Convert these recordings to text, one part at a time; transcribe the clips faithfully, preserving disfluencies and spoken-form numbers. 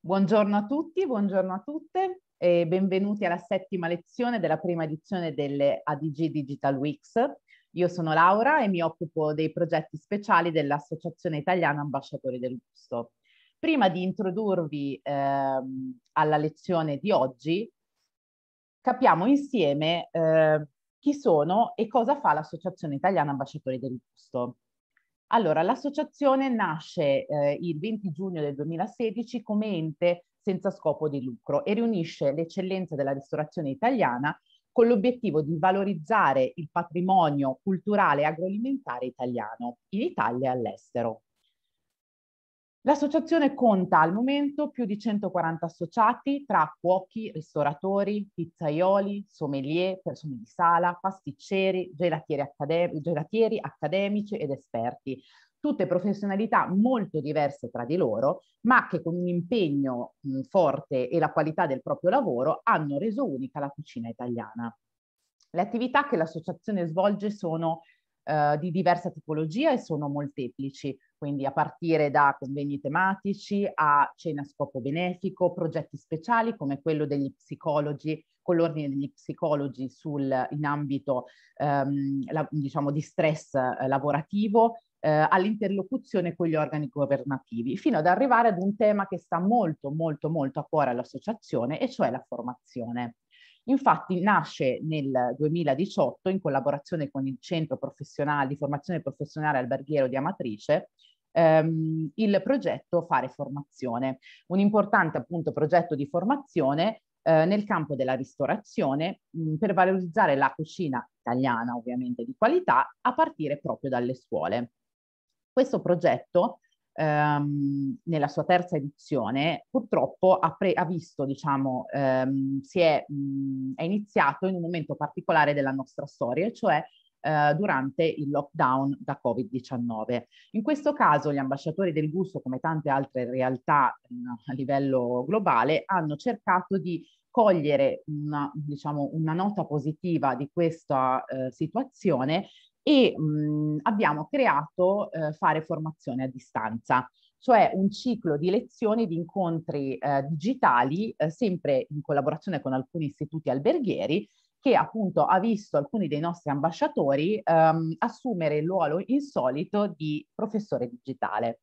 Buongiorno a tutti, buongiorno a tutte e benvenuti alla settima lezione della prima edizione delle A D G Digital Weeks. Io sono Laura e mi occupo dei progetti speciali dell'Associazione Italiana Ambasciatori del Gusto. Prima di introdurvi ehm, alla lezione di oggi, capiamo insieme eh, chi sono e cosa fa l'Associazione Italiana Ambasciatori del Gusto. Allora, l'associazione nasce eh, il venti giugno del duemilasedici come ente senza scopo di lucro e riunisce le eccellenze della ristorazione italiana con l'obiettivo di valorizzare il patrimonio culturale e agroalimentare italiano in Italia e all'estero. L'associazione conta al momento più di centoquaranta associati tra cuochi, ristoratori, pizzaioli, sommelier, persone di sala, pasticceri, gelatieri, accadem- gelatieri accademici ed esperti. Tutte professionalità molto diverse tra di loro, ma che con un impegno mh, forte e la qualità del proprio lavoro hanno reso unica la cucina italiana. Le attività che l'associazione svolge sono eh, di diversa tipologia e sono molteplici, quindi a partire da convegni tematici a cene a scopo benefico, progetti speciali come quello degli psicologi, con l'ordine degli psicologi sul, in ambito ehm, la, diciamo di stress eh, lavorativo, eh, all'interlocuzione con gli organi governativi, fino ad arrivare ad un tema che sta molto molto molto a cuore all'associazione, e cioè la formazione. Infatti nasce nel duemiladiciotto in collaborazione con il Centro Professionale di Formazione Professionale Alberghiero di Amatrice ehm, il progetto Fare Formazione, un importante appunto progetto di formazione eh, nel campo della ristorazione mh, per valorizzare la cucina italiana, ovviamente di qualità, a partire proprio dalle scuole. Questo progetto ehm, nella sua terza edizione purtroppo ha, ha visto, diciamo, ehm, si è, mh, è iniziato in un momento particolare della nostra storia, cioè eh, durante il lockdown da Covid diciannove. In questo caso gli ambasciatori del gusto, come tante altre realtà mh, a livello globale, hanno cercato di cogliere una, diciamo, una nota positiva di questa eh, situazione e mh, abbiamo creato eh, Fare Formazione a Distanza, cioè un ciclo di lezioni, di incontri eh, digitali, eh, sempre in collaborazione con alcuni istituti alberghieri, che appunto ha visto alcuni dei nostri ambasciatori ehm, assumere il ruolo insolito di professore digitale.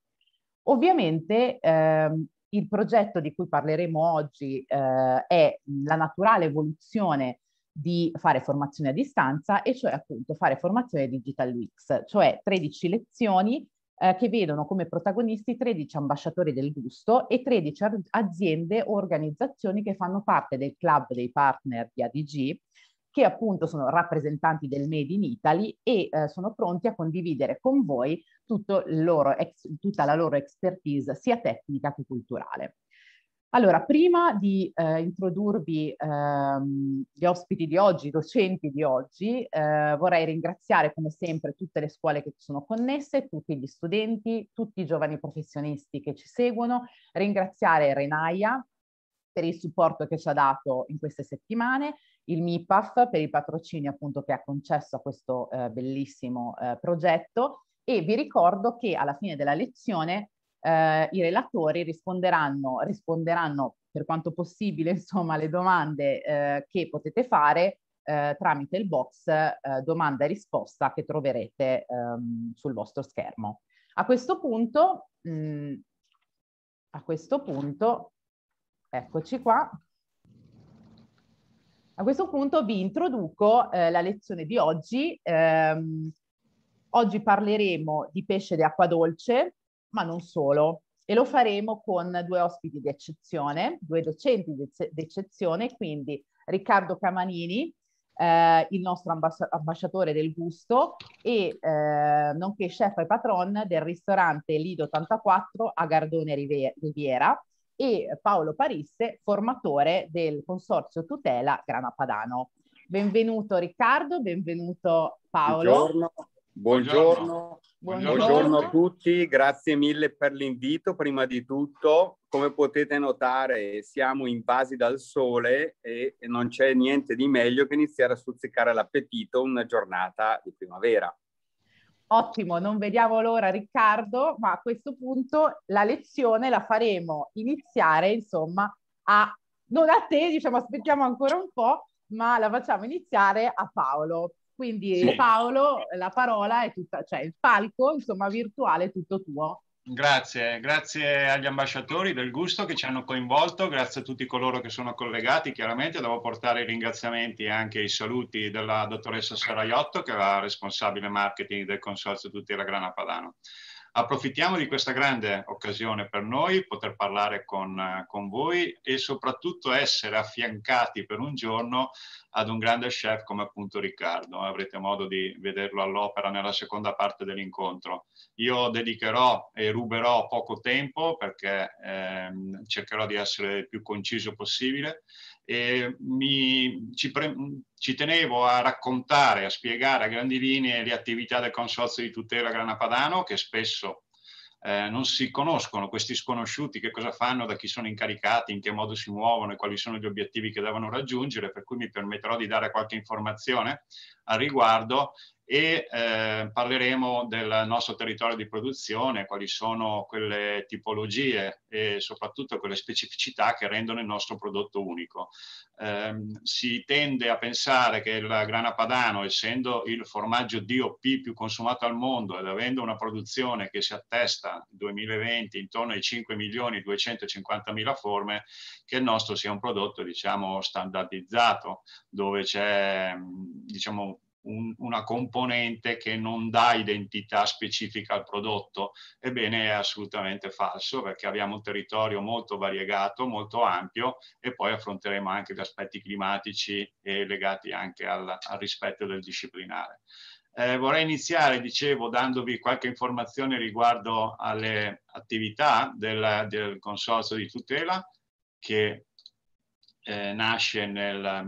Ovviamente ehm, il progetto di cui parleremo oggi eh, è la naturale evoluzione di Fare Formazione a Distanza, e cioè appunto Fare Formazione Digital Weeks, cioè tredici lezioni eh, che vedono come protagonisti tredici ambasciatori del gusto e tredici aziende o organizzazioni che fanno parte del club dei partner di A D G, che appunto sono rappresentanti del Made in Italy e eh, sono pronti a condividere con voi tutto loro ex, tutta la loro expertise sia tecnica che culturale. Allora, prima di eh, introdurvi ehm, gli ospiti di oggi, i docenti di oggi, eh, vorrei ringraziare come sempre tutte le scuole che ci sono connesse, tutti gli studenti, tutti i giovani professionisti che ci seguono, ringraziare Renaia per il supporto che ci ha dato in queste settimane, il M I P A F per il patrocinio appunto che ha concesso a questo eh, bellissimo eh, progetto, e vi ricordo che alla fine della lezione eh, i relatori risponderanno, risponderanno per quanto possibile insomma alle domande eh, che potete fare eh, tramite il box eh, domanda e risposta che troverete ehm, sul vostro schermo. A questo punto, mh, a questo punto, eccoci qua. A questo punto vi introduco eh, la lezione di oggi. Ehm, oggi parleremo di pesce d'acqua dolce, ma non solo, e lo faremo con due ospiti di eccezione, due docenti di eccezione, quindi Riccardo Camanini, eh, il nostro ambas ambasciatore del gusto, e eh, nonché chef e patron del ristorante Lido ottantaquattro a Gardone Riviera, e Paolo Parisse, formatore del Consorzio Tutela Grana Padano. Benvenuto Riccardo, benvenuto Paolo. Buongiorno, buongiorno, buongiorno, buongiorno a tutti, grazie mille per l'invito. Prima di tutto, come potete notare, siamo invasi dal sole e non c'è niente di meglio che iniziare a stuzzicare l'appetito una giornata di primavera. Ottimo, non vediamo l'ora Riccardo, ma a questo punto la lezione la faremo iniziare, insomma, a, non a te, diciamo, aspettiamo ancora un po', ma la facciamo iniziare a Paolo. Quindi Sì. Paolo, la parola è tutta, cioè il palco, insomma, virtuale è tutto tuo. Grazie, grazie agli ambasciatori del gusto che ci hanno coinvolto, grazie a tutti coloro che sono collegati. Chiaramente devo portare i ringraziamenti e anche i saluti della dottoressa Saraiotto, che è la responsabile marketing del Consorzio Tutela Grana Padano. Approfittiamo di questa grande occasione per noi, poter parlare con, con voi e soprattutto essere affiancati per un giorno ad un grande chef come appunto Riccardo. Avrete modo di vederlo all'opera nella seconda parte dell'incontro. Io dedicherò e ruberò poco tempo perché ehm, cercherò di essere il più conciso possibile e mi, ci, pre, ci tenevo a raccontare, a spiegare a grandi linee le attività del Consorzio di Tutela Grana Padano, che spesso eh, non si conoscono, questi sconosciuti che cosa fanno, da chi sono incaricati, in che modo si muovono e quali sono gli obiettivi che devono raggiungere, per cui mi permetterò di dare qualche informazione al riguardo e eh, parleremo del nostro territorio di produzione, quali sono quelle tipologie e soprattutto quelle specificità che rendono il nostro prodotto unico. Eh, si tende a pensare che il grana padano, essendo il formaggio D O P più consumato al mondo ed avendo una produzione che si attesta nel duemilaventi intorno ai cinque milioni duecentocinquantamila forme, che il nostro sia un prodotto, diciamo, standardizzato, dove c'è, diciamo, Un, una componente che non dà identità specifica al prodotto. Ebbene, è assolutamente falso, perché abbiamo un territorio molto variegato, molto ampio, e poi affronteremo anche gli aspetti climatici e legati anche al, al rispetto del disciplinare. Eh, vorrei iniziare, dicevo, dandovi qualche informazione riguardo alle attività del, del Consorzio di Tutela, che eh, nasce nel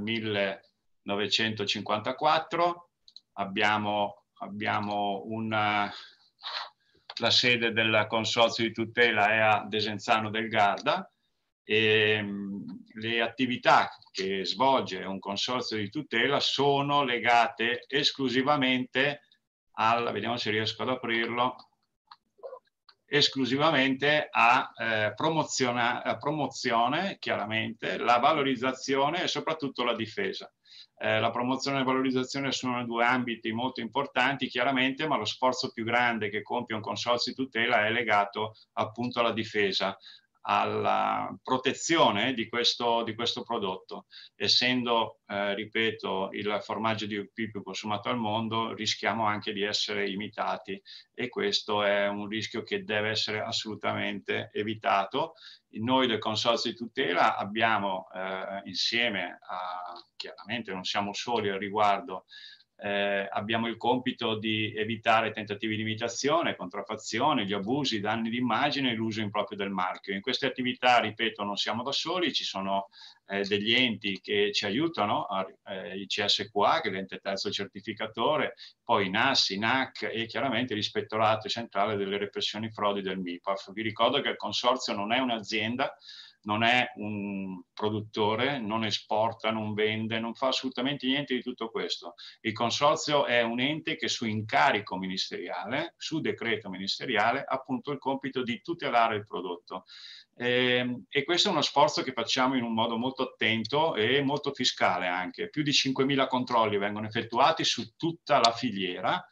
millenovecentocinquantaquattro. Abbiamo, abbiamo una, la sede del Consorzio di Tutela è a Desenzano del Garda e mh, le attività che svolge un Consorzio di Tutela sono legate esclusivamente al, vediamo se riesco ad aprirlo, esclusivamente a, eh, promozione, a promozione, chiaramente, la valorizzazione e soprattutto la difesa. Eh, la promozione e la valorizzazione sono due ambiti molto importanti, chiaramente, ma lo sforzo più grande che compie un consorzio di tutela è legato appunto alla difesa, alla protezione di questo, di questo prodotto. Essendo, eh, ripeto, il formaggio D O P più consumato al mondo, rischiamo anche di essere imitati e questo è un rischio che deve essere assolutamente evitato. Noi del Consorzio di Tutela abbiamo eh, insieme a, chiaramente non siamo soli al riguardo, Eh, abbiamo il compito di evitare tentativi di imitazione, contraffazione, gli abusi, i danni d'immagine e l'uso improprio del marchio. In queste attività, ripeto, non siamo da soli, ci sono eh, degli enti che ci aiutano, eh, il C S Q A, che è l'ente terzo certificatore, poi i N A S, i N A C e chiaramente l'Ispettorato Centrale delle Repressioni Frodi del M I P A F. Vi ricordo che il consorzio non è un'azienda, non è un produttore, non esporta, non vende, non fa assolutamente niente di tutto questo. Il consorzio è un ente che su incarico ministeriale, su decreto ministeriale, ha appunto il compito di tutelare il prodotto. Eh, e questo è uno sforzo che facciamo in un modo molto attento e molto fiscale anche. Più di cinquemila controlli vengono effettuati su tutta la filiera,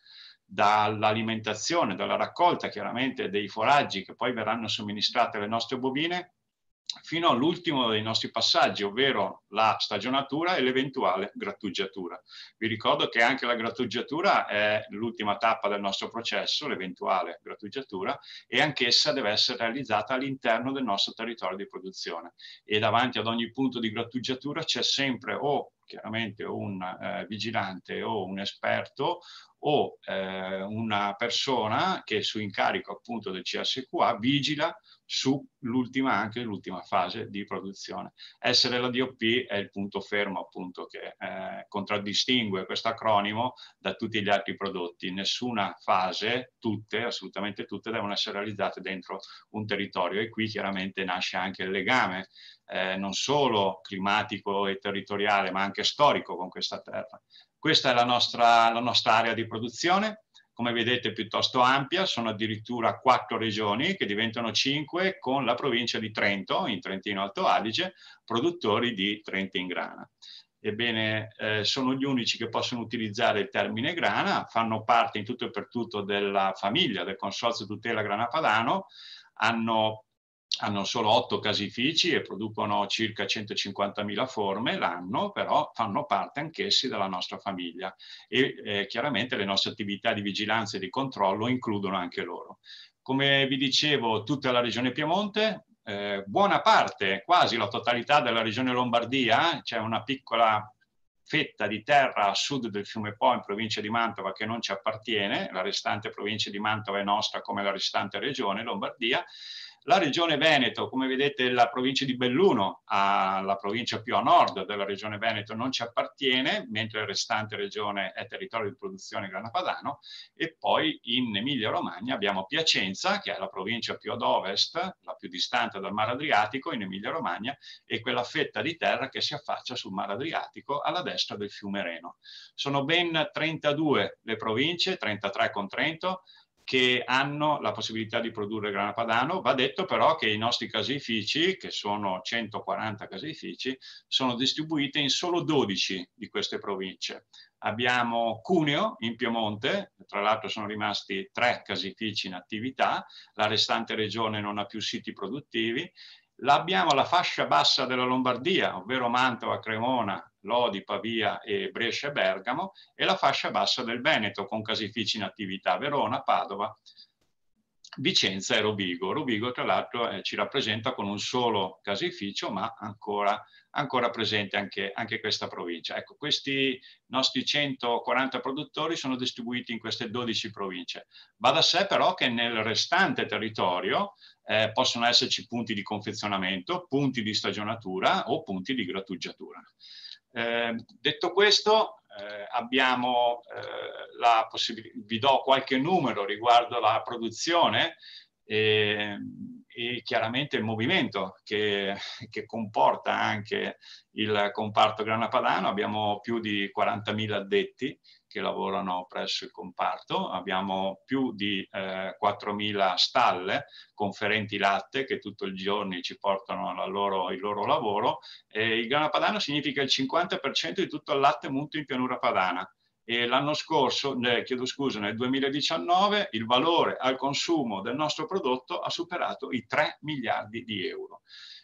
dall'alimentazione, dalla raccolta chiaramente dei foraggi che poi verranno somministrati alle nostre bovine, fino all'ultimo dei nostri passaggi, ovvero la stagionatura e l'eventuale grattugiatura. Vi ricordo che anche la grattugiatura è l'ultima tappa del nostro processo, l'eventuale grattugiatura, e anch'essa deve essere realizzata all'interno del nostro territorio di produzione. E davanti ad ogni punto di grattugiatura c'è sempre o chiaramente un eh, vigilante o un esperto o eh, una persona che su incarico appunto del C S Q A vigila sull'ultima, anche l'ultima fase di produzione. Essere la D O P è il punto fermo appunto che eh, contraddistingue questo acronimo da tutti gli altri prodotti. Nessuna fase, tutte, assolutamente tutte, devono essere realizzate dentro un territorio e qui chiaramente nasce anche il legame eh, non solo climatico e territoriale ma anche storico con questa terra. Questa è la nostra, la nostra area di produzione. come vedete piuttosto ampia, sono addirittura quattro regioni che diventano cinque con la provincia di Trento, in Trentino Alto Adige, produttori di Trenta in grana. Ebbene, eh, sono gli unici che possono utilizzare il termine grana, fanno parte in tutto e per tutto della famiglia del Consorzio Tutela Grana Padano, hanno, hanno solo otto caseifici e producono circa centocinquantamila forme l'anno, però fanno parte anch'essi della nostra famiglia e eh, chiaramente le nostre attività di vigilanza e di controllo includono anche loro. Come vi dicevo, tutta la regione Piemonte, Eh, buona parte, quasi la totalità della regione Lombardia, c'è una piccola fetta di terra a sud del fiume Po in provincia di Mantova che non ci appartiene, la restante provincia di Mantova è nostra come la restante regione Lombardia. La regione Veneto, come vedete la provincia di Belluno, la provincia più a nord della regione Veneto, non ci appartiene, mentre la restante regione è territorio di produzione grana padano. E poi in Emilia Romagna abbiamo Piacenza, che è la provincia più ad ovest, la più distante dal Mar Adriatico in Emilia Romagna, e quella fetta di terra che si affaccia sul Mar Adriatico alla destra del fiume Reno. Sono ben trentadue le province, trentatré con Trento, che hanno la possibilità di produrre grana padano. Va detto però che i nostri caseifici, che sono centoquaranta caseifici, sono distribuiti in solo dodici di queste province. Abbiamo Cuneo in Piemonte, tra l'altro sono rimasti tre caseifici in attività, la restante regione non ha più siti produttivi. Abbiamo la fascia bassa della Lombardia, ovvero Mantova, Cremona, Lodi, Pavia e Brescia e Bergamo, e la fascia bassa del Veneto con caseifici in attività, Verona, Padova, Vicenza e Rovigo. Rovigo tra l'altro eh, ci rappresenta con un solo caseificio, ma ancora, ancora presente anche, anche questa provincia. Ecco, questi nostri centoquaranta produttori sono distribuiti in queste dodici province. Va da sé però che nel restante territorio eh, possono esserci punti di confezionamento, punti di stagionatura o punti di grattugiatura. Eh, detto questo, eh, abbiamo eh, la possibilità, vi do qualche numero riguardo la produzione e, e chiaramente il movimento che, che comporta anche il comparto grana padano. Abbiamo più di quarantamila addetti che lavorano presso il comparto, abbiamo più di eh, quattromila stalle conferenti latte che tutto il giorno ci portano la loro, il loro lavoro. E il grana padano significa il cinquanta per cento di tutto il latte munto in pianura padana. E l'anno scorso, eh, chiedo scusa, nel duemiladiciannove il valore al consumo del nostro prodotto ha superato i tre miliardi di euro.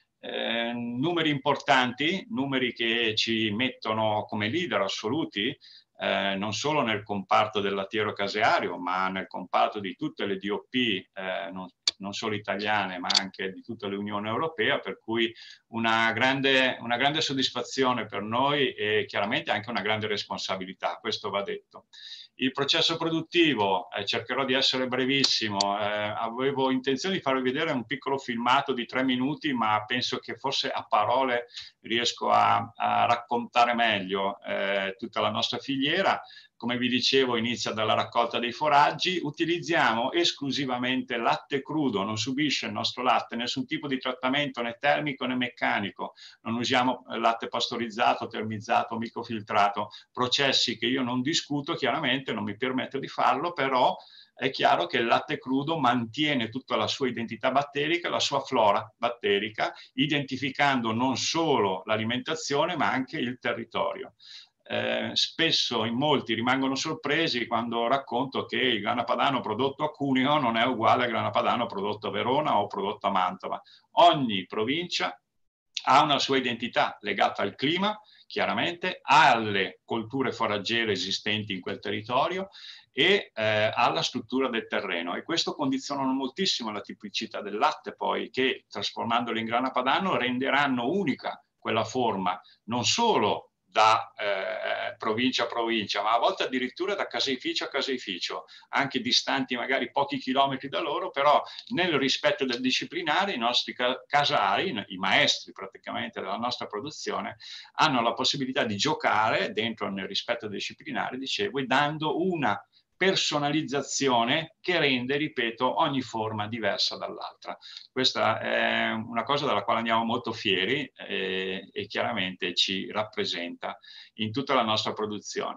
Eh, numeri importanti, numeri che ci mettono come leader assoluti, eh, non solo nel comparto del lattiero caseario, ma nel comparto di tutte le D O P, eh, non, non solo italiane, ma anche di tutta l'Unione Europea, per cui una grande, una grande soddisfazione per noi e chiaramente anche una grande responsabilità, questo va detto. Il processo produttivo, eh, cercherò di essere brevissimo, eh, avevo intenzione di farvi vedere un piccolo filmato di tre minuti, ma penso che forse a parole riesco a, a raccontare meglio eh, tutta la nostra filiera. Come vi dicevo, inizia dalla raccolta dei foraggi, utilizziamo esclusivamente latte crudo, non subisce il nostro latte nessun tipo di trattamento né termico né meccanico, non usiamo latte pastorizzato, termizzato, microfiltrato, processi che io non discuto, chiaramente non mi permetto di farlo, però è chiaro che il latte crudo mantiene tutta la sua identità batterica, la sua flora batterica, identificando non solo l'alimentazione ma anche il territorio. Eh, spesso in molti rimangono sorpresi quando racconto che il grana padano prodotto a Cuneo non è uguale al grana padano prodotto a Verona o prodotto a Mantova. Ogni provincia ha una sua identità legata al clima, chiaramente, alle colture foraggere esistenti in quel territorio e eh, alla struttura del terreno, e questo condiziona moltissimo la tipicità del latte, poi, che trasformandolo in grana padano renderanno unica quella forma, non solo da eh, provincia a provincia, ma a volte addirittura da caseificio a caseificio, anche distanti magari pochi chilometri da loro, però nel rispetto del disciplinare i nostri casai, i maestri praticamente della nostra produzione, hanno la possibilità di giocare dentro nel rispetto del disciplinare, dicevo, e dando una personalizzazione che rende, ripeto, ogni forma diversa dall'altra. Questa è una cosa della quale andiamo molto fieri e, e chiaramente ci rappresenta in tutta la nostra produzione.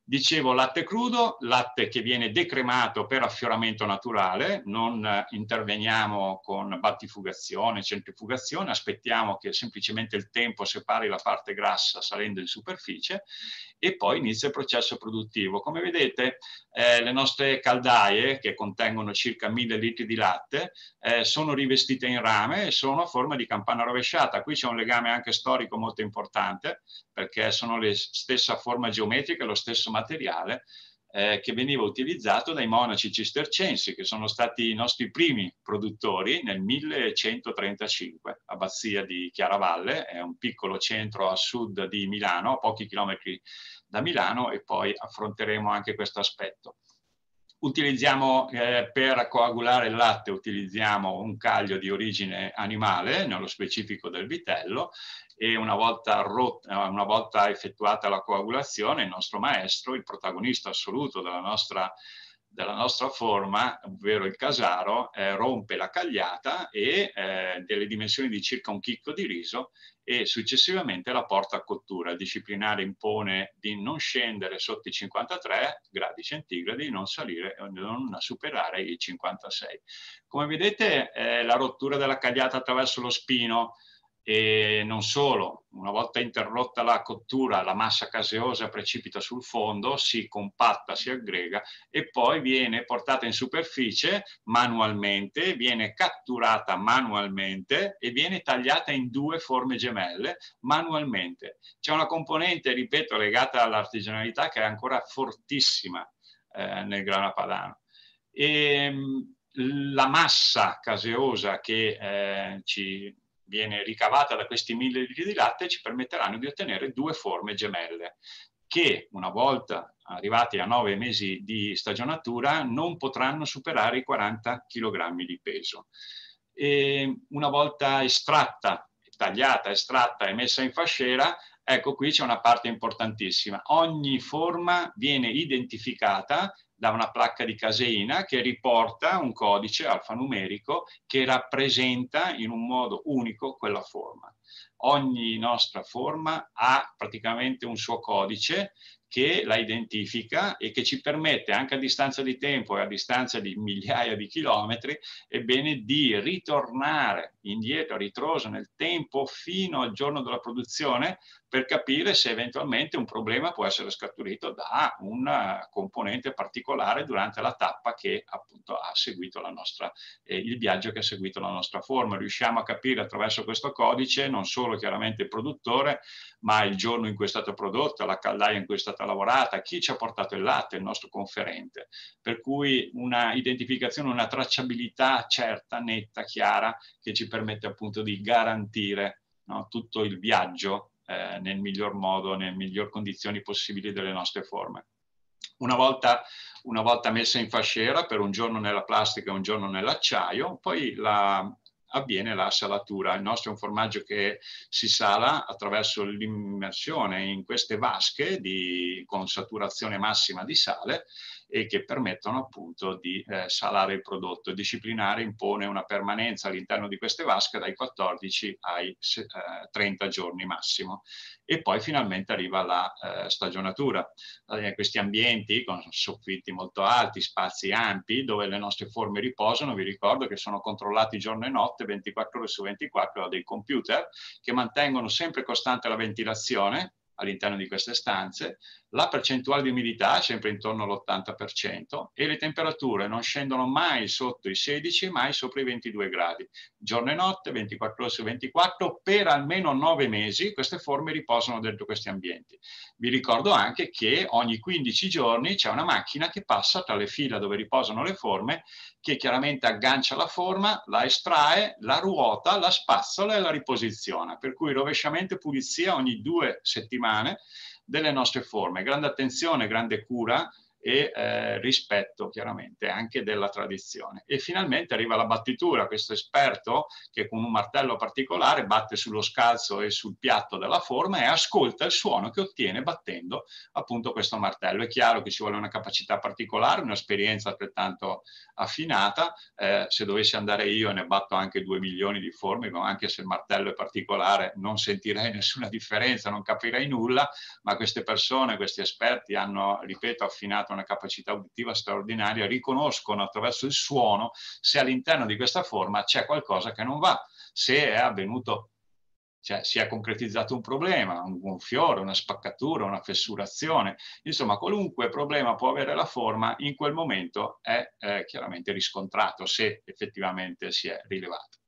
Dicevo latte crudo, latte che viene decremato per affioramento naturale, non interveniamo con battifugazione, centrifugazione, aspettiamo che semplicemente il tempo separi la parte grassa salendo in superficie e poi inizia il processo produttivo. Come vedete eh, le nostre caldaie, che contengono circa mille litri di latte, eh, sono rivestite in rame e sono a forma di campana rovesciata. Qui c'è un legame anche storico molto importante, perché sono la stessa forma geometrica, lo stesso materiale eh, che veniva utilizzato dai monaci cistercensi, che sono stati i nostri primi produttori nel millecentotrentacinque. Abbazia di Chiaravalle è un piccolo centro a sud di Milano, a pochi chilometri da Milano, e poi affronteremo anche questo aspetto. Utilizziamo, eh, per coagulare il latte, utilizziamo un caglio di origine animale, nello specifico del vitello, e una volta, rotta, una volta effettuata la coagulazione, il nostro maestro, il protagonista assoluto della nostra, della nostra forma, ovvero il casaro, eh, rompe la cagliata e eh, delle dimensioni di circa un chicco di riso e successivamente la porta a cottura. Il disciplinare impone di non scendere sotto i cinquantatré gradi centigradi, non salire, non superare i cinquantasei. Come vedete eh, la rottura della cagliata attraverso lo spino, e non solo, una volta interrotta la cottura la massa caseosa precipita sul fondo, si compatta, si aggrega e poi viene portata in superficie manualmente, viene catturata manualmente e viene tagliata in due forme gemelle manualmente. C'è una componente, ripeto, legata all'artigianalità che è ancora fortissima eh, nel grano padano. E la massa caseosa che eh, ci viene ricavata da questi mille litri di latte ci permetteranno di ottenere due forme gemelle che, una volta arrivati a nove mesi di stagionatura, non potranno superare i quaranta chilogrammi di peso. E una volta estratta, tagliata, estratta e messa in fasciera, ecco qui c'è una parte importantissima. Ogni forma viene identificata da una placca di caseina che riporta un codice alfanumerico che rappresenta in un modo unico quella forma. Ogni nostra forma ha praticamente un suo codice che la identifica e che ci permette, anche a distanza di tempo e a distanza di migliaia di chilometri, ebbene, di ritornare indietro, a ritroso nel tempo fino al giorno della produzione, per capire se eventualmente un problema può essere scaturito da un componente particolare durante la tappa che appunto ha seguito la nostra, eh, il viaggio che ha seguito la nostra forma. Riusciamo a capire attraverso questo codice non solo chiaramente il produttore, ma il giorno in cui è stata prodotta, la caldaia in cui è stata lavorata, chi ci ha portato il latte, il nostro conferente. Per cui una identificazione, una tracciabilità certa, netta, chiara, che ci permette appunto di garantire, no, tutto il viaggio eh, nel miglior modo, nelle miglior condizioni possibili delle nostre forme. Una volta, una volta messa in fasciera, per un giorno nella plastica e un giorno nell'acciaio, poi la, avviene la salatura. Il nostro è un formaggio che si sala attraverso l'immersione in queste vasche di, con saturazione massima di sale, e che permettono appunto di eh, salare il prodotto. Il disciplinare impone una permanenza all'interno di queste vasche dai quattordici ai eh, trenta giorni massimo. E poi finalmente arriva la eh, stagionatura. Eh, questi ambienti con soffitti molto alti, spazi ampi, dove le nostre forme riposano, vi ricordo che sono controllati giorno e notte, ventiquattro ore su ventiquattro, da dei computer che mantengono sempre costante la ventilazione all'interno di queste stanze, la percentuale di umidità è sempre intorno all'ottanta per cento e le temperature non scendono mai sotto i sedici, mai sopra i ventidue gradi. Giorno e notte, ventiquattro ore su ventiquattro, per almeno nove mesi queste forme riposano dentro questi ambienti. Vi ricordo anche che ogni quindici giorni c'è una macchina che passa tra le fila dove riposano le forme, che chiaramente aggancia la forma, la estrae, la ruota, la spazzola e la riposiziona. Per cui rovesciamento e pulizia ogni due settimane delle nostre forme. Grande attenzione, grande cura e eh, rispetto chiaramente anche della tradizione. E finalmente arriva la battitura, questo esperto che con un martello particolare batte sullo scalzo e sul piatto della forma e ascolta il suono che ottiene battendo appunto questo martello. È chiaro che ci vuole una capacità particolare, un'esperienza altrettanto affinata. Eh, se dovessi andare io e ne batto anche due milioni di forme, anche se il martello è particolare, non sentirei nessuna differenza, non capirei nulla, ma queste persone, questi esperti hanno, ripeto, affinato una capacità uditiva straordinaria, riconoscono attraverso il suono se all'interno di questa forma c'è qualcosa che non va, se è avvenuto, cioè si è concretizzato un problema, un gonfiore, una spaccatura, una fessurazione, insomma qualunque problema può avere la forma, in quel momento è eh, chiaramente riscontrato se effettivamente si è rilevato.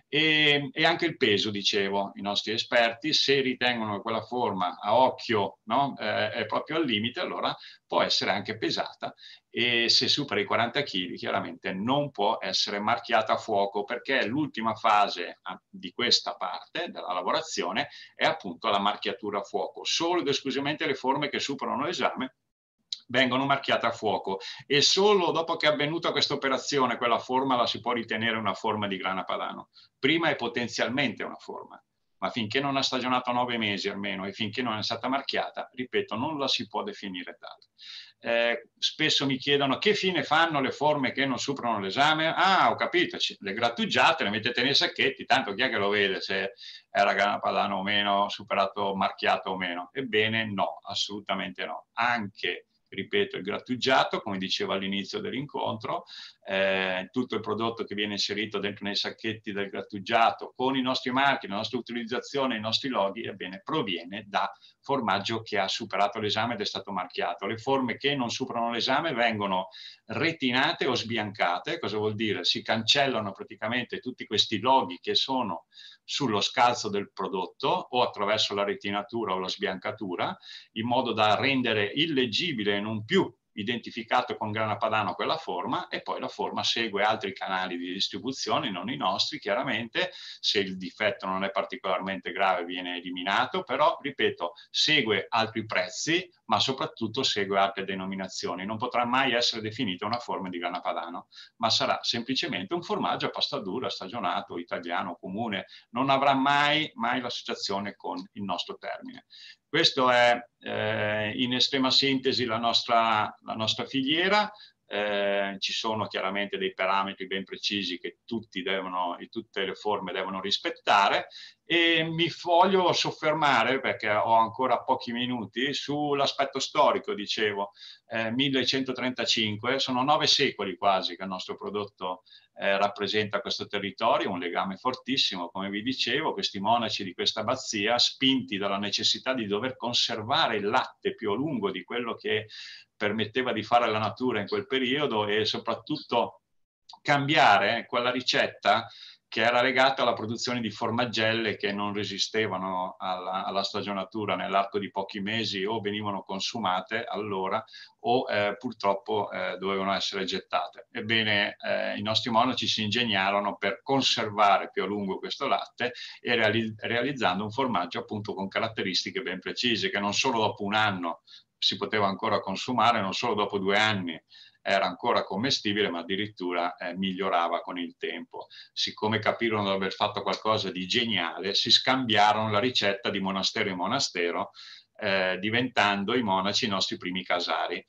E, e anche il peso, dicevo, i nostri esperti, se ritengono che quella forma a occhio, no, eh, è proprio al limite, allora può essere anche pesata, e se supera i quaranta chili chiaramente non può essere marchiata a fuoco, perché l'ultima fase di questa parte della lavorazione è appunto la marchiatura a fuoco. Solo ed esclusivamente le forme che superano l'esame vengono marchiate a fuoco, e solo dopo che è avvenuta questa operazione quella forma la si può ritenere una forma di grana padano. Prima è potenzialmente una forma, ma finché non ha stagionato nove mesi almeno e finché non è stata marchiata, ripeto, non la si può definire tale. Eh, spesso mi chiedono che fine fanno le forme che non superano l'esame. Ah, ho capito, le grattugiate le mettete nei sacchetti, tanto chi è che lo vede se era grana padano o meno, superato, marchiato o meno? Ebbene no, assolutamente no. Anche, ripeto, il grattugiato, come dicevo all'inizio dell'incontro, eh, tutto il prodotto che viene inserito dentro nei sacchetti del grattugiato con i nostri marchi, la nostra utilizzazione, i nostri loghi, ebbene proviene da formaggio che ha superato l'esame ed è stato marchiato. Le forme che non superano l'esame vengono retinate o sbiancate. Cosa vuol dire? Si cancellano praticamente tutti questi loghi che sono sullo scalzo del prodotto o attraverso la retinatura o la sbiancatura, in modo da rendere illeggibile e non più identificato con grana padano quella forma, e poi la forma segue altri canali di distribuzione, non i nostri chiaramente. Se il difetto non è particolarmente grave viene eliminato, però ripeto, segue altri prezzi, ma soprattutto segue altre denominazioni. Non potrà mai essere definita una forma di grana padano, ma sarà semplicemente un formaggio a pasta dura, stagionato, italiano, comune. Non avrà mai, mai l'associazione con il nostro termine. Questo è eh, in estrema sintesi la nostra, la nostra filiera. Eh, ci sono chiaramente dei parametri ben precisi che tutti devono, tutte le forme devono rispettare, e mi voglio soffermare, perché ho ancora pochi minuti, sull'aspetto storico. Dicevo, eh, millecentotrentacinque, sono nove secoli quasi che il nostro prodotto eh, rappresenta questo territorio, un legame fortissimo, come vi dicevo. Questi monaci di questa abbazia, spinti dalla necessità di dover conservare il latte più a lungo di quello che permetteva di fare la natura in quel periodo, e soprattutto cambiare quella ricetta che era legata alla produzione di formaggelle che non resistevano alla, alla stagionatura nell'arco di pochi mesi, o venivano consumate allora o eh, purtroppo eh, dovevano essere gettate. Ebbene, eh, i nostri monaci si ingegnarono per conservare più a lungo questo latte, e reali realizzando un formaggio appunto con caratteristiche ben precise, che non solo dopo un anno si poteva ancora consumare, non solo dopo due anni era ancora commestibile, ma addirittura eh, migliorava con il tempo. Siccome capirono di aver fatto qualcosa di geniale, si scambiarono la ricetta di monastero in monastero, eh, diventando i monaci i nostri primi casari.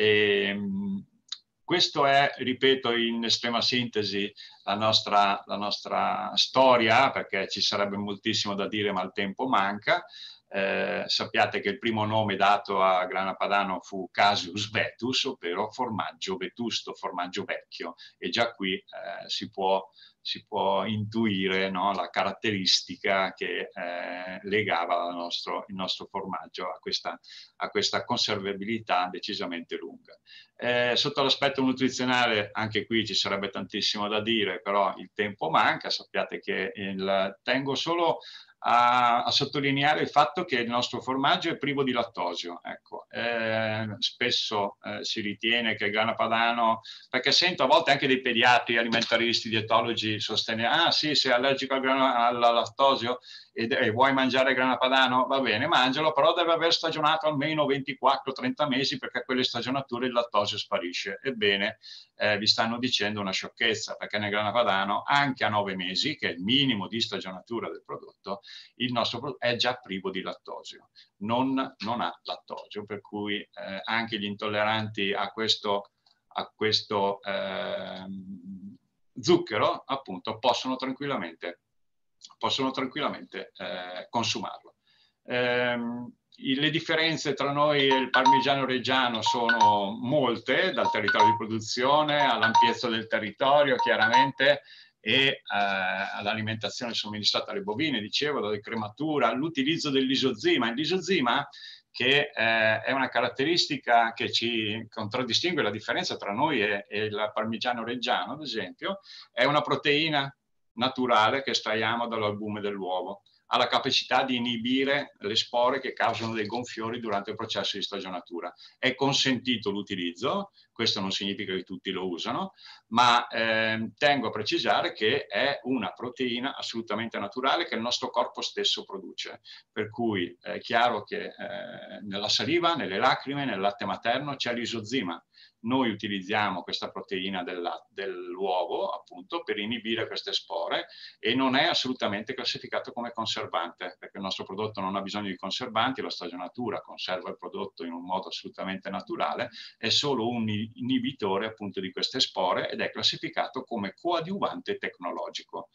E, mh, questo è, ripeto, in estrema sintesi la nostra, la nostra storia, perché ci sarebbe moltissimo da dire, ma il tempo manca. Eh, sappiate che il primo nome dato a grana padano fu Casius Vetus, ovvero formaggio vetusto, formaggio vecchio, e già qui eh, si può, si può intuire, no, la caratteristica che eh, legava il nostro, il nostro formaggio a questa, a questa conservabilità decisamente lunga. Eh, sotto l'aspetto nutrizionale anche qui ci sarebbe tantissimo da dire, però il tempo manca. Sappiate che il, tengo solo A, a sottolineare il fatto che il nostro formaggio è privo di lattosio. Ecco, eh, spesso eh, si ritiene che il grana padano, perché sento a volte anche dei pediatri, alimentaristi, dietologi sostenere: ah sì, sei allergico al, grana, al lattosio, e, e vuoi mangiare grana padano, va bene, mangialo, però deve aver stagionato almeno ventiquattro trenta mesi, perché a quelle stagionature il lattosio sparisce. Ebbene, eh, vi stanno dicendo una sciocchezza, perché nel grana padano anche a nove mesi, che è il minimo di stagionatura del prodotto, il nostro prodotto è già privo di lattosio, non, non ha lattosio, per cui eh, anche gli intolleranti a questo, a questo eh, zucchero, appunto, possono tranquillamente, possono tranquillamente eh, consumarlo. Eh, le differenze tra noi e il parmigiano reggiano sono molte, dal territorio di produzione all'ampiezza del territorio, chiaramente, e eh, all'alimentazione somministrata alle bovine, dicevo, dalla crematura, all'utilizzo dell'isozima. L'isozima, che eh, è una caratteristica che ci contraddistingue, la differenza tra noi e, e il parmigiano reggiano, ad esempio, è una proteina naturale che estraiamo dall'albume dell'uovo. Ha la capacità di inibire le spore che causano dei gonfiori durante il processo di stagionatura. È consentito l'utilizzo, questo non significa che tutti lo usano, ma eh, tengo a precisare che è una proteina assolutamente naturale che il nostro corpo stesso produce. Per cui è chiaro che eh, nella saliva, nelle lacrime, nel latte materno c'è l'isozima. Noi utilizziamo questa proteina dell'uovo appunto per inibire queste spore, e non è assolutamente classificato come conservante, perché il nostro prodotto non ha bisogno di conservanti, la stagionatura conserva il prodotto in un modo assolutamente naturale, è solo un inibitore appunto di queste spore ed è classificato come coadiuvante tecnologico.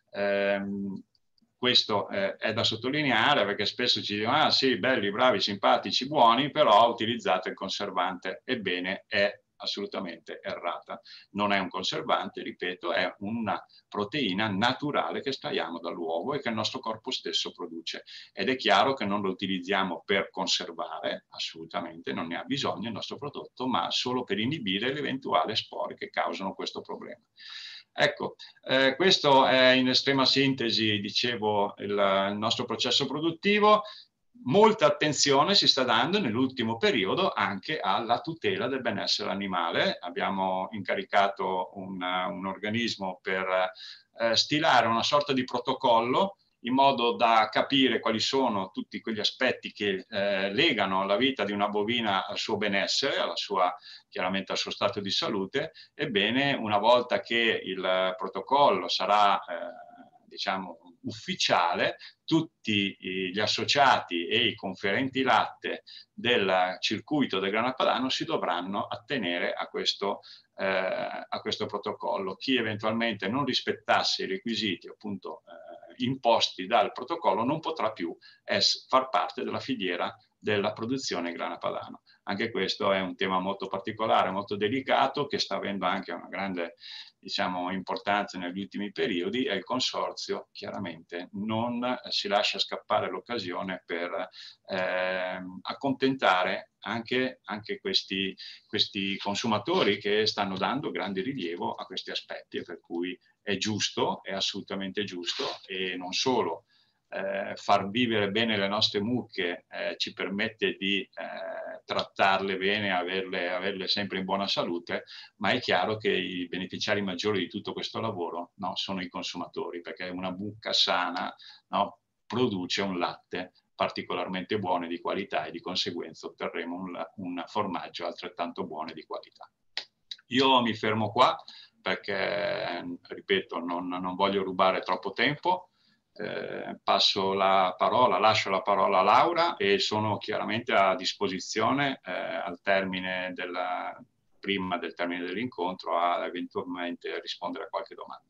Ehm, Questo eh, è da sottolineare, perché spesso ci dicono: ah sì, belli, bravi, simpatici, buoni, però utilizzate il conservante. Ebbene, è assolutamente errata. Non è un conservante, ripeto, è una proteina naturale che estraiamo dall'uovo e che il nostro corpo stesso produce. Ed è chiaro che non lo utilizziamo per conservare, assolutamente, non ne ha bisogno il nostro prodotto, ma solo per inibire le eventuali spore che causano questo problema. Ecco, eh, questo è in estrema sintesi, dicevo, il, il nostro processo produttivo. Molta attenzione si sta dando nell'ultimo periodo anche alla tutela del benessere animale. Abbiamo incaricato un, un organismo per eh, stilare una sorta di protocollo in modo da capire quali sono tutti quegli aspetti che eh, legano la vita di una bovina al suo benessere, alla sua, chiaramente al suo stato di salute. Ebbene, una volta che il protocollo sarà eh, diciamo ufficiale, tutti gli associati e i conferenti latte del circuito del grana padano si dovranno attenere a questo, eh, a questo protocollo. Chi eventualmente non rispettasse i requisiti appunto eh, imposti dal protocollo non potrà più es- far parte della filiera della produzione grana padano. Anche questo è un tema molto particolare, molto delicato, che sta avendo anche una grande, diciamo, importanza negli ultimi periodi, e il consorzio chiaramente non si lascia scappare l'occasione per eh, accontentare anche, anche questi, questi consumatori che stanno dando grande rilievo a questi aspetti, e per cui è giusto, è assolutamente giusto, e non solo Eh, far vivere bene le nostre mucche eh, ci permette di eh, trattarle bene, averle, averle sempre in buona salute, ma è chiaro che i beneficiari maggiori di tutto questo lavoro, no, sono i consumatori, perché una mucca sana, no, produce un latte particolarmente buono e di qualità, e di conseguenza otterremo un, un formaggio altrettanto buono e di qualità. Io mi fermo qua perché, ripeto, non, non voglio rubare troppo tempo. Eh, passo la parola, lascio la parola a Laura, e sono chiaramente a disposizione eh, al termine della, prima del termine dell'incontro a eventualmente rispondere a qualche domanda.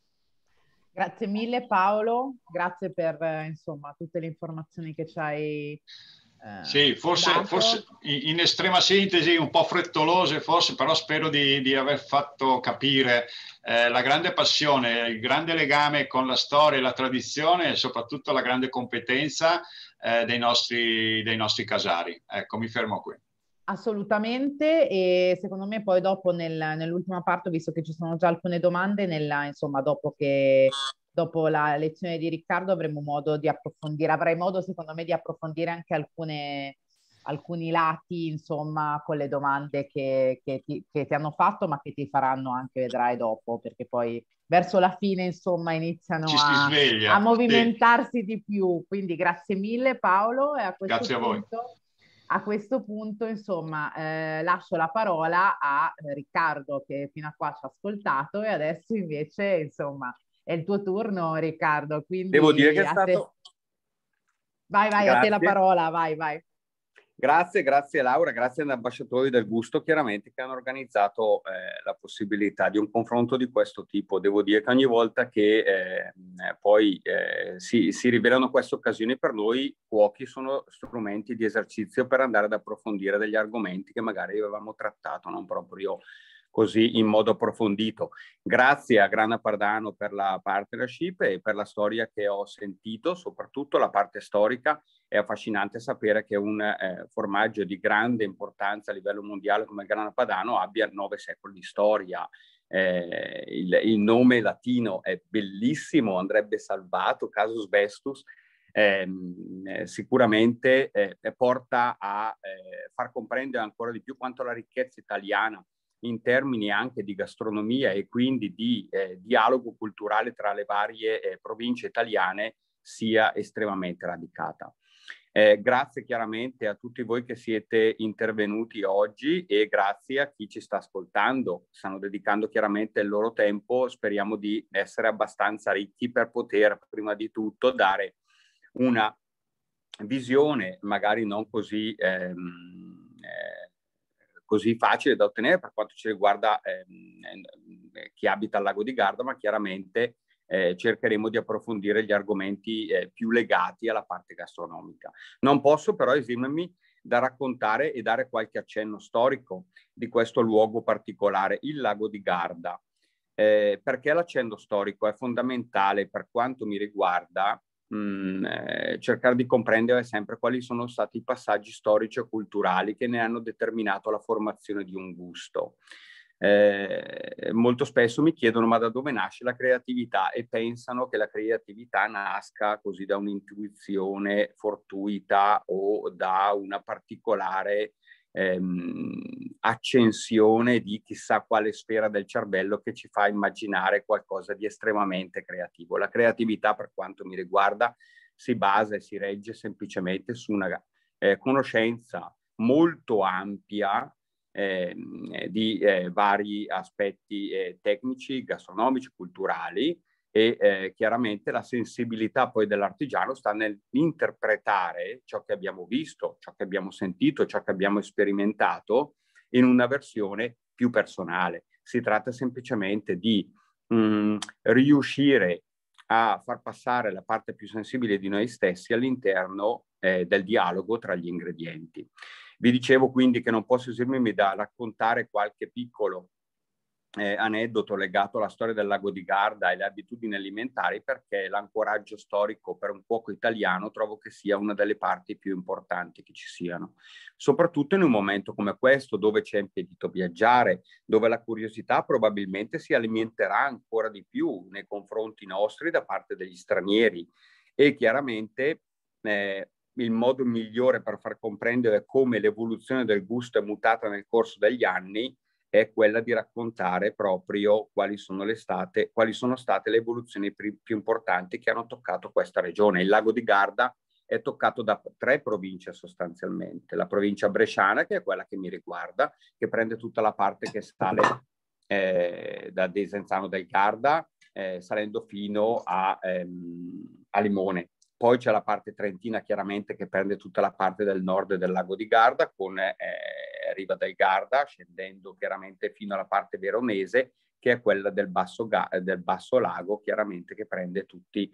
Grazie mille Paolo, grazie per eh, insomma tutte le informazioni che ci hai eh, sì, forse, forse in estrema sintesi, un po' frettolose forse, però spero di, di aver fatto capire eh, la grande passione, il grande legame con la storia e la tradizione, e soprattutto la grande competenza eh, dei, nostri, dei nostri casari. Ecco, mi fermo qui. Assolutamente, e secondo me poi dopo nel, nell'ultima parte, visto che ci sono già alcune domande, nella, insomma, dopo che dopo la lezione di Riccardo avremo modo di approfondire, avrai modo secondo me di approfondire anche alcune, alcuni lati, insomma, con le domande che, che, ti, che ti hanno fatto, ma che ti faranno anche, vedrai dopo, perché poi verso la fine, insomma, iniziano Ci si a, a sveglia, sì. movimentarsi di più. Quindi grazie mille Paolo e a questo Grazie a voi. punto, a questo punto, insomma, eh, lascio la parola a eh, Riccardo che fino a qua ci ha ascoltato e adesso invece, insomma, è il tuo turno, Riccardo, Devo dire che quindi è a te. stato... Vai, vai, a te la Grazie. parola, vai, vai. Grazie, grazie Laura, grazie agli ambasciatori del gusto chiaramente che hanno organizzato eh, la possibilità di un confronto di questo tipo. Devo dire che ogni volta che eh, poi eh, si, si rivelano queste occasioni per noi cuochi sono strumenti di esercizio per andare ad approfondire degli argomenti che magari avevamo trattato non proprio così in modo approfondito. Grazie a Grana Padano per la partnership e per la storia che ho sentito, soprattutto la parte storica. È affascinante sapere che un eh, formaggio di grande importanza a livello mondiale come il Grana Padano abbia nove secoli di storia. Eh, il, il nome latino è bellissimo, andrebbe salvato, casus vestus. Eh, eh, sicuramente eh, porta a eh, far comprendere ancora di più quanto la ricchezza italiana in termini anche di gastronomia e quindi di eh, dialogo culturale tra le varie eh, province italiane sia estremamente radicata. Eh, grazie chiaramente a tutti voi che siete intervenuti oggi e grazie a chi ci sta ascoltando. Stanno dedicando chiaramente il loro tempo. Speriamo di essere abbastanza ricchi per poter prima di tutto dare una visione magari non così ehm, eh, così facile da ottenere per quanto ci riguarda ehm, chi abita al lago di Garda, ma chiaramente eh, cercheremo di approfondire gli argomenti eh, più legati alla parte gastronomica. Non posso però esimermi da raccontare e dare qualche accenno storico di questo luogo particolare, il lago di Garda, eh, perché l'accenno storico è fondamentale per quanto mi riguarda. Mh, eh, cercare di comprendere sempre quali sono stati i passaggi storici e culturali che ne hanno determinato la formazione di un gusto. Eh, molto spesso mi chiedono ma da dove nasce la creatività e pensano che la creatività nasca così da un'intuizione fortuita o da una particolare ehm, accensione di chissà quale sfera del cervello che ci fa immaginare qualcosa di estremamente creativo. La creatività, per quanto mi riguarda, si basa e si regge semplicemente su una eh, conoscenza molto ampia eh, di eh, vari aspetti eh, tecnici, gastronomici, culturali, e eh, chiaramente la sensibilità poi dell'artigiano sta nell'interpretare ciò che abbiamo visto, ciò che abbiamo sentito, ciò che abbiamo sperimentato in una versione più personale. Si tratta semplicemente di mh, riuscire a far passare la parte più sensibile di noi stessi all'interno eh, del dialogo tra gli ingredienti. Vi dicevo quindi che non posso esimermi da raccontare qualche piccolo Eh, aneddoto legato alla storia del lago di Garda e le abitudini alimentari, perché l'ancoraggio storico per un cuoco italiano trovo che sia una delle parti più importanti che ci siano, soprattutto in un momento come questo dove c'è impedito viaggiare, dove la curiosità probabilmente si alimenterà ancora di più nei confronti nostri da parte degli stranieri e chiaramente eh, il modo migliore per far comprendere come l'evoluzione del gusto è mutata nel corso degli anni è quella di raccontare proprio quali sono, le state, quali sono state le evoluzioni più importanti che hanno toccato questa regione. Il lago di Garda è toccato da tre province sostanzialmente. La provincia bresciana, che è quella che mi riguarda, che prende tutta la parte che sale eh, da Desenzano del Garda, eh, salendo fino a, ehm, a Limone. Poi c'è la parte trentina chiaramente che prende tutta la parte del nord del lago di Garda con eh, Riva del Garda, scendendo chiaramente fino alla parte veronese che è quella del basso, del basso lago, chiaramente che prende tutti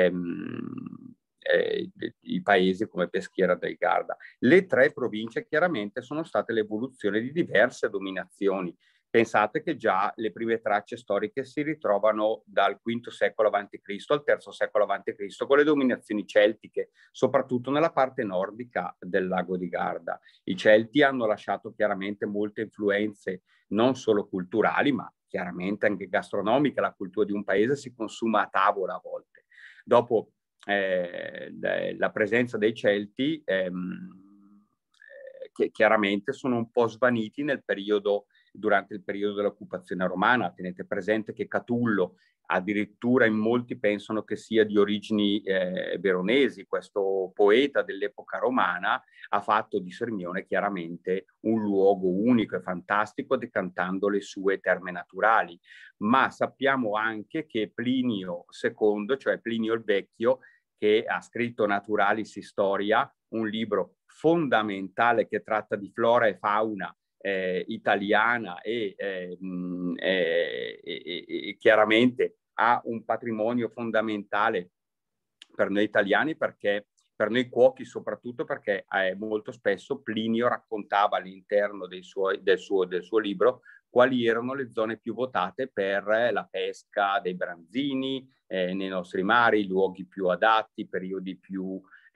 ehm, eh, i paesi come Peschiera del Garda. Le tre province chiaramente sono state l'evoluzione di diverse dominazioni. Pensate che già le prime tracce storiche si ritrovano dal quinto secolo avanti Cristo al terzo secolo avanti Cristo con le dominazioni celtiche, soprattutto nella parte nordica del lago di Garda. I Celti hanno lasciato chiaramente molte influenze non solo culturali, ma chiaramente anche gastronomiche. La cultura di un paese si consuma a tavola a volte. Dopo eh, la presenza dei Celti, ehm, che chiaramente sono un po' svaniti nel periodo, durante il periodo dell'occupazione romana. Tenete presente che Catullo, addirittura in molti pensano che sia di origini eh, veronesi, questo poeta dell'epoca romana ha fatto di Sirmione chiaramente un luogo unico e fantastico, decantando le sue terme naturali. Ma sappiamo anche che Plinio secondo, cioè Plinio il Vecchio, che ha scritto Naturalis Historia, un libro fondamentale che tratta di flora e fauna eh, italiana e, eh, mh, eh, e, e chiaramente ha un patrimonio fondamentale per noi italiani, perché per noi cuochi soprattutto, perché eh, molto spesso Plinio raccontava all'interno dei suoi, del, suo, del suo libro quali erano le zone più votate per la pesca dei branzini eh, nei nostri mari, luoghi più adatti, periodi più,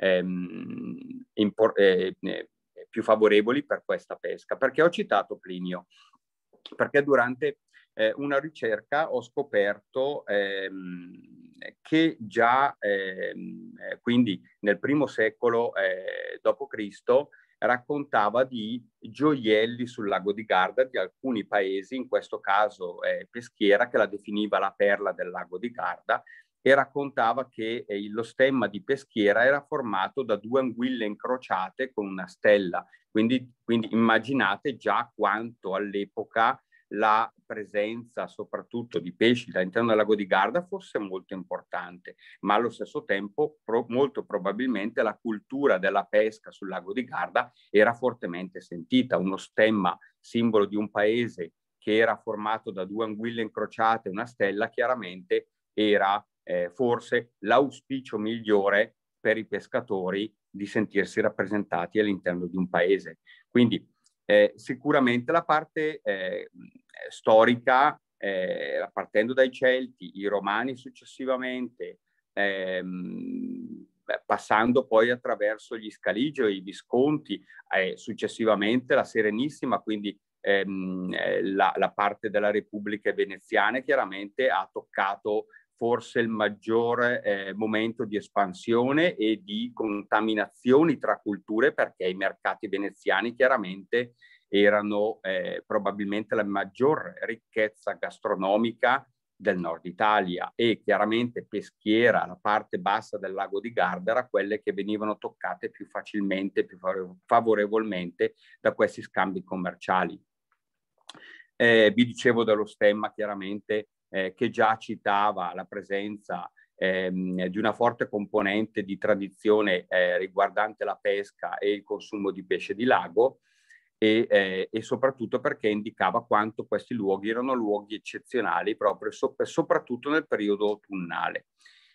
ehm, impor- eh, eh, più favorevoli per questa pesca. Perché ho citato Plinio? Perché durante eh, una ricerca ho scoperto ehm, che già ehm, quindi nel primo secolo eh, dopo Cristo raccontava di gioielli sul lago di Garda di alcuni paesi, in questo caso eh, Peschiera, che la definiva la perla del lago di Garda, e raccontava che eh, lo stemma di Peschiera era formato da due anguille incrociate con una stella. Quindi, quindi immaginate già quanto all'epoca la presenza soprattutto di pesci all'interno del lago di Garda fosse molto importante, ma allo stesso tempo pro, molto probabilmente la cultura della pesca sul lago di Garda era fortemente sentita. Uno stemma, simbolo di un paese che era formato da due anguille incrociate e una stella, chiaramente era eh, forse l'auspicio migliore per i pescatori di sentirsi rappresentati all'interno di un paese. Quindi Eh, sicuramente la parte eh, storica, eh, partendo dai Celti, i Romani successivamente, ehm, passando poi attraverso gli Scaligio e i Visconti, eh, successivamente la Serenissima, quindi ehm, la, la parte della Repubblica veneziana chiaramente ha toccato forse il maggior eh, momento di espansione e di contaminazioni tra culture, perché i mercati veneziani chiaramente erano eh, probabilmente la maggior ricchezza gastronomica del nord Italia, e chiaramente Peschiera, la parte bassa del lago di Garda, era quelle che venivano toccate più facilmente, più favorevolmente da questi scambi commerciali. Eh, vi dicevo dello stemma chiaramente eh, che già citava la presenza ehm, di una forte componente di tradizione eh, riguardante la pesca e il consumo di pesce di lago, e, eh, e soprattutto perché indicava quanto questi luoghi erano luoghi eccezionali proprio so, soprattutto nel periodo autunnale.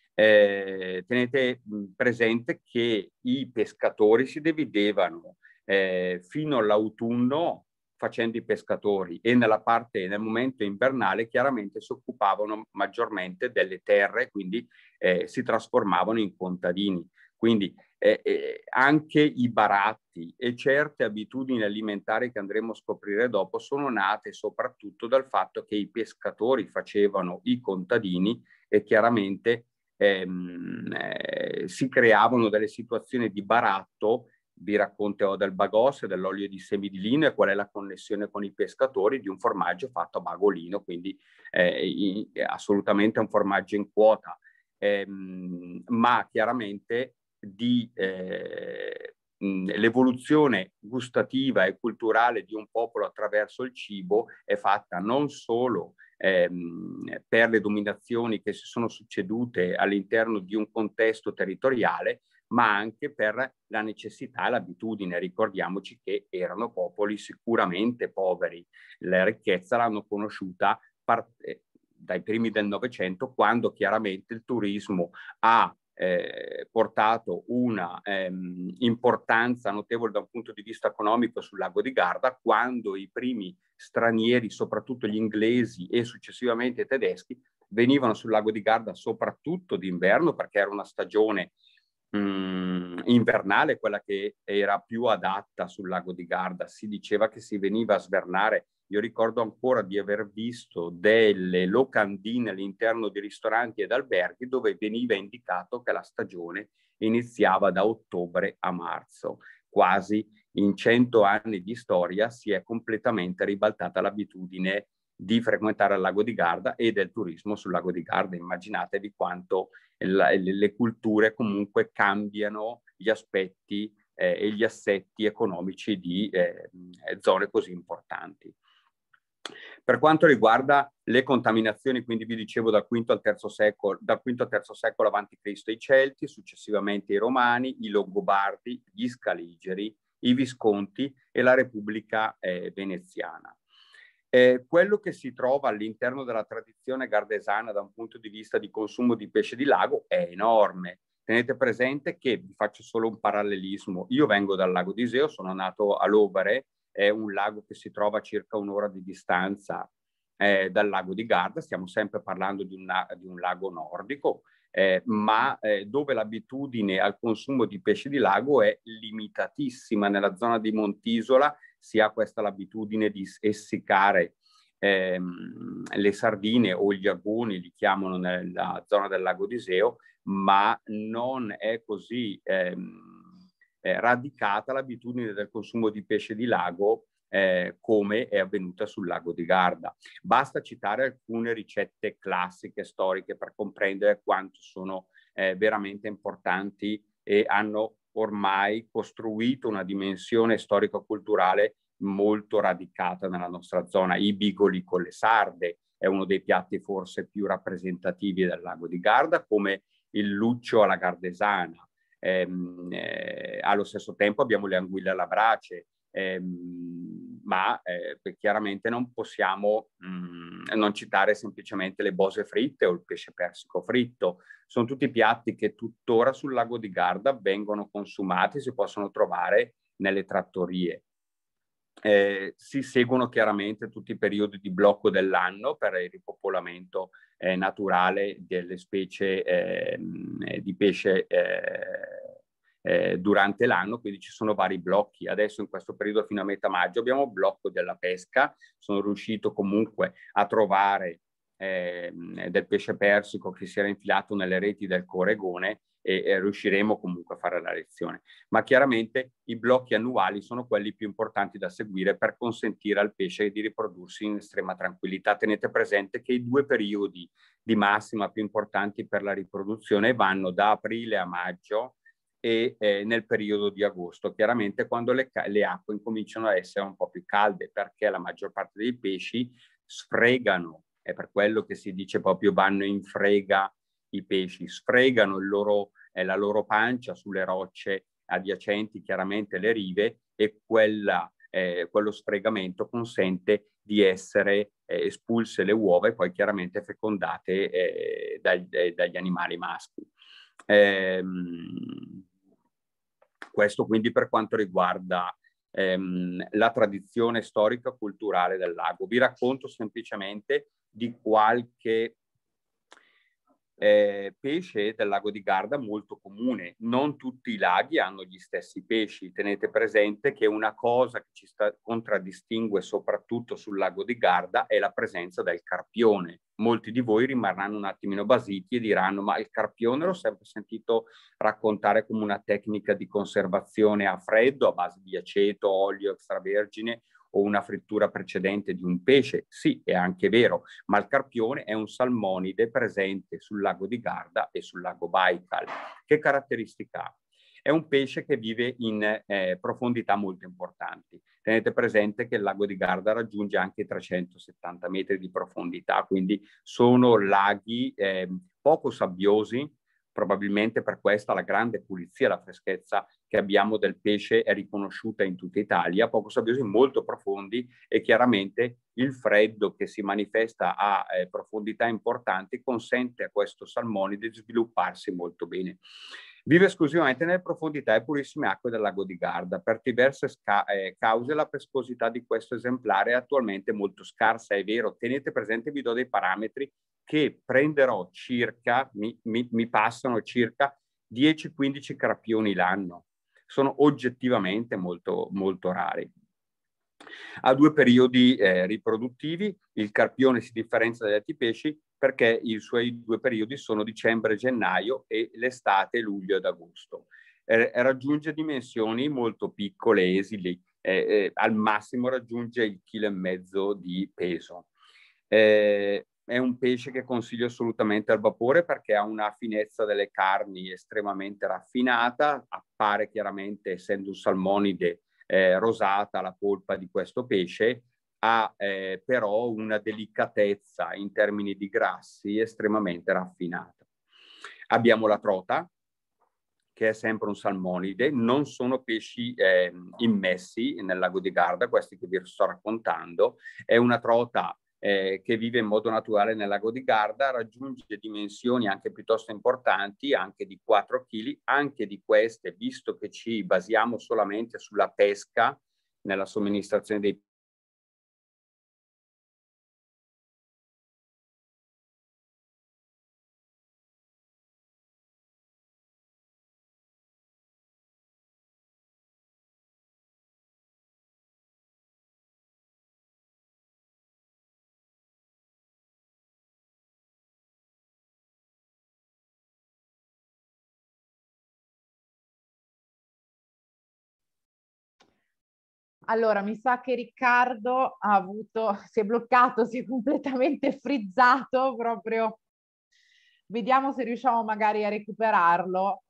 Eh, tenete presente che i pescatori si dividevano eh, fino all'autunno facendo i pescatori, e nella parte, nel momento invernale chiaramente si occupavano maggiormente delle terre, quindi eh, si trasformavano in contadini. Quindi eh, eh, anche i baratti e certe abitudini alimentari che andremo a scoprire dopo sono nate soprattutto dal fatto che i pescatori facevano i contadini, e chiaramente ehm, eh, si creavano delle situazioni di baratto. Vi racconterò del bagos, dell'olio di semi di lino, e qual è la connessione con i pescatori di un formaggio fatto a bagolino, quindi eh, assolutamente un formaggio in quota, ehm, ma chiaramente di eh, l'evoluzione gustativa e culturale di un popolo attraverso il cibo è fatta non solo ehm, per le dominazioni che si sono succedute all'interno di un contesto territoriale, ma anche per la necessità e l'abitudine. Ricordiamoci che erano popoli sicuramente poveri. La ricchezza l'hanno conosciuta parte, dai primi del Novecento, quando chiaramente il turismo ha eh, portato una ehm, importanza notevole da un punto di vista economico sul lago di Garda, quando i primi stranieri, soprattutto gli inglesi e successivamente i tedeschi, venivano sul lago di Garda soprattutto d'inverno, perché era una stagione mh, invernale, quella che era più adatta sul lago di Garda. Si diceva che si veniva a svernare. Io ricordo ancora di aver visto delle locandine all'interno di ristoranti ed alberghi dove veniva indicato che la stagione iniziava da ottobre a marzo, quasi in cento anni di storia si è completamente ribaltata l'abitudine di frequentare il lago di Garda e del turismo sul lago di Garda. Immaginatevi quanto la, le culture comunque cambiano gli aspetti eh, e gli assetti economici di eh, zone così importanti. Per quanto riguarda le contaminazioni, quindi vi dicevo dal quinto al terzo secolo, dal quinto al terzo secolo avanti Cristo i Celti, successivamente i Romani, i Longobardi, gli Scaligeri, i Visconti e la Repubblica eh, Veneziana. Eh, quello che si trova all'interno della tradizione gardesana da un punto di vista di consumo di pesce di lago è enorme. Tenete presente che, vi faccio solo un parallelismo, io vengo dal lago di Iseo, sono nato a Lovere, è un lago che si trova a circa un'ora di distanza eh, dal lago di Garda, stiamo sempre parlando di, una, di un lago nordico, eh, ma eh, dove l'abitudine al consumo di pesce di lago è limitatissima. Nella zona di Montisola si ha questa l'abitudine di essiccare ehm, le sardine o gli agoni, li chiamano nella zona del lago di Iseo, ma non è così ehm, eh, radicata l'abitudine del consumo di pesce di lago eh, come è avvenuta sul lago di Garda. Basta citare alcune ricette classiche, storiche, per comprendere quanto sono eh, veramente importanti e hanno ormai costruito una dimensione storico-culturale molto radicata nella nostra zona. I bigoli con le sarde è uno dei piatti forse più rappresentativi del lago di Garda, come il luccio alla gardesana. Ehm, eh, allo stesso tempo abbiamo le anguille alla brace, ehm, ma eh, chiaramente non possiamo mh, non citare semplicemente le bose fritte o il pesce persico fritto. Sono tutti piatti che tuttora sul lago di Garda vengono consumati, si possono trovare nelle trattorie. Eh, si seguono chiaramente tutti i periodi di blocco dell'anno per il ripopolamento eh, naturale delle specie eh, di pesce eh, eh, durante l'anno, quindi ci sono vari blocchi. Adesso in questo periodo fino a metà maggio abbiamo il blocco della pesca, sono riuscito comunque a trovare eh, del pesce persico che si era infilato nelle reti del Coregone e, e riusciremo comunque a fare la lezione. Ma chiaramente i blocchi annuali sono quelli più importanti da seguire per consentire al pesce di riprodursi in estrema tranquillità. Tenete presente che i due periodi di massima più importanti per la riproduzione vanno da aprile a maggio e eh, nel periodo di agosto, chiaramente quando le, le acque incominciano a essere un po' più calde, perché la maggior parte dei pesci sfregano, è per quello che si dice proprio vanno in frega i pesci, sfregano il loro, eh, la loro pancia sulle rocce adiacenti, chiaramente le rive, e quella, eh, quello sfregamento consente di essere eh, espulse le uova e poi chiaramente fecondate eh, dai, eh, dagli animali maschi. Ehm, questo quindi per quanto riguarda ehm, la tradizione storica culturale del lago. Vi racconto semplicemente di qualche eh, pesce del lago di Garda molto comune. Non tutti i laghi hanno gli stessi pesci. Tenete presente che una cosa che ci sta, contraddistingue soprattutto sul lago di Garda è la presenza del carpione. Molti di voi rimarranno un attimino basiti e diranno: ma il carpione l'ho sempre sentito raccontare come una tecnica di conservazione a freddo a base di aceto, olio extravergine o una frittura precedente di un pesce. Sì, è anche vero, ma il carpione è un salmonide presente sul lago di Garda e sul lago Baikal. Che caratteristica ha? È un pesce che vive in eh, profondità molto importanti. Tenete presente che il lago di Garda raggiunge anche trecentosettanta metri di profondità, quindi sono laghi eh, poco sabbiosi. Probabilmente per questa la grande pulizia, la freschezza che abbiamo del pesce è riconosciuta in tutta Italia, poco sabbiosi, molto profondi, e chiaramente il freddo che si manifesta a eh, profondità importanti consente a questo salmonide di svilupparsi molto bene. Vive esclusivamente nelle profondità e purissime acque del lago di Garda. Per diverse eh, cause la pescosità di questo esemplare è attualmente molto scarsa, è vero. Tenete presente, vi do dei parametri che prenderò circa, mi, mi, mi passano circa dieci quindici carpioni l'anno. Sono oggettivamente molto, molto rari. Ha due periodi eh, riproduttivi. Il carpione si differenzia dagli altri pesci perché i suoi due periodi sono dicembre e gennaio e l'estate luglio ed agosto. eh, raggiunge dimensioni molto piccole, esili, eh, eh, al massimo raggiunge il chilo e mezzo di peso. Eh, è un pesce che consiglio assolutamente al vapore perché ha una finezza delle carni estremamente raffinata, appare chiaramente, essendo un salmonide, eh, rosata la polpa di questo pesce, ha eh, però una delicatezza in termini di grassi estremamente raffinata. Abbiamo la trota, che è sempre un salmonide, non sono pesci eh, immessi nel lago di Garda, questi che vi sto raccontando, è una trota eh, che vive in modo naturale nel lago di Garda, raggiunge dimensioni anche piuttosto importanti, anche di quattro chili, anche di queste, visto che ci basiamo solamente sulla pesca nella somministrazione dei Allora, mi sa che Riccardo ha avuto, si è bloccato, si è completamente frizzato proprio. Vediamo se riusciamo magari a recuperarlo.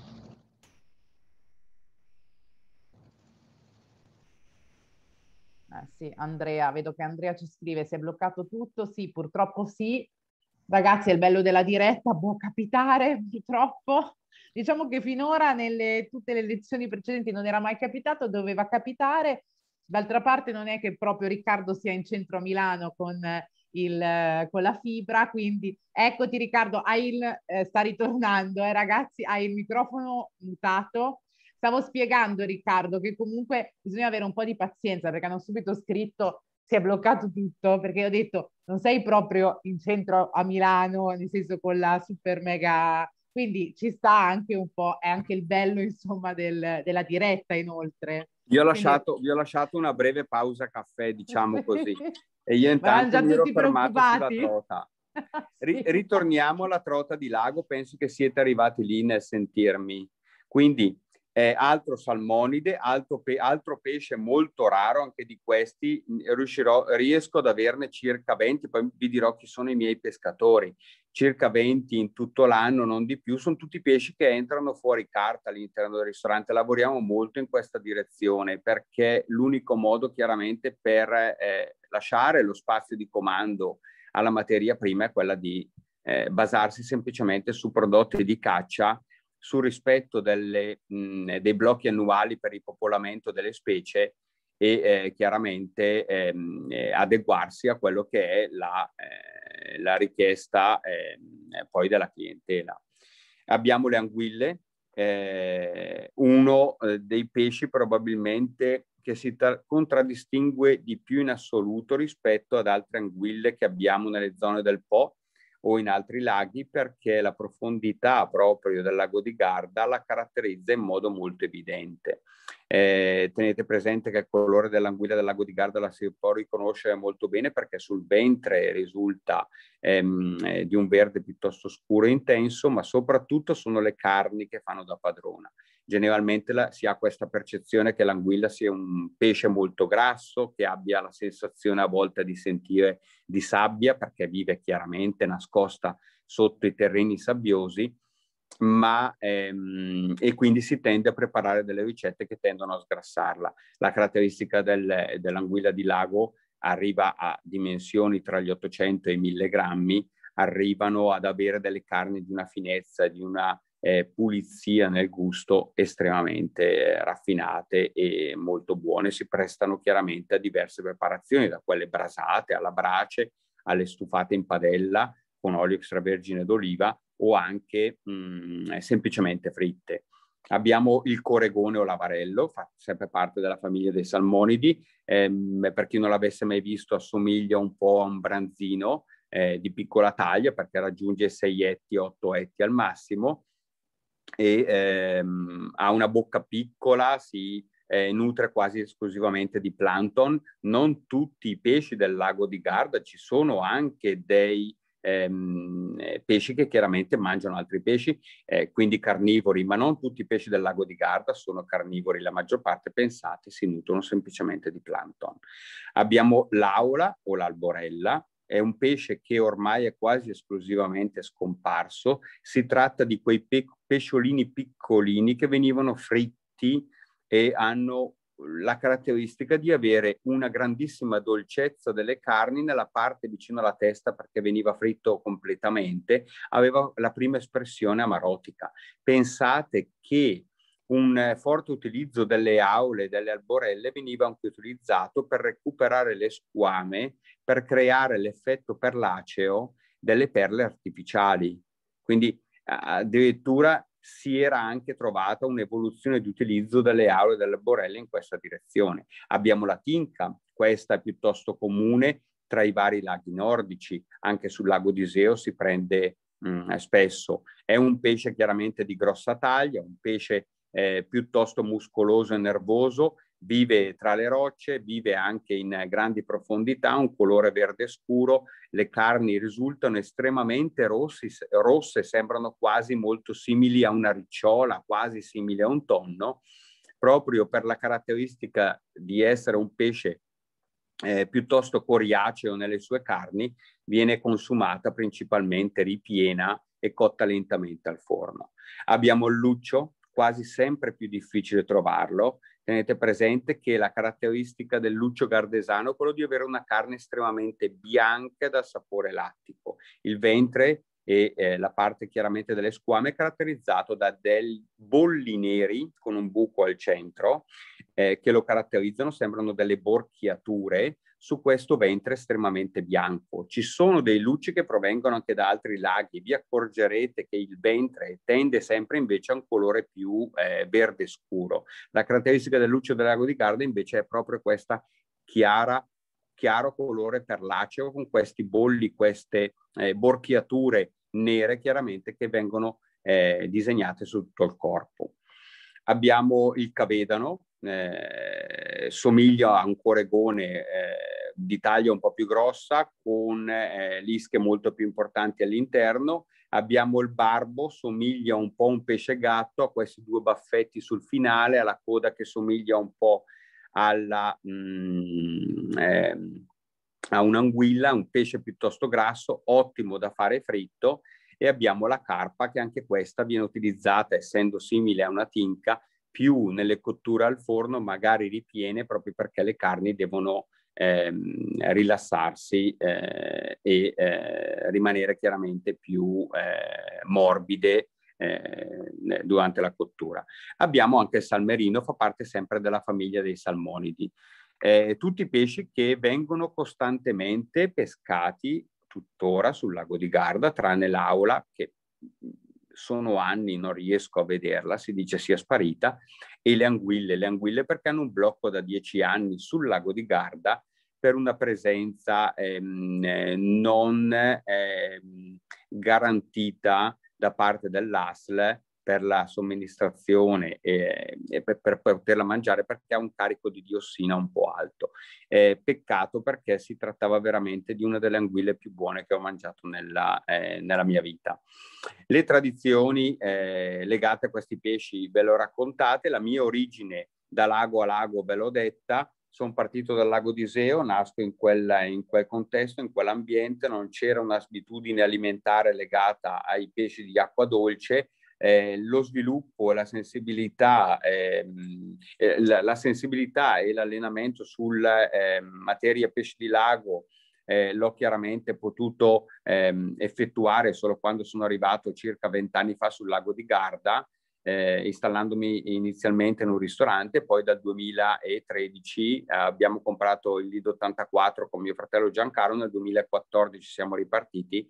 Eh sì, Andrea, vedo che Andrea ci scrive, si è bloccato tutto, sì, purtroppo sì. Ragazzi, è il bello della diretta, può capitare purtroppo. Diciamo che finora nelle tutte le lezioni precedenti non era mai capitato, doveva capitare. D'altra parte non è che proprio Riccardo sia in centro a Milano con, il, con la fibra, quindi eccoti Riccardo, hai il, eh, sta ritornando, eh, ragazzi, hai il microfono mutato. Stavo spiegando, Riccardo, che comunque bisogna avere un po' di pazienza perché hanno subito scritto si è bloccato tutto, perché ho detto non sei proprio in centro a Milano, nel senso con la super mega, quindi ci sta anche un po', è anche il bello insomma del, della diretta inoltre. Vi ho, Quindi... lasciato, vi ho lasciato una breve pausa caffè, diciamo così, e io Ma erano intanto già mi ero tutti fermato sulla preoccupati. trota. Ri- Sì. ritorniamo alla trota di lago, penso che siete arrivati lì nel sentirmi. Quindi eh, altro salmonide, altro, pe- altro pesce molto raro, anche di questi riuscirò, riesco ad averne circa venti, poi vi dirò chi sono i miei pescatori, circa venti in tutto l'anno, non di più, sono tutti pesci che entrano fuori carta all'interno del ristorante. Lavoriamo molto in questa direzione perché l'unico modo chiaramente per eh, lasciare lo spazio di comando alla materia prima è quella di eh, basarsi semplicemente su prodotti di caccia, sul rispetto delle, mh, dei blocchi annuali per il popolamento delle specie e eh, chiaramente ehm, eh, adeguarsi a quello che è la, eh, la richiesta eh, poi della clientela. Abbiamo le anguille, eh, uno eh, dei pesci probabilmente che si contraddistingue di più in assoluto rispetto ad altre anguille che abbiamo nelle zone del Po o in altri laghi, perché la profondità proprio del lago di Garda la caratterizza in modo molto evidente. Eh, tenete presente che il colore dell'anguilla del lago di Garda la si può riconoscere molto bene perché sul ventre risulta ehm, eh, di un verde piuttosto scuro e intenso, ma soprattutto sono le carni che fanno da padrona. Generalmente la, si ha questa percezione che l'anguilla sia un pesce molto grasso, che abbia la sensazione a volte di sentire di sabbia perché vive chiaramente nascosta sotto i terreni sabbiosi, ma ehm, e quindi si tende a preparare delle ricette che tendono a sgrassarla. La caratteristica del, dell'anguilla di lago arriva a dimensioni tra gli ottocento e i mille grammi, arrivano ad avere delle carni di una finezza, di una eh, pulizia nel gusto estremamente eh, raffinate e molto buone. Si prestano chiaramente a diverse preparazioni, da quelle brasate alla brace, alle stufate in padella con olio extravergine d'oliva o anche mh, semplicemente fritte. Abbiamo il coregone o l'avarello, fa sempre parte della famiglia dei salmonidi. Ehm, per chi non l'avesse mai visto, assomiglia un po' a un branzino eh, di piccola taglia perché raggiunge sei etti, otto etti al massimo e ehm, ha una bocca piccola, si eh, nutre quasi esclusivamente di plankton. Non tutti i pesci del lago di Garda, ci sono anche dei ehm, pesci che chiaramente mangiano altri pesci, eh, quindi carnivori, ma non tutti i pesci del lago di Garda sono carnivori, la maggior parte, pensate, si nutrono semplicemente di plancton. Abbiamo l'aula o l'alborella, è un pesce che ormai è quasi esclusivamente scomparso. Si tratta di quei pe- pesciolini piccolini che venivano fritti e hanno la caratteristica di avere una grandissima dolcezza delle carni nella parte vicino alla testa, perché veniva fritto completamente, aveva la prima espressione amarotica. Pensate che un forte utilizzo delle aule, delle alborelle, veniva anche utilizzato per recuperare le squame, per creare l'effetto perlaceo delle perle artificiali. Quindi addirittura si era anche trovata un'evoluzione di utilizzo delle aule e delle alborelle in questa direzione. Abbiamo la tinca, questa è piuttosto comune tra i vari laghi nordici, anche sul lago di Iseo si prende mh, spesso. È un pesce chiaramente di grossa taglia, un pesce eh, piuttosto muscoloso e nervoso, vive tra le rocce, vive anche in grandi profondità, un colore verde scuro, le carni risultano estremamente rossi, rosse, sembrano quasi molto simili a una ricciola, quasi simili a un tonno, proprio per la caratteristica di essere un pesce eh, piuttosto coriaceo nelle sue carni, viene consumata principalmente ripiena e cotta lentamente al forno. Abbiamo il luccio, quasi sempre più difficile trovarlo. Tenete presente che la caratteristica del luccio gardesano è quello di avere una carne estremamente bianca dal sapore lattico. Il ventre e eh, la parte chiaramente delle squame è caratterizzato da dei bolli neri con un buco al centro eh, che lo caratterizzano, sembrano delle borchiature su questo ventre estremamente bianco. Ci sono dei lucci che provengono anche da altri laghi, vi accorgerete che il ventre tende sempre invece a un colore più eh, verde scuro. La caratteristica del luccio del lago di Garda invece è proprio questa chiara chiaro colore perlaceo con questi bolli, queste eh, borchiature nere chiaramente che vengono eh, disegnate su tutto il corpo. Abbiamo il cavedano, eh, somiglia a un coregone eh, di taglia un po' più grossa con eh, lische molto più importanti all'interno. Abbiamo il barbo, somiglia un po' a un pesce gatto, ha questi due baffetti sul finale, ha la coda che somiglia un po' alla, mh, eh, a un'anguilla, un pesce piuttosto grasso, ottimo da fare fritto. E abbiamo la carpa, che anche questa viene utilizzata, essendo simile a una tinca, più nelle cotture al forno, magari ripiene, proprio perché le carni devono ehm, rilassarsi eh, e eh, rimanere chiaramente più eh, morbide eh, durante la cottura. Abbiamo anche il salmerino, fa parte sempre della famiglia dei salmonidi. Eh, tutti pesci che vengono costantemente pescati tuttora sul lago di Garda, tranne l'aula, che sono anni non riesco a vederla, si dice sia sparita, e le anguille. Le anguille perché hanno un blocco da dieci anni sul lago di Garda per una presenza ehm, non ehm, garantita da parte dell'A S L per la somministrazione e, e per, per poterla mangiare, perché ha un carico di diossina un po' alto. Eh, peccato, perché si trattava veramente di una delle anguille più buone che ho mangiato nella, eh, nella mia vita. Le tradizioni eh, legate a questi pesci ve le ho raccontate, la mia origine da lago a lago ve l'ho detta. Sono partito dal lago di Iseo, nasco in, quella, in quel contesto, in quell'ambiente, non c'era un'abitudine alimentare legata ai pesci di acqua dolce. Eh, lo sviluppo e la sensibilità, ehm, eh, la, la sensibilità e l'allenamento sulla eh, materia pesci di lago eh, l'ho chiaramente potuto ehm, effettuare solo quando sono arrivato circa vent'anni fa sul lago di Garda, eh, installandomi inizialmente in un ristorante. Poi dal duemilatredici eh, abbiamo comprato il Lido ottantaquattro con mio fratello Giancarlo, nel duemilaquattordici siamo ripartiti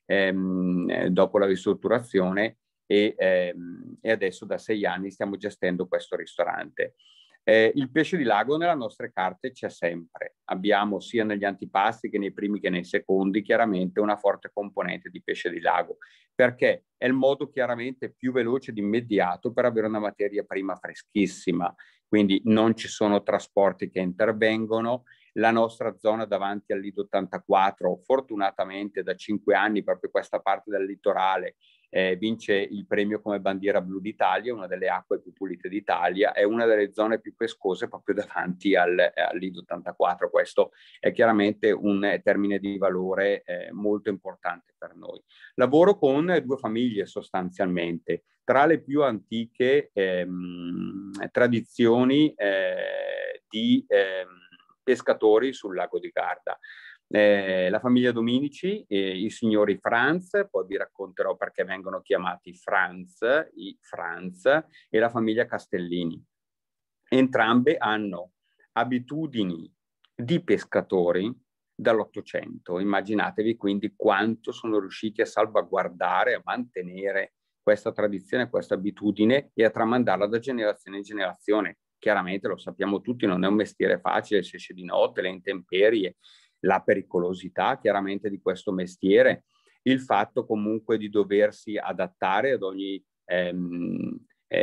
ehm, dopo la ristrutturazione e, ehm, e adesso da sei anni stiamo gestendo questo ristorante. Eh, il pesce di lago nelle nostre carte c'è sempre. Abbiamo sia negli antipasti che nei primi che nei secondi chiaramente una forte componente di pesce di lago, perché è il modo chiaramente più veloce ed immediato per avere una materia prima freschissima. Quindi non ci sono trasporti che intervengono, la nostra zona davanti al Lido ottantaquattro, fortunatamente da cinque anni proprio questa parte del litorale eh, vince il premio come bandiera blu d'Italia, una delle acque più pulite d'Italia, è una delle zone più pescose proprio davanti al, al Lido ottantaquattro. Questo è chiaramente un termine di valore eh, molto importante per noi. Lavoro con due famiglie sostanzialmente, tra le più antiche ehm, tradizioni eh, di ehm, pescatori sul lago di Garda. Eh, la famiglia Dominici, eh, i signori Franz, poi vi racconterò perché vengono chiamati Franz, i Franz, e la famiglia Castellini. Entrambe hanno abitudini di pescatori dall'Ottocento. Immaginatevi quindi quanto sono riusciti a salvaguardare, a mantenere questa tradizione, questa abitudine e a tramandarla da generazione in generazione. Chiaramente lo sappiamo tutti, non è un mestiere facile, si esce di notte, le intemperie, la pericolosità chiaramente di questo mestiere, il fatto comunque di doversi adattare ad ogni ehm,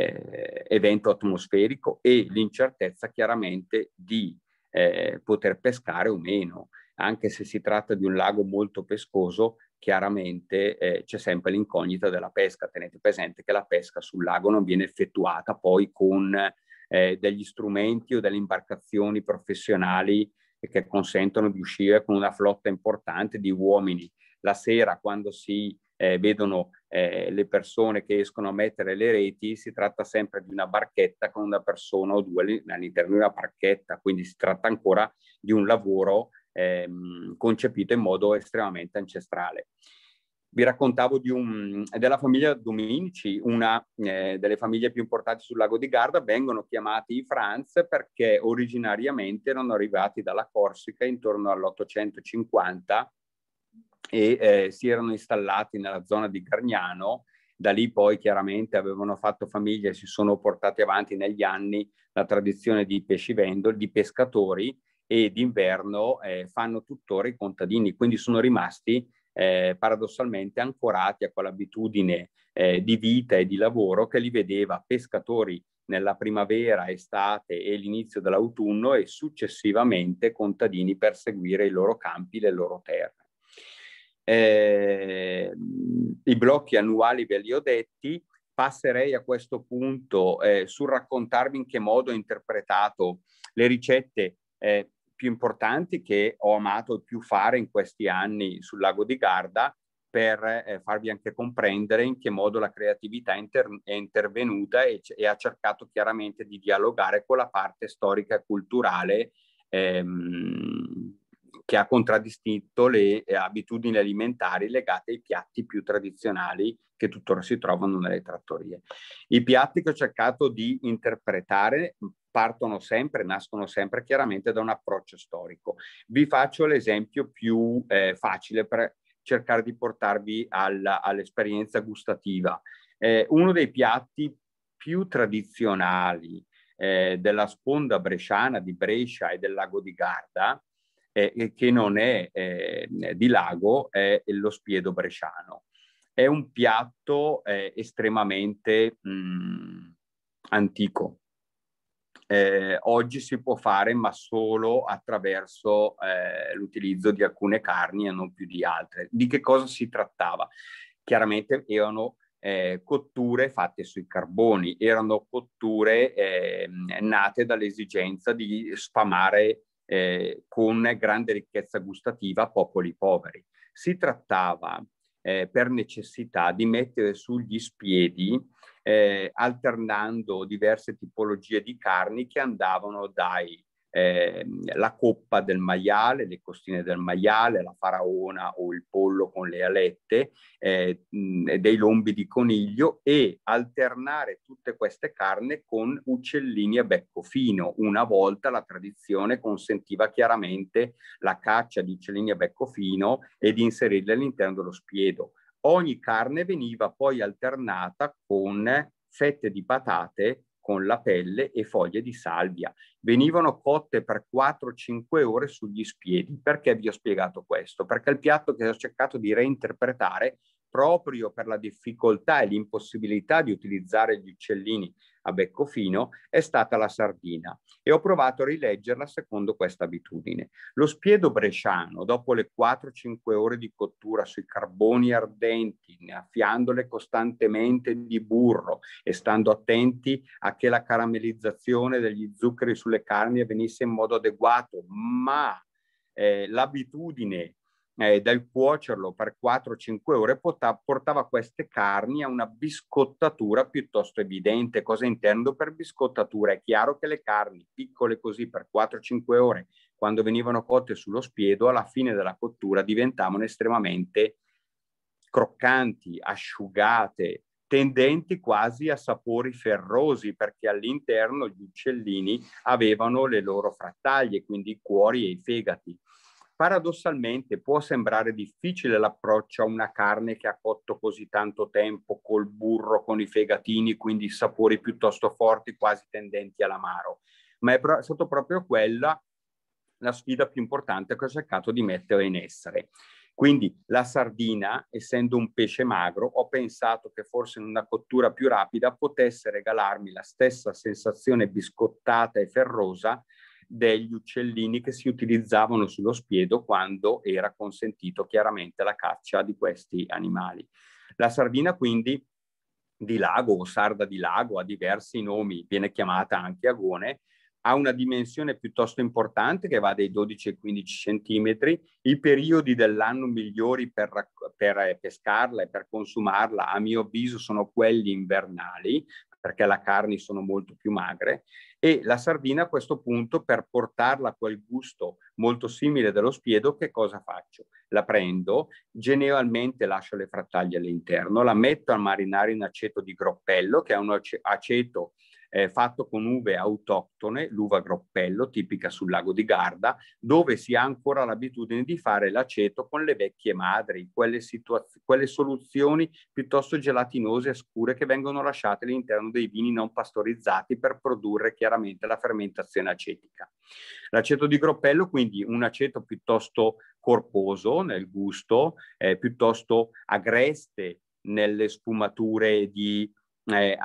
eh, evento atmosferico e l'incertezza chiaramente di eh, poter pescare o meno. Anche se si tratta di un lago molto pescoso, chiaramente eh, c'è sempre l'incognita della pesca. Tenete presente che la pesca sul lago non viene effettuata poi con eh, degli strumenti o delle imbarcazioni professionali che consentono di uscire con una flotta importante di uomini. La sera, quando si eh, vedono eh, le persone che escono a mettere le reti, si tratta sempre di una barchetta con una persona o due all'interno di una barchetta, quindi si tratta ancora di un lavoro ehm, concepito in modo estremamente ancestrale. Vi raccontavo di un, della famiglia Dominici, una eh, delle famiglie più importanti sul lago di Garda. Vengono chiamati i Franz perché originariamente erano arrivati dalla Corsica intorno all'ottocentocinquanta e eh, si erano installati nella zona di Gargnano. Da lì poi chiaramente avevano fatto famiglia e si sono portati avanti negli anni la tradizione di pescivendoli, di pescatori, e d'inverno eh, fanno tuttora i contadini, quindi sono rimasti eh, paradossalmente ancorati a quell'abitudine eh, di vita e di lavoro che li vedeva pescatori nella primavera, estate e l'inizio dell'autunno e successivamente contadini per seguire i loro campi, le loro terre. Eh, I blocchi annuali ve li ho detti. Passerei a questo punto eh, sul raccontarvi in che modo ho interpretato le ricette eh, più importanti che ho amato più fare in questi anni sul lago di Garda, per eh, farvi anche comprendere in che modo la creatività inter- è intervenuta e, e ha cercato chiaramente di dialogare con la parte storica e culturale ehm, che ha contraddistinto le eh, abitudini alimentari legate ai piatti più tradizionali che tuttora si trovano nelle trattorie. I piatti che ho cercato di interpretare partono sempre, nascono sempre chiaramente da un approccio storico. Vi faccio l'esempio più eh, facile per cercare di portarvi alla, all'esperienza gustativa. Eh, uno dei piatti più tradizionali eh, della sponda bresciana di Brescia e del lago di Garda, eh, che non è eh, di lago, è lo spiedo bresciano. È un piatto eh, estremamente mh, antico. Eh, oggi si può fare ma solo attraverso eh, l'utilizzo di alcune carni e non più di altre. Di che cosa si trattava? Chiaramente erano eh, cotture fatte sui carboni, erano cotture eh, nate dall'esigenza di sfamare eh, con grande ricchezza gustativa popoli poveri. Si trattava eh, per necessità di mettere sugli spiedi Eh, alternando diverse tipologie di carni che andavano dai eh, la coppa del maiale, le costine del maiale, la faraona o il pollo con le alette, eh, mh, dei lombi di coniglio, e alternare tutte queste carni con uccellini a becco fino. Una volta la tradizione consentiva chiaramente la caccia di uccellini a becco fino e di inserirli all'interno dello spiedo. Ogni carne veniva poi alternata con fette di patate con la pelle e foglie di salvia. Venivano cotte per quattro cinque ore sugli spiedi. Perché vi ho spiegato questo? Perché il piatto che ho cercato di reinterpretare proprio per la difficoltà e l'impossibilità di utilizzare gli uccellini a becco fino, è stata la sardina, e ho provato a rileggerla secondo questa abitudine. Lo spiedo bresciano, dopo le quattro cinque ore di cottura sui carboni ardenti, innaffiandole costantemente di burro e stando attenti a che la caramellizzazione degli zuccheri sulle carni avvenisse in modo adeguato, ma eh, l'abitudine Eh, dal cuocerlo per quattro cinque ore portava, portava queste carni a una biscottatura piuttosto evidente. Cosa intendo per biscottatura? È chiaro che le carni piccole così per quattro cinque ore, quando venivano cotte sullo spiedo, alla fine della cottura diventavano estremamente croccanti, asciugate, tendenti quasi a sapori ferrosi, perché all'interno gli uccellini avevano le loro frattaglie, quindi i cuori e i fegati. Paradossalmente può sembrare difficile l'approccio a una carne che ha cotto così tanto tempo col burro, con i fegatini, quindi sapori piuttosto forti, quasi tendenti all'amaro, ma è pro- stato proprio quella la sfida più importante che ho cercato di mettere in essere. Quindi la sardina, essendo un pesce magro, ho pensato che forse in una cottura più rapida potesse regalarmi la stessa sensazione biscottata e ferrosa degli uccellini che si utilizzavano sullo spiedo quando era consentito chiaramente la caccia di questi animali. La sardina quindi di lago o sarda di lago, ha diversi nomi, viene chiamata anche agone, ha una dimensione piuttosto importante che va dai dodici ai quindici centimetri. I periodi dell'anno migliori per, per pescarla e per consumarla, a mio avviso, sono quelli invernali, perché le carni sono molto più magre, e la sardina a questo punto, per portarla a quel gusto molto simile dello spiedo, che cosa faccio? La prendo, generalmente lascio le frattaglie all'interno, la metto a marinare in aceto di groppello, che è un aceto eh, fatto con uve autoctone, l'uva groppello, tipica sul lago di Garda, dove si ha ancora l'abitudine di fare l'aceto con le vecchie madri, quelle, quelle soluzioni piuttosto gelatinose e scure che vengono lasciate all'interno dei vini non pastorizzati per produrre chiaramente la fermentazione acetica. L'aceto di groppello, quindi un aceto piuttosto corposo nel gusto, eh, piuttosto agreste nelle sfumature di eh,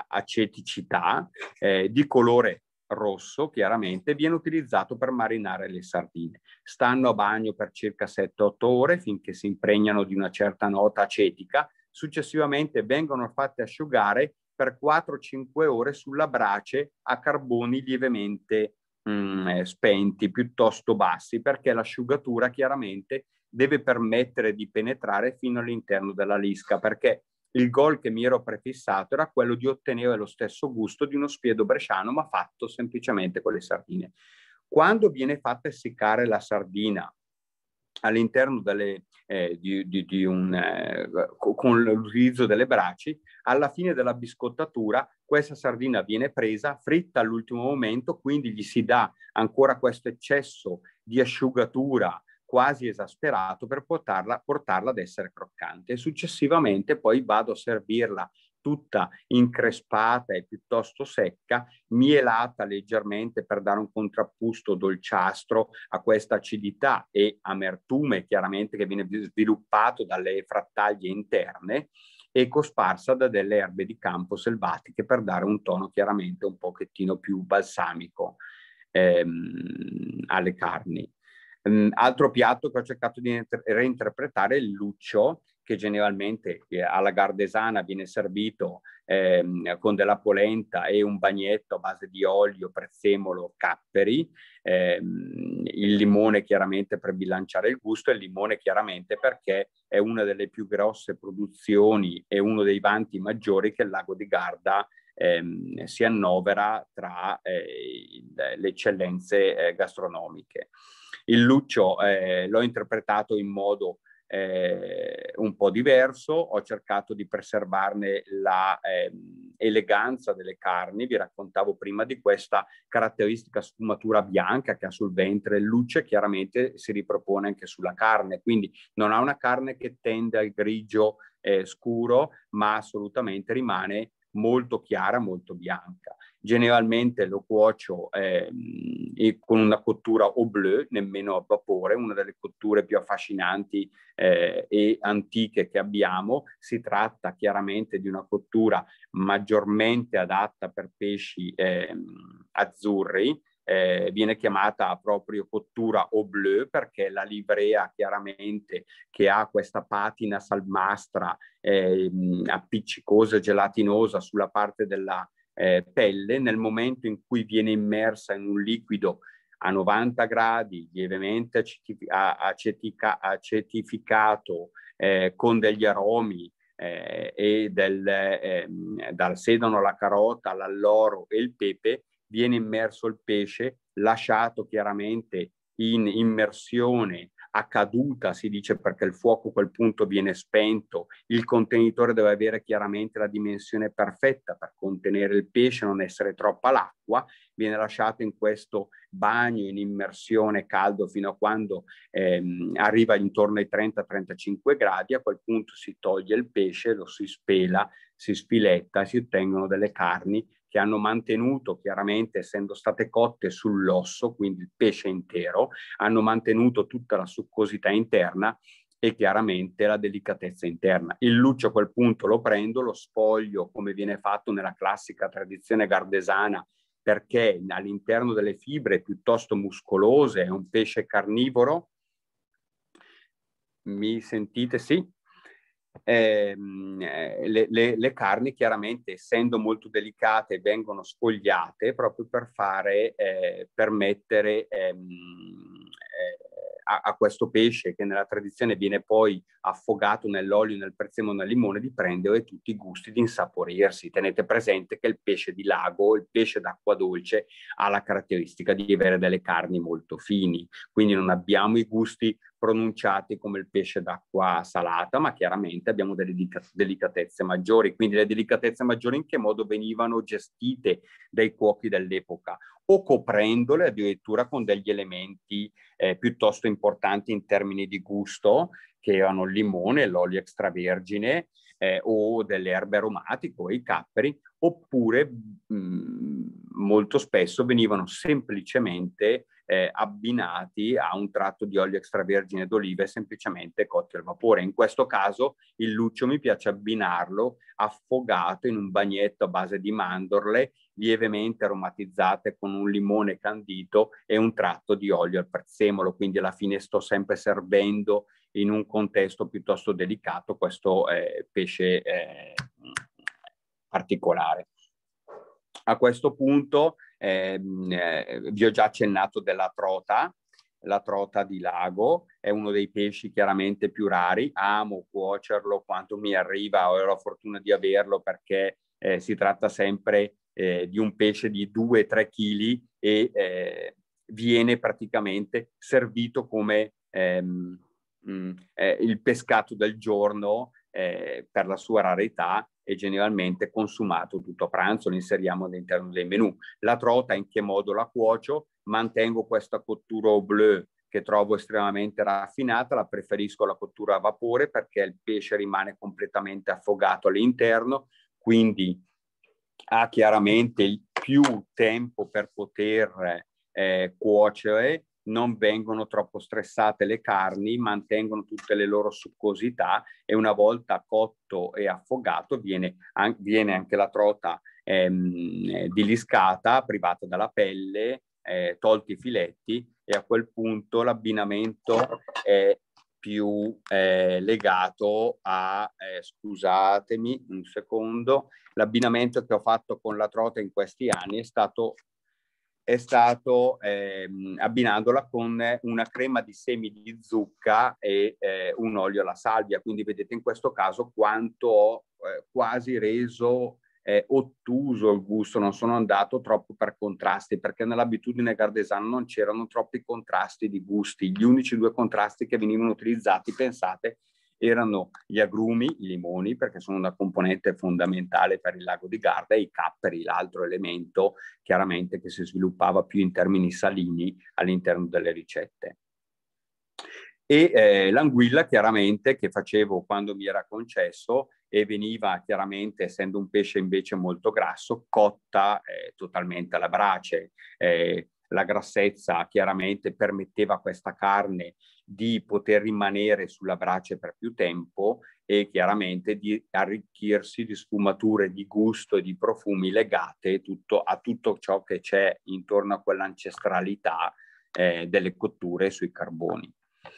aceticità, eh, di colore rosso chiaramente, viene utilizzato per marinare le sardine. Stanno a bagno per circa sette otto ore finché si impregnano di una certa nota acetica, successivamente vengono fatte asciugare per quattro cinque ore sulla brace a carboni lievemente mh, spenti, piuttosto bassi, perché l'asciugatura chiaramente deve permettere di penetrare fino all'interno della lisca, perché il goal che mi ero prefissato era quello di ottenere lo stesso gusto di uno spiedo bresciano, ma fatto semplicemente con le sardine. Quando viene fatta essiccare la sardina all'interno delle, eh, di, di, di un, eh, con l'utilizzo delle braci, alla fine della biscottatura questa sardina viene presa, fritta all'ultimo momento, quindi gli si dà ancora questo eccesso di asciugatura quasi esasperato per portarla, portarla ad essere croccante, e successivamente poi vado a servirla tutta increspata e piuttosto secca, mielata leggermente per dare un contrapposto dolciastro a questa acidità e amertume chiaramente che viene sviluppato dalle frattaglie interne, e cosparsa da delle erbe di campo selvatiche per dare un tono chiaramente un pochettino più balsamico ehm, alle carni. Um, altro piatto che ho cercato di reinterpretare è il luccio, che generalmente eh, alla gardesana viene servito ehm, con della polenta e un bagnetto a base di olio, prezzemolo, capperi, ehm, il limone chiaramente per bilanciare il gusto, e il limone chiaramente perché è una delle più grosse produzioni e uno dei vanti maggiori che il lago di Garda ehm, si annovera tra eh, le eccellenze eh, gastronomiche. Il luccio eh, l'ho interpretato in modo eh, un po' diverso, ho cercato di preservarne la eh, eleganza delle carni. Vi raccontavo prima di questa caratteristica sfumatura bianca che ha sul ventre. Il luccio chiaramente si ripropone anche sulla carne, quindi non ha una carne che tende al grigio eh, scuro, ma assolutamente rimane molto chiara, molto bianca. Generalmente lo cuocio eh, con una cottura au bleu, nemmeno a vapore, una delle cotture più affascinanti eh, e antiche che abbiamo. Si tratta chiaramente di una cottura maggiormente adatta per pesci eh, azzurri. Eh, viene chiamata proprio cottura au bleu perché la livrea chiaramente che ha questa patina salmastra eh, appiccicosa e gelatinosa sulla parte della eh, pelle, nel momento in cui viene immersa in un liquido a novanta gradi, lievemente acetica, acetificato, eh, con degli aromi eh, e del, eh, dal sedano alla carota, all'alloro e il pepe, viene immerso il pesce, lasciato chiaramente in immersione a caduta, si dice, perché il fuoco a quel punto viene spento. Il contenitore deve avere chiaramente la dimensione perfetta per contenere il pesce, non essere troppa l'acqua. Viene lasciato in questo bagno in immersione caldo fino a quando ehm, arriva intorno ai trenta trentacinque gradi. A quel punto si toglie il pesce, lo si spela, si sfiletta e si ottengono delle carni che hanno mantenuto, chiaramente essendo state cotte sull'osso, quindi il pesce intero, hanno mantenuto tutta la succosità interna e chiaramente la delicatezza interna. Il luccio a quel punto lo prendo, lo spoglio come viene fatto nella classica tradizione gardesana, perché all'interno delle fibre piuttosto muscolose è un pesce carnivoro. Mi sentite? Sì? Eh, le, le, le carni chiaramente, essendo molto delicate, vengono spogliate proprio per fare eh, permettere ehm, eh, a, a questo pesce, che nella tradizione viene poi affogato nell'olio, nel prezzemolo, nel limone, di prendere tutti i gusti, di insaporirsi. Tenete presente che il pesce di lago, il pesce d'acqua dolce, ha la caratteristica di avere delle carni molto fini, quindi non abbiamo i gusti pronunciati come il pesce d'acqua salata, ma chiaramente abbiamo delle delicatezze maggiori. Quindi le delicatezze maggiori in che modo venivano gestite dai cuochi dell'epoca? O coprendole addirittura con degli elementi eh, piuttosto importanti in termini di gusto, che erano il limone, l'olio extravergine eh, o delle erbe aromatiche o i capperi, oppure mh, molto spesso venivano semplicemente eh, abbinati a un tratto di olio extravergine d'oliva semplicemente cotti al vapore. In questo caso il luccio mi piace abbinarlo affogato in un bagnetto a base di mandorle lievemente aromatizzate con un limone candito e un tratto di olio al prezzemolo, quindi alla fine sto sempre servendo in un contesto piuttosto delicato questo eh, pesce eh, particolare. A questo punto eh, eh, vi ho già accennato della trota. La trota di lago è uno dei pesci chiaramente più rari. Amo cuocerlo quanto mi arriva, ho la fortuna di averlo perché eh, si tratta sempre eh, di un pesce di due tre chili e eh, viene praticamente servito come ehm, mh, eh, il pescato del giorno eh, per la sua rarità e generalmente consumato tutto a pranzo, lo inseriamo all'interno dei menù. La trota in che modo la cuocio? Mantengo questa cottura au bleu che trovo estremamente raffinata, la preferisco la cottura a vapore perché il pesce rimane completamente affogato all'interno, quindi ha chiaramente più tempo per poter eh, cuocere, non vengono troppo stressate le carni, mantengono tutte le loro succosità e una volta cotto e affogato viene, an- viene anche la trota ehm, diliscata, privata dalla pelle, eh, tolti i filetti e a quel punto l'abbinamento è più eh, legato a, eh, scusatemi un secondo, l'abbinamento che ho fatto con la trota in questi anni è stato è stato ehm, abbinandola con una crema di semi di zucca e eh, un olio alla salvia. Quindi vedete in questo caso quanto ho eh, quasi reso eh, ottuso il gusto, non sono andato troppo per contrasti, perché nell'abitudine gardesana non c'erano troppi contrasti di gusti. Gli unici due contrasti che venivano utilizzati, pensate, erano gli agrumi, i limoni, perché sono una componente fondamentale per il lago di Garda, e i capperi, l'altro elemento chiaramente che si sviluppava più in termini salini all'interno delle ricette. E eh, l'anguilla chiaramente che facevo quando mi era concesso e veniva chiaramente, essendo un pesce invece molto grasso, cotta eh, totalmente alla brace. Eh, la grassezza chiaramente permetteva a questa carne di poter rimanere sulla brace per più tempo e chiaramente di arricchirsi di sfumature di gusto e di profumi legate tutto, a tutto ciò che c'è intorno a quell'ancestralità eh, delle cotture sui carboni.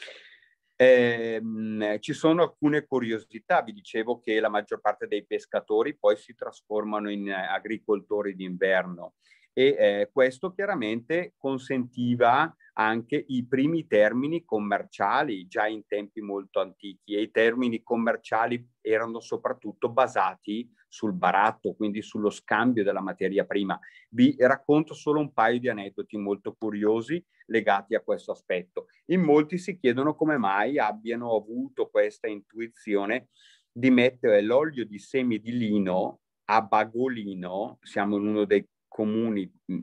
Eh, ci sono alcune curiosità. Vi dicevo che la maggior parte dei pescatori poi si trasformano in agricoltori d'inverno e eh, questo chiaramente consentiva anche i primi termini commerciali già in tempi molto antichi, e i termini commerciali erano soprattutto basati sul baratto, quindi sullo scambio della materia prima. Vi racconto solo un paio di aneddoti molto curiosi legati a questo aspetto. In molti si chiedono come mai abbiano avuto questa intuizione di mettere l'olio di semi di lino a Bagolino. Siamo in uno dei comuni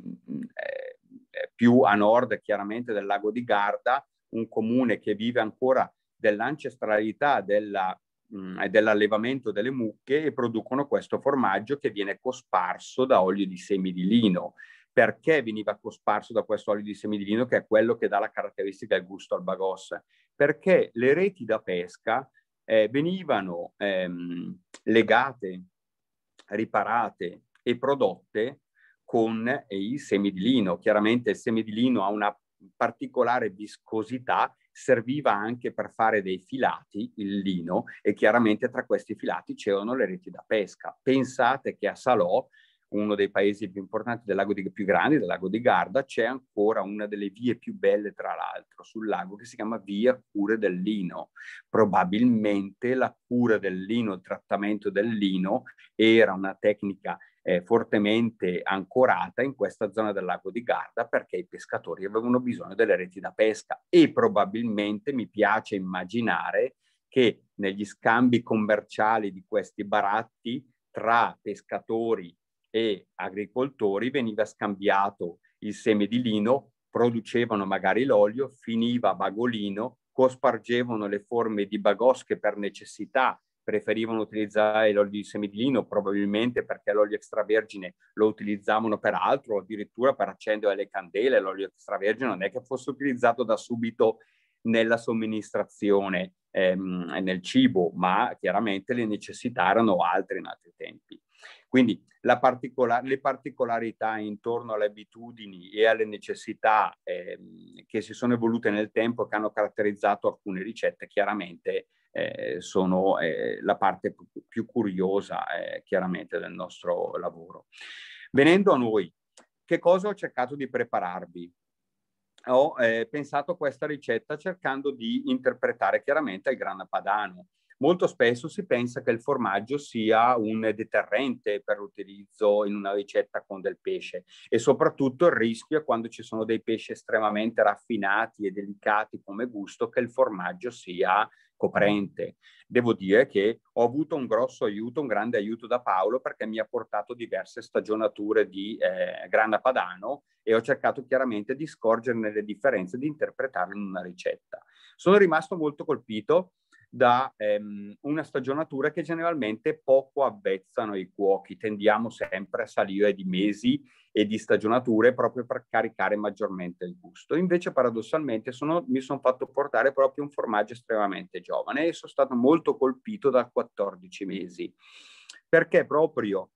eh, più a nord chiaramente del lago di Garda, un comune che vive ancora dell'ancestralità della, mh, dell'allevamento delle mucche, e producono questo formaggio che viene cosparso da olio di semi di lino. Perché veniva cosparso da questo olio di semi di lino, che è quello che dà la caratteristica e il gusto al bagos? Perché le reti da pesca eh, venivano ehm, legate, riparate e prodotte con eh, i semi di lino. Chiaramente il seme di lino ha una particolare viscosità, serviva anche per fare dei filati, il lino, e chiaramente tra questi filati c'erano le reti da pesca. Pensate che a Salò, uno dei paesi più importanti del lago di, più grandi del lago di Garda, c'è ancora una delle vie più belle, tra l'altro, sul lago, che si chiama Via Cure del Lino. Probabilmente la cura del lino, il trattamento del lino, era una tecnica eh, fortemente ancorata in questa zona del lago di Garda, perché i pescatori avevano bisogno delle reti da pesca, e probabilmente mi piace immaginare che negli scambi commerciali di questi baratti tra pescatori e agricoltori veniva scambiato il seme di lino, producevano magari l'olio, finiva a Bagolino, cospargevano le forme di bagos che per necessità preferivano utilizzare l'olio di seme di lino, probabilmente perché l'olio extravergine lo utilizzavano per altro, addirittura per accendere le candele. L'olio extravergine non è che fosse utilizzato da subito nella somministrazione ehm, nel cibo, ma chiaramente le necessità erano altre in altri tempi. Quindi la particola- le particolarità intorno alle abitudini e alle necessità ehm, che si sono evolute nel tempo, che hanno caratterizzato alcune ricette, chiaramente eh, sono eh, la parte più, più curiosa eh, chiaramente del nostro lavoro. Venendo a noi, che cosa ho cercato di prepararvi? Ho eh, pensato a questa ricetta cercando di interpretare chiaramente il grana padano. Molto spesso si pensa che il formaggio sia un deterrente per l'utilizzo in una ricetta con del pesce, e soprattutto il rischio è quando ci sono dei pesci estremamente raffinati e delicati come gusto, che il formaggio sia coprente. Devo dire che ho avuto un grosso aiuto, un grande aiuto da Paolo, perché mi ha portato diverse stagionature di eh, grana padano, e ho cercato chiaramente di scorgerne le differenze, di interpretarle in una ricetta. Sono rimasto molto colpito da ehm, una stagionatura che generalmente poco avvezzano i cuochi. Tendiamo sempre a salire di mesi e di stagionature proprio per caricare maggiormente il gusto. Invece paradossalmente sono, mi sono fatto portare proprio un formaggio estremamente giovane, e sono stato molto colpito da quattordici mesi, perché proprio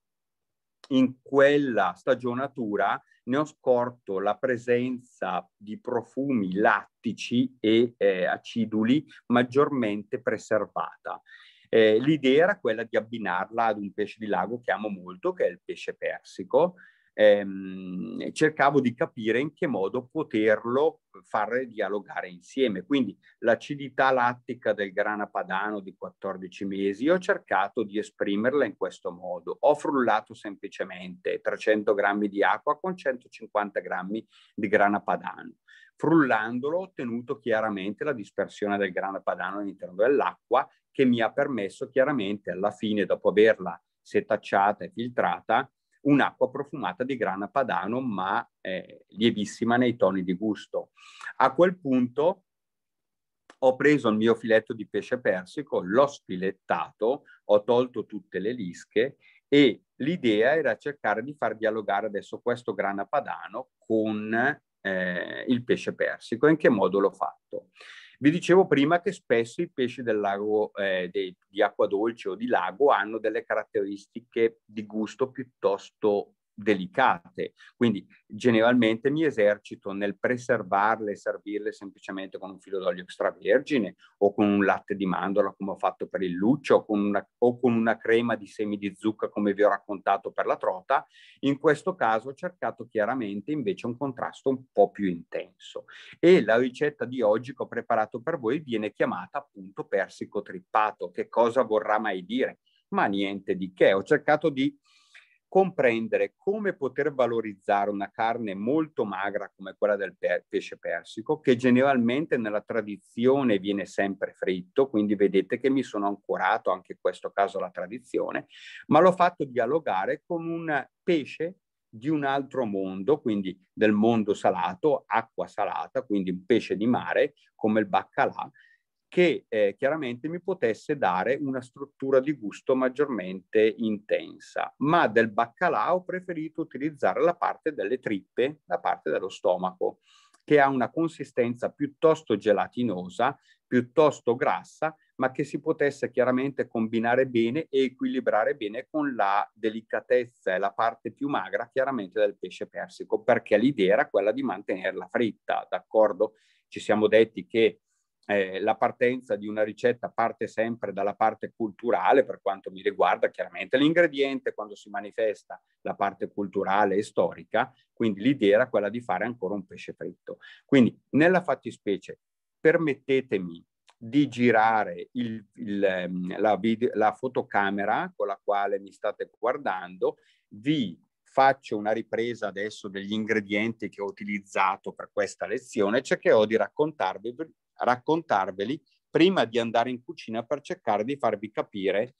in quella stagionatura ne ho scorto la presenza di profumi lattici e eh, aciduli maggiormente preservata. Eh, l'idea era quella di abbinarla ad un pesce di lago che amo molto, che è il pesce persico. Ehm, cercavo di capire in che modo poterlo far dialogare insieme. Quindi l'acidità lattica del grana padano di quattordici mesi, ho cercato di esprimerla in questo modo. Ho frullato semplicemente trecento grammi di acqua con centocinquanta grammi di grana padano. Frullandolo ho ottenuto chiaramente la dispersione del grana padano all'interno dell'acqua, che mi ha permesso chiaramente alla fine, dopo averla setacciata e filtrata, un'acqua profumata di grana padano, ma eh, lievissima nei toni di gusto. A quel punto ho preso il mio filetto di pesce persico, l'ho sfilettato, ho tolto tutte le lische e l'idea era cercare di far dialogare adesso questo grana padano con eh, il pesce persico. In che modo l'ho fatto? Vi dicevo prima che spesso i pesci del lago, eh, dei, di acqua dolce o di lago hanno delle caratteristiche di gusto piuttosto delicate, quindi generalmente mi esercito nel preservarle e servirle semplicemente con un filo d'olio extravergine o con un latte di mandorla come ho fatto per il luccio o con una, o con una crema di semi di zucca come vi ho raccontato per la trota. In questo caso ho cercato chiaramente invece un contrasto un po' più intenso e la ricetta di oggi che ho preparato per voi viene chiamata appunto persico trippato. Che cosa vorrà mai dire? Ma niente di che, ho cercato di comprendere come poter valorizzare una carne molto magra come quella del pe- pesce persico, che generalmente nella tradizione viene sempre fritto, quindi vedete che mi sono ancorato anche in questo caso alla tradizione, ma l'ho fatto dialogare con un pesce di un altro mondo, quindi del mondo salato, acqua salata, quindi un pesce di mare come il baccalà, che eh, chiaramente mi potesse dare una struttura di gusto maggiormente intensa. Ma del baccalà ho preferito utilizzare la parte delle trippe, la parte dello stomaco, che ha una consistenza piuttosto gelatinosa, piuttosto grassa, ma che si potesse chiaramente combinare bene e equilibrare bene con la delicatezza e la parte più magra chiaramente del pesce persico, perché l'idea era quella di mantenerla fritta, d'accordo? Ci siamo detti che Eh, la partenza di una ricetta parte sempre dalla parte culturale per quanto mi riguarda, chiaramente l'ingrediente quando si manifesta la parte culturale e storica, quindi l'idea era quella di fare ancora un pesce fritto. Quindi nella fattispecie permettetemi di girare il, il, la, video, la fotocamera con la quale mi state guardando, vi faccio una ripresa adesso degli ingredienti che ho utilizzato per questa lezione, cercherò di raccontarvi raccontarveli prima di andare in cucina per cercare di farvi capire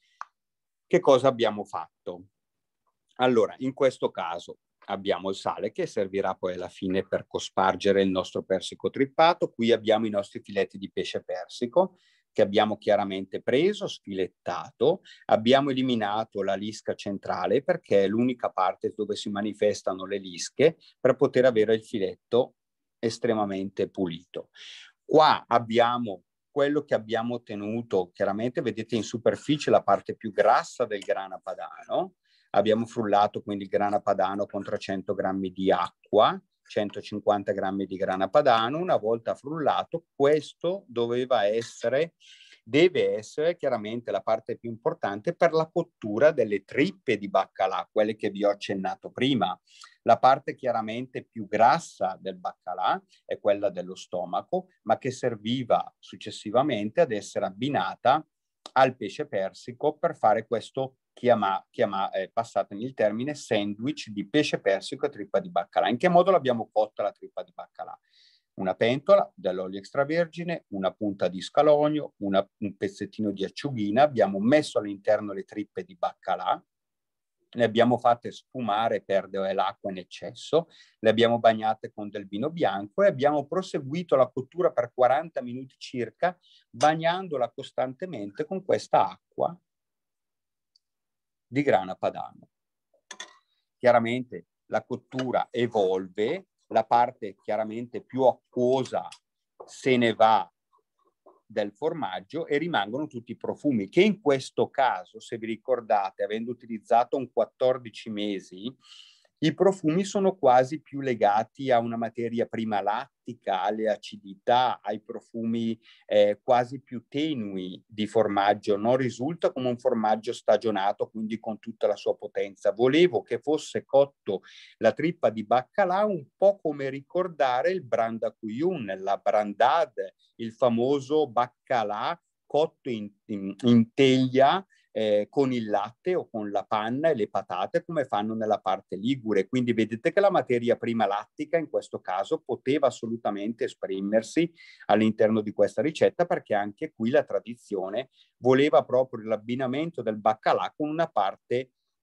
che cosa abbiamo fatto. Allora, in questo caso abbiamo il sale che servirà poi alla fine per cospargere il nostro persico trippato. Qui abbiamo i nostri filetti di pesce persico che abbiamo chiaramente preso, sfilettato. Abbiamo eliminato la lisca centrale perché è l'unica parte dove si manifestano le lische per poter avere il filetto estremamente pulito. Qua abbiamo quello che abbiamo ottenuto, chiaramente vedete in superficie la parte più grassa del grana padano, abbiamo frullato quindi il grana padano con trecento grammi di acqua, centocinquanta grammi di grana padano, una volta frullato questo doveva essere, deve essere chiaramente la parte più importante per la cottura delle trippe di baccalà, quelle che vi ho accennato prima. La parte chiaramente più grassa del baccalà è quella dello stomaco, ma che serviva successivamente ad essere abbinata al pesce persico per fare questo, chiama, chiama, eh, passatemi il termine, sandwich di pesce persico e trippa di baccalà. In che modo l'abbiamo cotta la trippa di baccalà? Una pentola dell'olio extravergine, una punta di scalogno, una, un pezzettino di acciughina, abbiamo messo all'interno le trippe di baccalà, le abbiamo fatte sfumare, perdere l'acqua in eccesso, le abbiamo bagnate con del vino bianco e abbiamo proseguito la cottura per quaranta minuti circa, bagnandola costantemente con questa acqua di grana padano. Chiaramente la cottura evolve, la parte chiaramente più acquosa se ne va del formaggio e rimangono tutti i profumi che in questo caso, se vi ricordate, avendo utilizzato un quattordici mesi, i profumi sono quasi più legati a una materia prima lattica, alle acidità, ai profumi eh, quasi più tenui di formaggio. Non risulta come un formaggio stagionato, quindi con tutta la sua potenza. Volevo che fosse cotto la trippa di baccalà un po' come ricordare il brandakuyun, la brandade, il famoso baccalà cotto in, in, in teglia eh, con il latte o con la panna e le patate come fanno nella parte ligure. Quindi vedete che la materia prima lattica in questo caso poteva assolutamente esprimersi all'interno di questa ricetta, perché anche qui la tradizione voleva proprio l'abbinamento del baccalà con una parte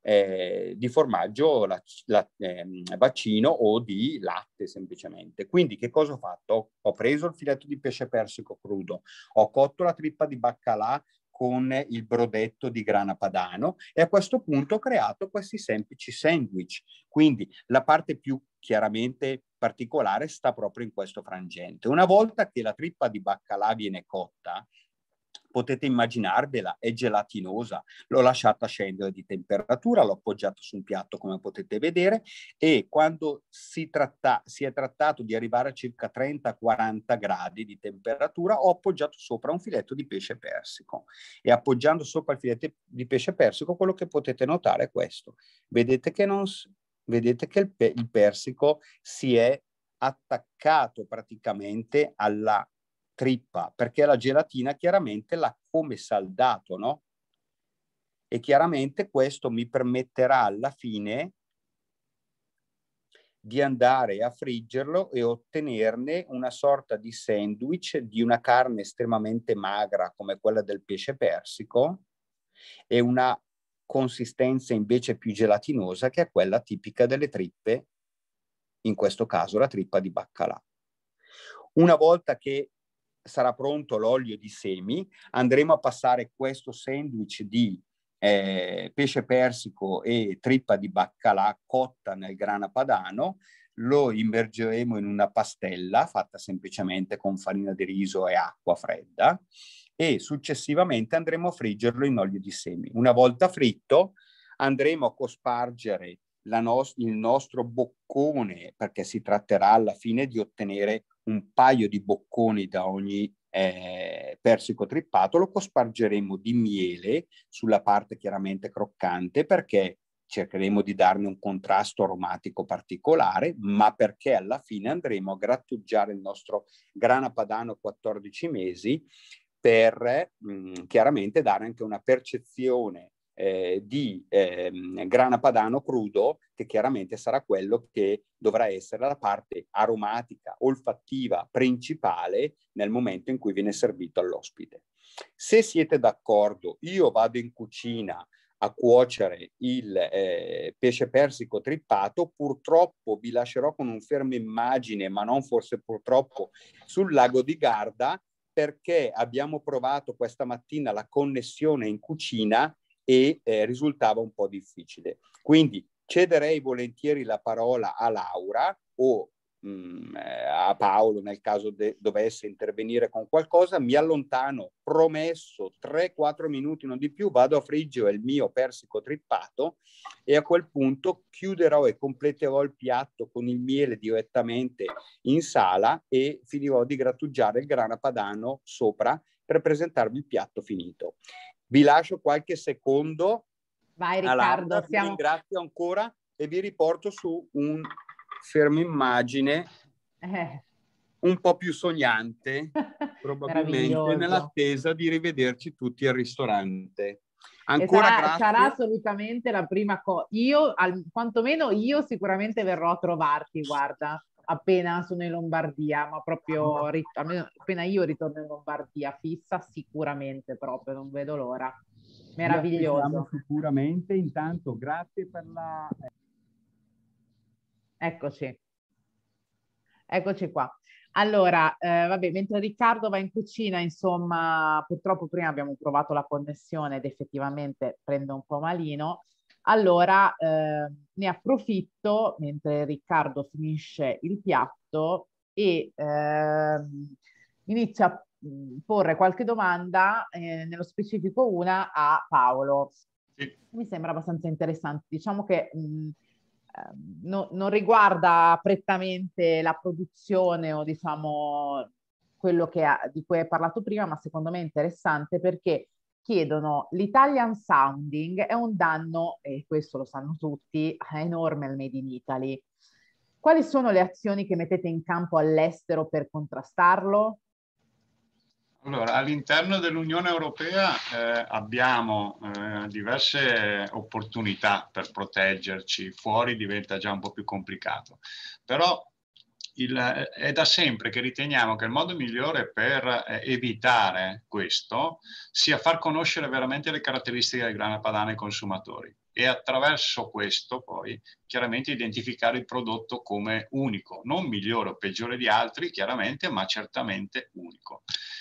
eh, di formaggio la, la, eh, vaccino o di latte semplicemente. Quindi che cosa ho fatto? Ho preso il filetto di pesce persico crudo, ho cotto la trippa di baccalà con il brodetto di grana padano e a questo punto ho creato questi semplici sandwich. Quindi la parte più chiaramente particolare sta proprio in questo frangente. Una volta che la trippa di baccalà viene cotta, potete immaginarvela, è gelatinosa. L'ho lasciata scendere di temperatura, l'ho appoggiata su un piatto come potete vedere e quando si, tratta, si è trattato di arrivare a circa trenta quaranta gradi di temperatura ho appoggiato sopra un filetto di pesce persico e appoggiando sopra il filetto di pesce persico quello che potete notare è questo. Vedete che, non, vedete che il, pe il persico si è attaccato praticamente alla trippa, perché la gelatina chiaramente l'ha come saldato, no? E chiaramente questo mi permetterà alla fine di andare a friggerlo e ottenerne una sorta di sandwich di una carne estremamente magra come quella del pesce persico e una consistenza invece più gelatinosa che è quella tipica delle trippe, in questo caso la trippa di baccalà. Una volta che sarà pronto l'olio di semi, andremo a passare questo sandwich di eh, pesce persico e trippa di baccalà cotta nel grana padano, lo immergeremo in una pastella fatta semplicemente con farina di riso e acqua fredda e successivamente andremo a friggerlo in olio di semi. Una volta fritto andremo a cospargere la no- il nostro boccone, perché si tratterà alla fine di ottenere un paio di bocconi da ogni eh, persico trippato, lo cospargeremo di miele sulla parte chiaramente croccante perché cercheremo di darne un contrasto aromatico particolare, ma perché alla fine andremo a grattugiare il nostro grana padano quattordici mesi per mh, chiaramente dare anche una percezione Eh, di eh, grana padano crudo, che chiaramente sarà quello che dovrà essere la parte aromatica, olfattiva principale nel momento in cui viene servito all'ospite. Se siete d'accordo, io vado in cucina a cuocere il eh, pesce persico trippato, purtroppo vi lascerò con un fermo immagine, ma non forse purtroppo, sul lago di Garda, perché abbiamo provato questa mattina la connessione in cucina e eh, risultava un po' difficile. Quindi cederei volentieri la parola a Laura o mh, a Paolo nel caso dovesse intervenire con qualcosa. Mi allontano, promesso, tre quattro minuti, non di più, vado a friggere il mio persico trippato e a quel punto chiuderò e completerò il piatto con il miele direttamente in sala e finirò di grattugiare il grana padano sopra per presentarvi il piatto finito. Vi lascio qualche secondo. Vai Riccardo, Laura, siamo... vi ringrazio ancora e vi riporto su un fermo immagine eh. un po' più sognante, probabilmente nell'attesa di rivederci tutti al ristorante. Ancora sarà, grazie. Sarà assolutamente la prima cosa. Io, al, quantomeno io sicuramente verrò a trovarti, guarda, appena sono in Lombardia, ma proprio almeno appena io ritorno in Lombardia, fissa sicuramente proprio, non vedo l'ora. Meraviglioso. Sicuramente, intanto grazie per la... Eccoci. Eccoci qua. Allora, eh, vabbè, mentre Riccardo va in cucina, insomma, purtroppo prima abbiamo provato la connessione ed effettivamente prende un po' malino. Allora, eh, ne approfitto mentre Riccardo finisce il piatto e eh, inizia a porre qualche domanda, eh, nello specifico una a Paolo. Sì. Mi sembra abbastanza interessante. Diciamo che mh, No, non riguarda prettamente la produzione o diciamo quello che ha, di cui hai parlato prima, ma secondo me è interessante perché chiedono l'Italian sounding è un danno, e questo lo sanno tutti, enorme al Made in Italy. Quali sono le azioni che mettete in campo all'estero per contrastarlo? Allora, all'interno dell'Unione Europea eh, abbiamo eh, diverse opportunità per proteggerci, fuori diventa già un po' più complicato, però il, è da sempre che riteniamo che il modo migliore per eh, evitare questo sia far conoscere veramente le caratteristiche del grana padano ai consumatori. e attraverso questo poi chiaramente identificare il prodotto come unico, non migliore o peggiore di altri chiaramente, ma certamente unico.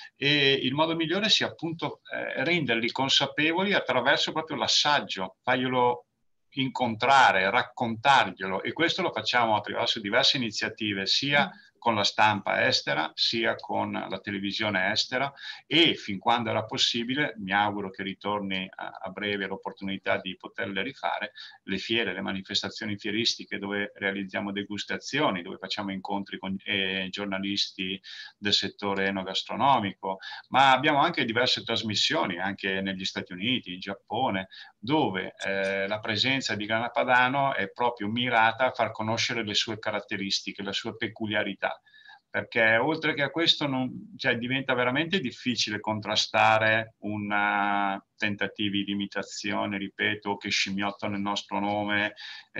E il modo migliore sia appunto eh, renderli consapevoli attraverso proprio l'assaggio, farglielo incontrare, raccontarglielo, e questo lo facciamo attraverso diverse iniziative, sia con la stampa estera, sia con la televisione estera, e fin quando era possibile, mi auguro che ritorni a, a breve l'opportunità di poterle rifare, le fiere, le manifestazioni fieristiche dove realizziamo degustazioni, dove facciamo incontri con eh, giornalisti del settore enogastronomico, ma abbiamo anche diverse trasmissioni, anche negli Stati Uniti, in Giappone, dove eh, la presenza di Grana Padano è proprio mirata a far conoscere le sue caratteristiche, le sue peculiarità, perché oltre che a questo non, cioè, diventa veramente difficile contrastare una tentativi di imitazione, ripeto, che scimmiottano il nostro nome,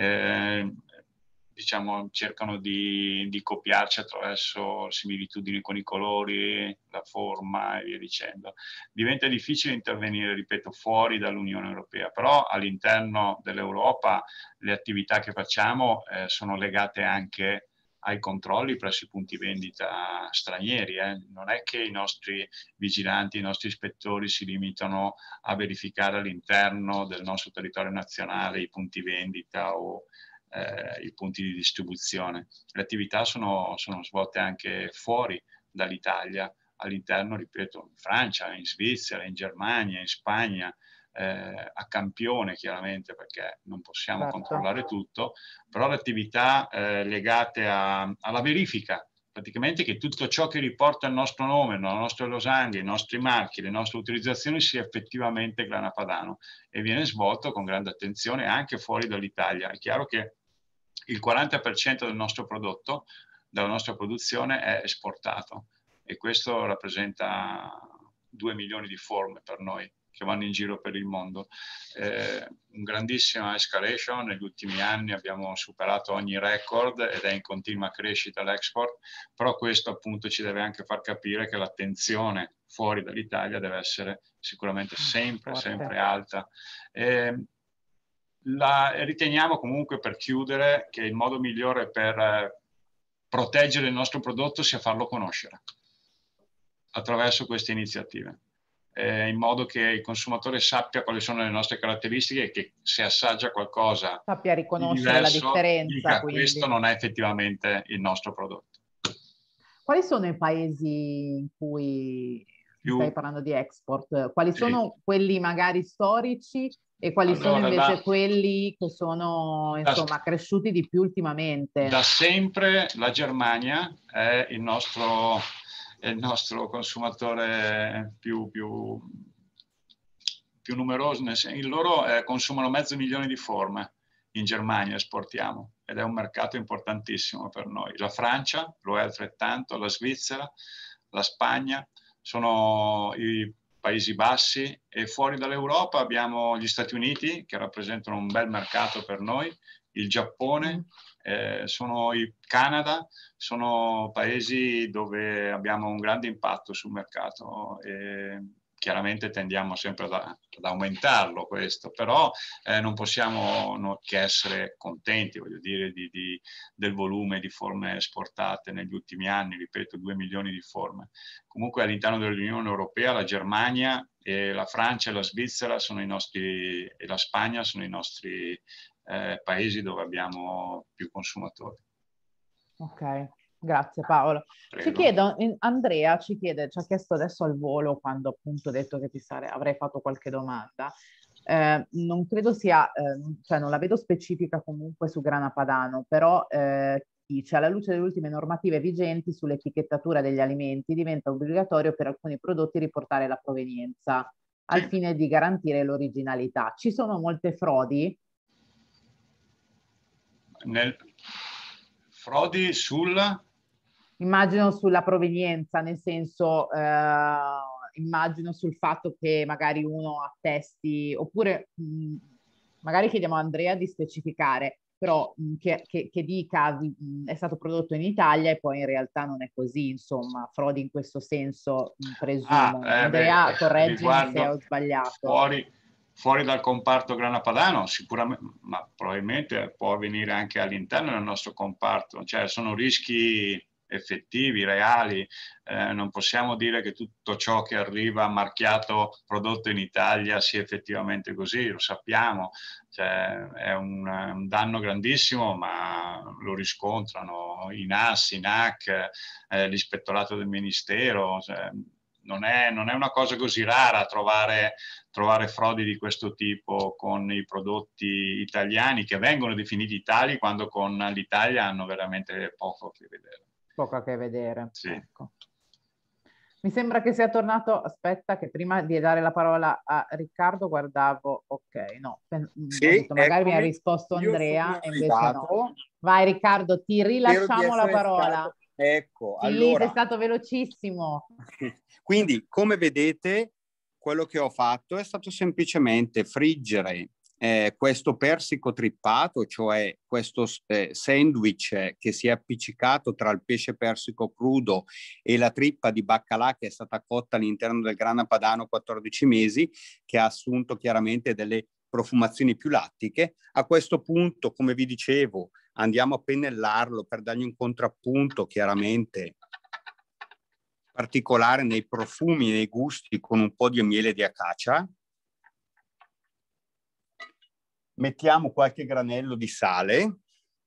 eh, diciamo, cercano di, di copiarci attraverso similitudini con i colori, la forma e via dicendo. Diventa difficile intervenire, ripeto, fuori dall'Unione Europea, però all'interno dell'Europa le attività che facciamo eh, sono legate anche ai controlli presso i punti vendita stranieri. Eh. Non è che i nostri vigilanti, i nostri ispettori si limitano a verificare all'interno del nostro territorio nazionale i punti vendita o eh, i punti di distribuzione. Le attività sono, sono svolte anche fuori dall'Italia, all'interno, ripeto, in Francia, in Svizzera, in Germania, in Spagna, Eh, a campione chiaramente, perché non possiamo certo. controllare tutto, però le attività eh, legate a, alla verifica, praticamente che tutto ciò che riporta il nostro nome, le nostre losanghe, i nostri marchi, le nostre utilizzazioni sia effettivamente Grana Padano, e viene svolto con grande attenzione anche fuori dall'Italia. È chiaro che il quaranta per cento del nostro prodotto, della nostra produzione, è esportato, e questo rappresenta due milioni di forme per noi che vanno in giro per il mondo. Eh, un grandissima escalation, negli ultimi anni abbiamo superato ogni record ed è in continua crescita l'export, però questo appunto ci deve anche far capire che l'attenzione fuori dall'Italia deve essere sicuramente sempre, Forte. sempre alta. Eh, la, riteniamo comunque, per chiudere, che il modo migliore per eh, proteggere il nostro prodotto sia farlo conoscere attraverso queste iniziative. Eh, in modo che il consumatore sappia quali sono le nostre caratteristiche e che se assaggia qualcosa sappia riconoscere diverso, la differenza. dica, quindi questo non è effettivamente il nostro prodotto. Quali sono i paesi in cui Più... stai parlando di export? Quali sì. sono quelli magari storici e quali allora, sono invece la... quelli che sono insomma da... cresciuti di più ultimamente? Da sempre la Germania è il nostro... è il nostro consumatore più, più, più numeroso. Loro eh, consumano mezzo milione di forme in Germania, esportiamo, ed è un mercato importantissimo per noi. La Francia lo è altrettanto, la Svizzera, la Spagna, sono i Paesi Bassi, e fuori dall'Europa abbiamo gli Stati Uniti, che rappresentano un bel mercato per noi, il Giappone, mm. eh, sono il Canada, sono paesi dove abbiamo un grande impatto sul mercato, e chiaramente tendiamo sempre ad, ad aumentarlo questo, però eh, non possiamo no, che essere contenti, voglio dire, di, di, del volume di forme esportate negli ultimi anni, ripeto, due milioni di forme. Comunque all'interno dell'Unione Europea la Germania e la Francia e la Svizzera sono i nostri, e la Spagna sono i nostri eh, paesi dove abbiamo più consumatori. Ok. Grazie Paolo. Prego. Ci chiedo, Andrea ci chiede, ci ha chiesto adesso al volo, quando appunto ho detto che ti sare, avrei fatto qualche domanda. Eh, non credo sia, eh, cioè non la vedo specifica comunque su Grana Padano, però eh, dice, alla luce delle ultime normative vigenti sull'etichettatura degli alimenti, diventa obbligatorio per alcuni prodotti riportare la provenienza al sì. fine di garantire l'originalità. Ci sono molte frodi? Nel... Frodi sul... Immagino sulla provenienza, nel senso, eh, immagino sul fatto che magari uno attesti, oppure mh, magari chiediamo a Andrea di specificare, però mh, che, che, che dica mh, è stato prodotto in Italia e poi in realtà non è così, insomma, frodi in questo senso, mh, presumo. Ah, eh, Andrea, beh, correggimi se riguardo ho sbagliato. Fuori, fuori dal comparto grana padano, sicuramente, ma probabilmente può avvenire anche all'interno del nostro comparto, cioè sono rischi effettivi, reali, eh, non possiamo dire che tutto ciò che arriva marchiato prodotto in Italia sia effettivamente così, lo sappiamo, cioè, è un, un danno grandissimo, ma lo riscontrano i N A S, i N A C, eh, l'ispettorato del Ministero, cioè, non è, non è una cosa così rara trovare, trovare frodi di questo tipo con i prodotti italiani che vengono definiti tali quando con l'Italia hanno veramente poco a che vedere. Poco a che vedere, sì. Ecco. Mi sembra che sia tornato, aspetta che prima di dare la parola a Riccardo guardavo, ok, no, sì, ho detto magari eccomi, mi ha risposto Andrea e invece arrivato. no. Vai Riccardo, ti rilasciamo la parola. Stato... Ecco, sì, allora... sei stato velocissimo. Quindi, come vedete, quello che ho fatto è stato semplicemente friggere eh, questo persico trippato, cioè questo eh, sandwich che si è appiccicato tra il pesce persico crudo e la trippa di baccalà che è stata cotta all'interno del grana padano quattordici mesi, che ha assunto chiaramente delle profumazioni più lattiche. A questo punto, come vi dicevo, andiamo a pennellarlo per dargli un contrappunto chiaramente particolare nei profumi e nei gusti con un po' di miele di acacia. Mettiamo qualche granello di sale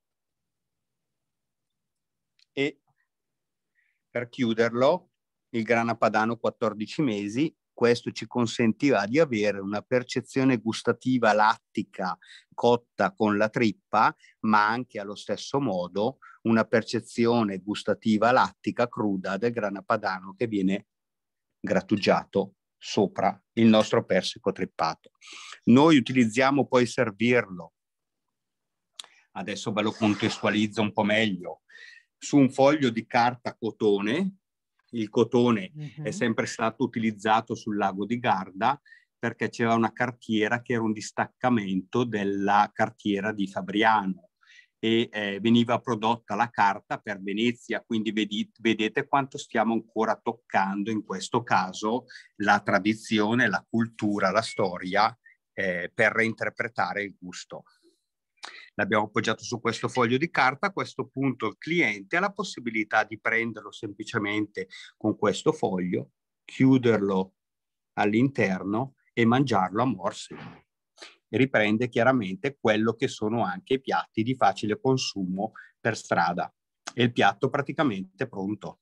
e per chiuderlo il grana padano quattordici mesi. Questo ci consentirà di avere una percezione gustativa lattica cotta con la trippa, ma anche allo stesso modo una percezione gustativa lattica cruda del grana padano che viene grattugiato sopra il nostro persico trippato. Noi utilizziamo poi servirlo, adesso ve lo contestualizzo un po' meglio, su un foglio di carta cotone. Il cotone mm-hmm. è sempre stato utilizzato sul lago di Garda perché c'era una cartiera che era un distaccamento della cartiera di Fabriano e eh, veniva prodotta la carta per Venezia, quindi vedete, vedete quanto stiamo ancora toccando in questo caso la tradizione, la cultura, la storia eh, per reinterpretare il gusto. L'abbiamo appoggiato su questo foglio di carta. A questo punto il cliente ha la possibilità di prenderlo semplicemente con questo foglio, chiuderlo all'interno e mangiarlo a morsi. E riprende chiaramente quello che sono anche i piatti di facile consumo per strada. E il piatto praticamente pronto.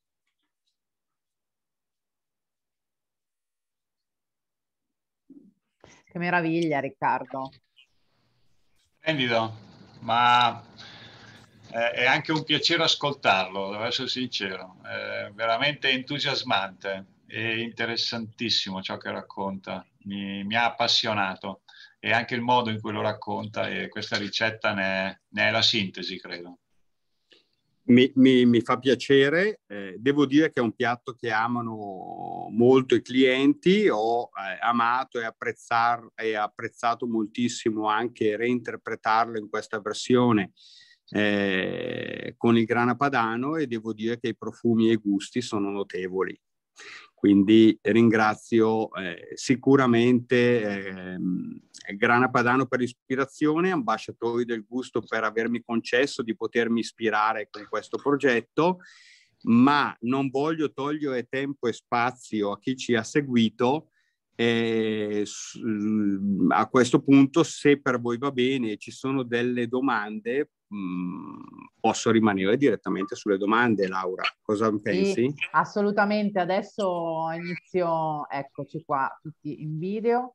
Che meraviglia, Riccardo. Splendido, ma eh, è anche un piacere ascoltarlo, devo essere sincero, è veramente entusiasmante e interessantissimo ciò che racconta, mi, mi ha appassionato e anche il modo in cui lo racconta, e questa ricetta ne è, ne è la sintesi, credo. Mi, mi, mi fa piacere, eh, devo dire che è un piatto che amano molto i clienti, ho eh, amato e, apprezzar, e apprezzato moltissimo anche reinterpretarlo in questa versione eh, con il grana padano, e devo dire che i profumi e i gusti sono notevoli. Quindi ringrazio eh, sicuramente eh, Grana Padano per l'ispirazione, Ambasciatori del Gusto per avermi concesso di potermi ispirare con questo progetto, ma non voglio togliere tempo e spazio a chi ci ha seguito. Eh, a questo punto, se per voi va bene, ci sono delle domande, mh, posso rimanere direttamente sulle domande. Laura, cosa pensi? Sì, assolutamente. Adesso inizio, eccoci qua, tutti in video.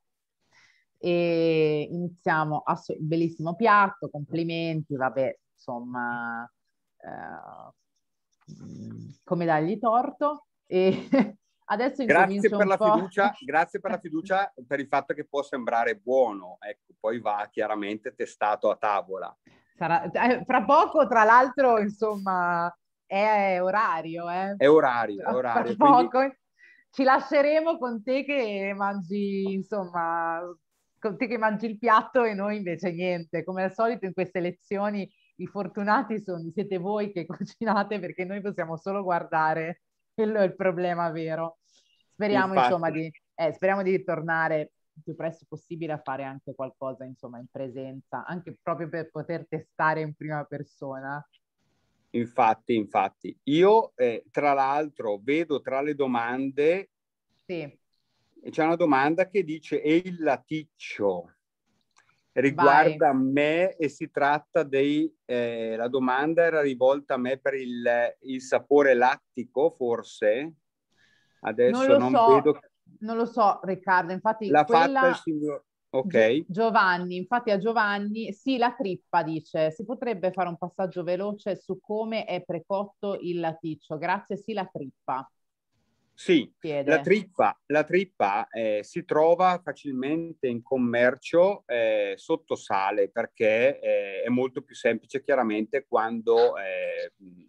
E iniziamo, ass- bellissimo piatto, complimenti, vabbè, insomma, eh, come dargli torto. E adesso grazie per un la po'... fiducia, grazie per la fiducia, per il fatto che può sembrare buono, ecco, poi va chiaramente testato a tavola. Sarà, eh, fra poco, tra l'altro, insomma, è orario, eh? È orario, è orario. Fra poco quindi... ci lasceremo con te che mangi, insomma, con te che mangi il piatto e noi invece niente. Come al solito in queste lezioni i fortunati sono, siete voi che cucinate, perché noi possiamo solo guardare. Quello è il problema vero. Speriamo, Infatti. insomma, di, eh, speriamo di tornare il più presto possibile a fare anche qualcosa, insomma, in presenza, anche proprio per poter testare in prima persona. Infatti, infatti. Io, eh, tra l'altro, vedo tra le domande, sì. c'è una domanda che dice: e il laticcio riguarda Vai. me e si tratta dei, eh, la domanda era rivolta a me per il, il sapore lattico, forse? Non Adesso lo non so, vedo. non lo so, Riccardo, infatti L'ha fatta il quella signor... Gio- Ok. Giovanni, infatti a Giovanni, sì, la trippa dice, si potrebbe fare un passaggio veloce su come è precotto il laticcio. Grazie, sì, la trippa. Sì, la Chiede. trippa, la trippa eh, si trova facilmente in commercio eh, sotto sale, perché eh, è molto più semplice chiaramente quando eh,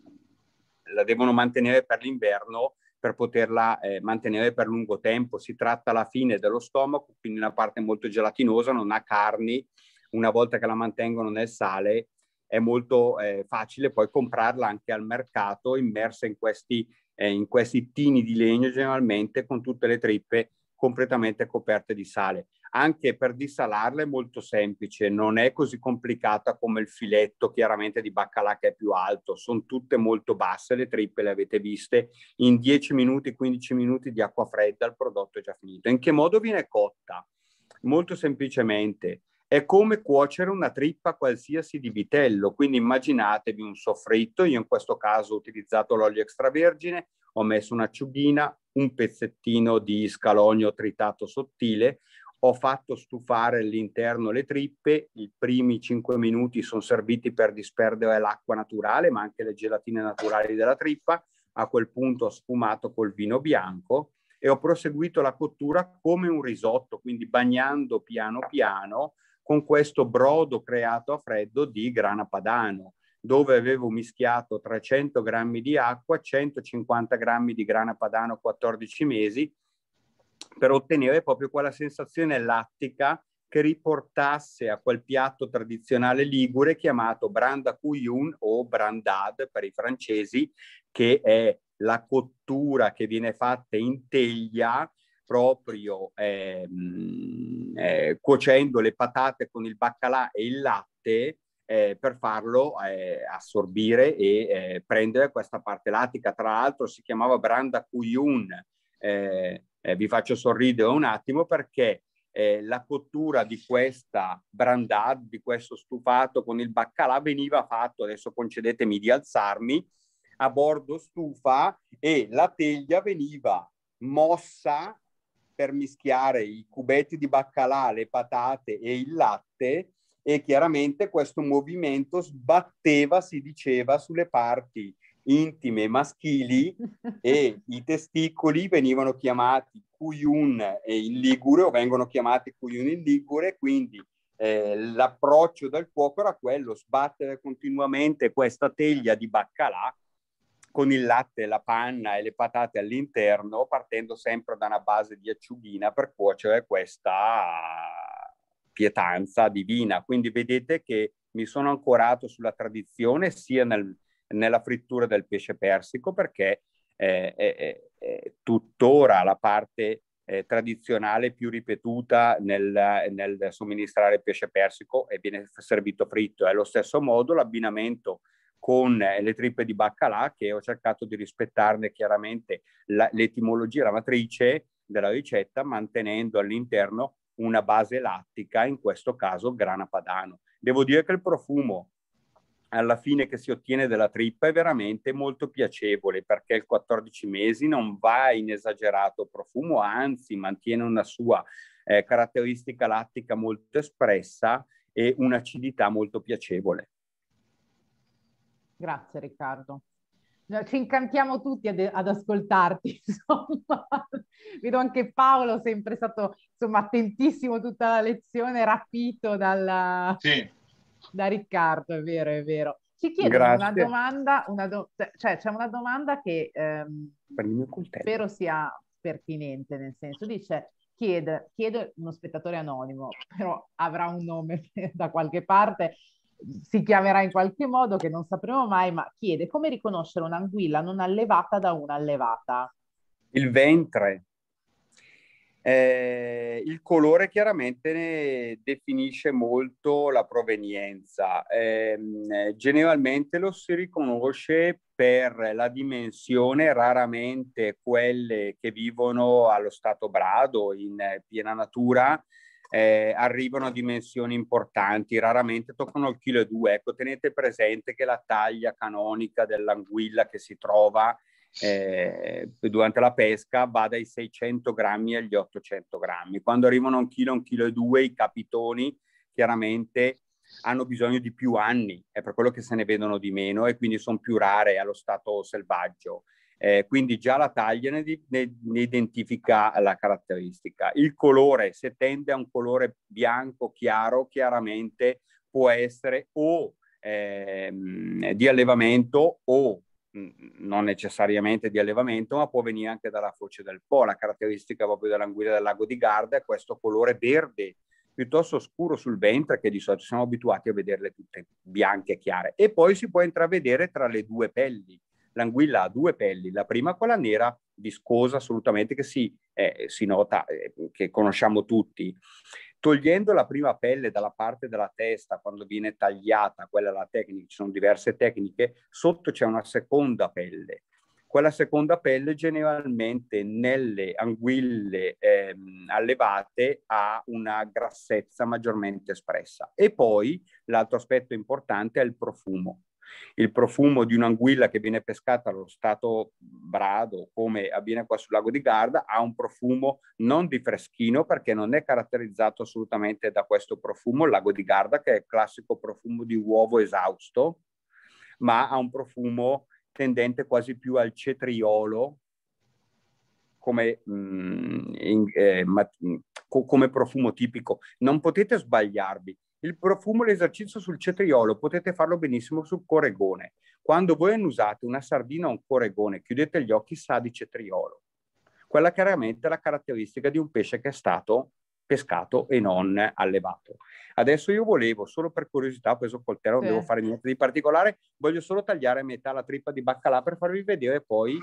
la devono mantenere per l'inverno, per poterla eh, mantenere per lungo tempo. Si tratta alla fine dello stomaco, quindi una parte molto gelatinosa, non ha carni. Una volta che la mantengono nel sale è molto eh, facile poi comprarla anche al mercato immersa in questi eh, in questi tini di legno, generalmente con tutte le trippe completamente coperte di sale. Anche per dissalarla è molto semplice, non è così complicata come il filetto chiaramente di baccalà, che è più alto. Sono tutte molto basse le trippe, le avete viste. In dieci minuti, quindici minuti di acqua fredda il prodotto è già finito. In che modo viene cotta? Molto semplicemente. È come cuocere una trippa qualsiasi di vitello, quindi immaginatevi un soffritto. Io in questo caso ho utilizzato l'olio extravergine, ho messo un'acciughina, un pezzettino di scalogno tritato sottile, ho fatto stufare all'interno le trippe, i primi cinque minuti sono serviti per disperdere l'acqua naturale, ma anche le gelatine naturali della trippa. A quel punto ho sfumato col vino bianco e ho proseguito la cottura come un risotto, quindi bagnando piano piano con questo brodo creato a freddo di grana padano, dove avevo mischiato trecento grammi di acqua, centocinquanta grammi di grana padano quattordici mesi, per ottenere proprio quella sensazione lattica che riportasse a quel piatto tradizionale ligure chiamato branda couillon o brandade per i francesi, che è la cottura che viene fatta in teglia proprio eh, eh, cuocendo le patate con il baccalà e il latte eh, per farlo eh, assorbire e eh, prendere questa parte lattica. Tra l'altro si chiamava branda couillon. Eh, eh, vi faccio sorridere un attimo perché eh, la cottura di questa brandade, di questo stufato con il baccalà veniva fatto, adesso concedetemi di alzarmi, a bordo stufa, e la teglia veniva mossa per mischiare i cubetti di baccalà, le patate e il latte, e chiaramente questo movimento sbatteva, si diceva, sulle parti intime maschili e i testicoli venivano chiamati couillon in ligure, o vengono chiamati couillon in ligure, quindi eh, l'approccio del cuoco era quello: sbattere continuamente questa teglia di baccalà con il latte, la panna e le patate all'interno, partendo sempre da una base di acciughina per cuocere questa pietanza divina. Quindi vedete che mi sono ancorato sulla tradizione sia nel, nella frittura del pesce persico, perché eh, è, è tuttora la parte eh, tradizionale più ripetuta nel, nel somministrare pesce persico, e viene servito fritto. È allo stesso modo l'abbinamento con le trippe di baccalà, che ho cercato di rispettarne chiaramente la, l'etimologia, la matrice della ricetta, mantenendo all'interno una base lattica, in questo caso grana padano. Devo dire che il profumo alla fine che si ottiene dalla trippa è veramente molto piacevole, perché il quattordici mesi non va in esagerato profumo, anzi mantiene una sua eh, caratteristica lattica molto espressa e un'acidità molto piacevole. Grazie Riccardo. Ci incantiamo tutti ad, ad ascoltarti, insomma. Vedo anche Paolo, sempre stato insomma attentissimo tutta la lezione, rapito dalla, sì. da Riccardo, è vero, è vero. Ci chiedono una Grazie. domanda, una do- cioè c'è una domanda che ehm, Per il mio coltello. spero sia pertinente, nel senso, dice, chiede, chiede uno spettatore anonimo, però avrà un nome da qualche parte, si chiamerà in qualche modo che non sapremo mai, ma chiede come riconoscere un'anguilla non allevata da una allevata. Il ventre. Eh, il colore chiaramente ne definisce molto la provenienza. Eh, generalmente lo si riconosce per la dimensione, raramente quelle che vivono allo stato brado, in piena natura, eh, arrivano a dimensioni importanti, raramente toccano il chilo e due. Ecco, tenete presente che la taglia canonica dell'anguilla che si trova Eh, durante la pesca va dai seicento grammi agli ottocento grammi. Quando arrivano a un chilo, un chilo e due, i capitoni chiaramente hanno bisogno di più anni, è per quello che se ne vedono di meno e quindi sono più rare allo stato selvaggio. Eh, quindi già la taglia ne, ne, ne identifica la caratteristica. Il colore, se tende a un colore bianco chiaro, chiaramente può essere o ehm, di allevamento o non necessariamente di allevamento, ma può venire anche dalla foce del Po. La caratteristica proprio dell'anguilla del lago di Garda è questo colore verde piuttosto scuro sul ventre, che di solito siamo abituati a vederle tutte bianche e chiare. E poi si può intravedere tra le due pelli. L'anguilla ha due pelli, la prima quella nera viscosa assolutamente, che si, eh, si nota, eh, che conosciamo tutti. Togliendo la prima pelle dalla parte della testa, quando viene tagliata, quella è la tecnica, ci sono diverse tecniche, sotto c'è una seconda pelle. Quella seconda pelle generalmente nelle anguille ehm, allevate ha una grassezza maggiormente espressa. E poi l'altro aspetto importante è il profumo. Il profumo di un'anguilla che viene pescata allo stato brado, come avviene qua sul lago di Garda, ha un profumo non di freschino, perché non è caratterizzato assolutamente da questo profumo, il lago di Garda, che è il classico profumo di uovo esausto, ma ha un profumo tendente quasi più al cetriolo, come, mh, in, eh, ma, co- come profumo tipico. Non potete sbagliarvi. Il profumo, l'esercizio sul cetriolo potete farlo benissimo sul coregone. Quando voi annusate una sardina o un coregone, chiudete gli occhi, sa di cetriolo. Quella chiaramente è la caratteristica di un pesce che è stato pescato e non allevato. Adesso io volevo, solo per curiosità, ho preso il coltello, non Sì. devo fare niente di particolare, voglio solo tagliare a metà la trippa di baccalà per farvi vedere poi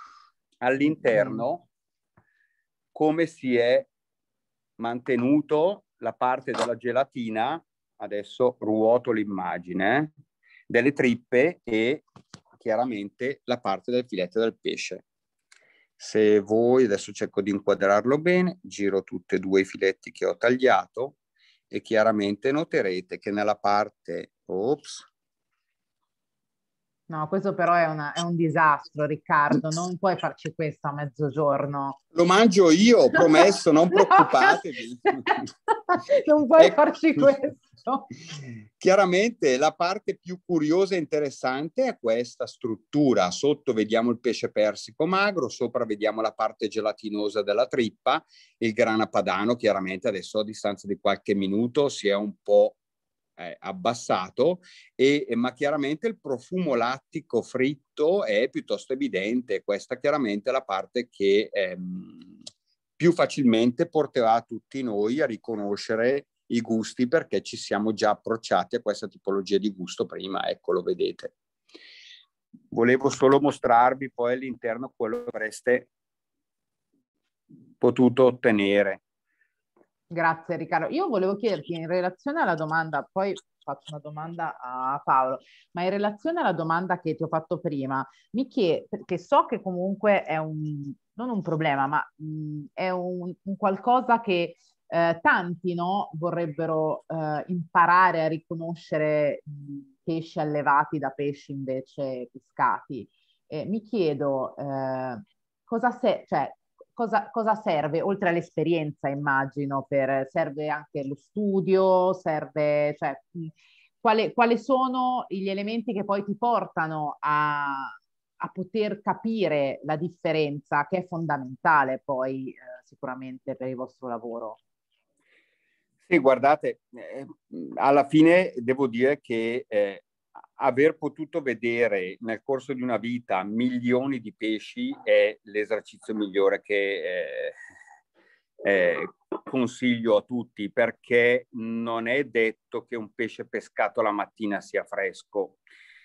all'interno come si è mantenuto la parte della gelatina. Adesso ruoto l'immagine delle trippe e chiaramente la parte del filetto del pesce. Se voi, adesso cerco di inquadrarlo bene, giro tutti e due i filetti che ho tagliato e chiaramente noterete che nella parte, ops, No, questo però è, una- è un disastro, Riccardo, non puoi farci questo a mezzogiorno. lo mangio io, ho promesso, non No, preoccupatevi. non puoi Ecco. farci questo. Chiaramente la parte più curiosa e interessante è questa struttura. Sotto vediamo il pesce persico magro, sopra vediamo la parte gelatinosa della trippa, il grana padano chiaramente adesso a distanza di qualche minuto si è un po' eh, abbassato, e, ma chiaramente il profumo lattico fritto è piuttosto evidente. Questa chiaramente è la parte che ehm, più facilmente porterà tutti noi a riconoscere i gusti, perché ci siamo già approcciati a questa tipologia di gusto prima. Ecco, lo vedete. Volevo solo mostrarvi poi all'interno quello che avreste potuto ottenere. Grazie Riccardo. Io volevo chiederti in relazione alla domanda, poi faccio una domanda a Paolo, ma in relazione alla domanda che ti ho fatto prima, mi chiedo, perché so che comunque è un, non un problema, ma mh, è un, un qualcosa che eh, tanti no, vorrebbero eh, imparare a riconoscere mh, pesci allevati da pesci invece pescati. E mi chiedo eh, cosa, se, cioè, cosa, cosa serve, oltre all'esperienza, immagino, per, serve anche lo studio, serve, cioè, mh, quale, quali sono gli elementi che poi ti portano a, a poter capire la differenza, che è fondamentale poi eh, sicuramente per il vostro lavoro. Sì, guardate, eh, alla fine devo dire che eh, aver potuto vedere nel corso di una vita milioni di pesci è l'esercizio migliore che eh, eh, consiglio a tutti, perché non è detto che un pesce pescato la mattina sia fresco.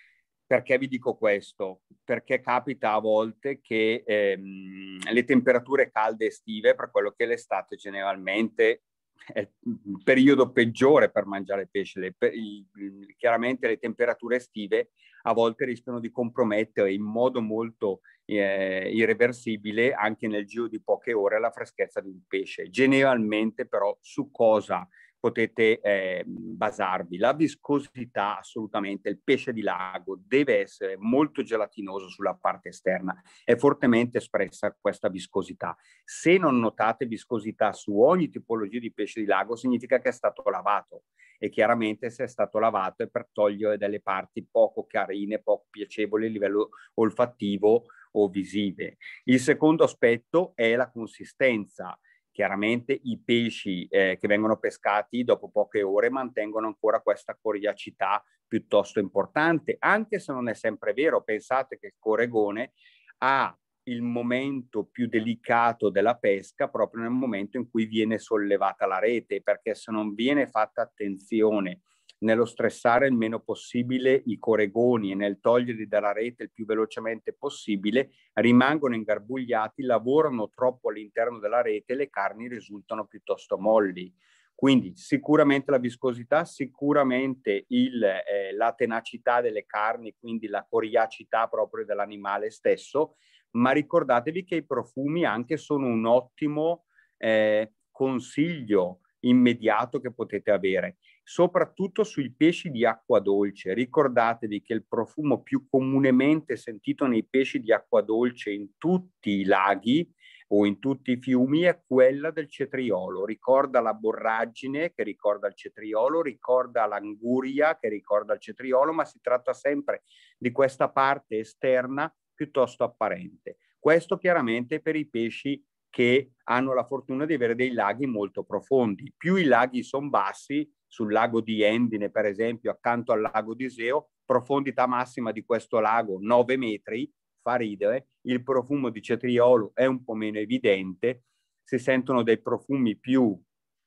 Perché vi dico questo? Perché capita a volte che ehm, le temperature calde estive, per quello che l'estate generalmente è il periodo peggiore per mangiare pesce. Le, i, chiaramente le temperature estive a volte rischiano di compromettere in modo molto eh, irreversibile, anche nel giro di poche ore, la freschezza di un pesce. Generalmente però su cosa potete eh, basarvi? La viscosità, assolutamente. Il pesce di lago deve essere molto gelatinoso sulla parte esterna, è fortemente espressa questa viscosità. Se non notate viscosità su ogni tipologia di pesce di lago, significa che è stato lavato, e chiaramente se è stato lavato è per togliere delle parti poco carine, poco piacevoli a livello olfattivo o visive. Il secondo aspetto è la consistenza. Chiaramente i pesci eh, che vengono pescati dopo poche ore mantengono ancora questa coriacità piuttosto importante, anche se non è sempre vero. Pensate che il coregone ha il momento più delicato della pesca proprio nel momento in cui viene sollevata la rete, perché se non viene fatta attenzione nello stressare il meno possibile i coregoni e nel toglierli dalla rete il più velocemente possibile, rimangono ingarbugliati, lavorano troppo all'interno della rete e le carni risultano piuttosto molli. Quindi sicuramente la viscosità, sicuramente il, eh, la tenacità delle carni, quindi la coriacità proprio dell'animale stesso, ma ricordatevi che i profumi anche sono un ottimo eh, consiglio immediato che potete avere, soprattutto sui pesci di acqua dolce. Ricordatevi che il profumo più comunemente sentito nei pesci di acqua dolce in tutti i laghi o in tutti i fiumi è quella del cetriolo. Ricorda la borragine che ricorda il cetriolo, ricorda l'anguria che ricorda il cetriolo, ma si tratta sempre di questa parte esterna piuttosto apparente. Questo chiaramente per i pesci che hanno la fortuna di avere dei laghi molto profondi. Più i laghi sono bassi, sul lago di Endine per esempio, accanto al lago di Iseo, profondità massima di questo lago nove metri, fa ridere, il profumo di cetriolo è un po' meno evidente, si sentono dei profumi più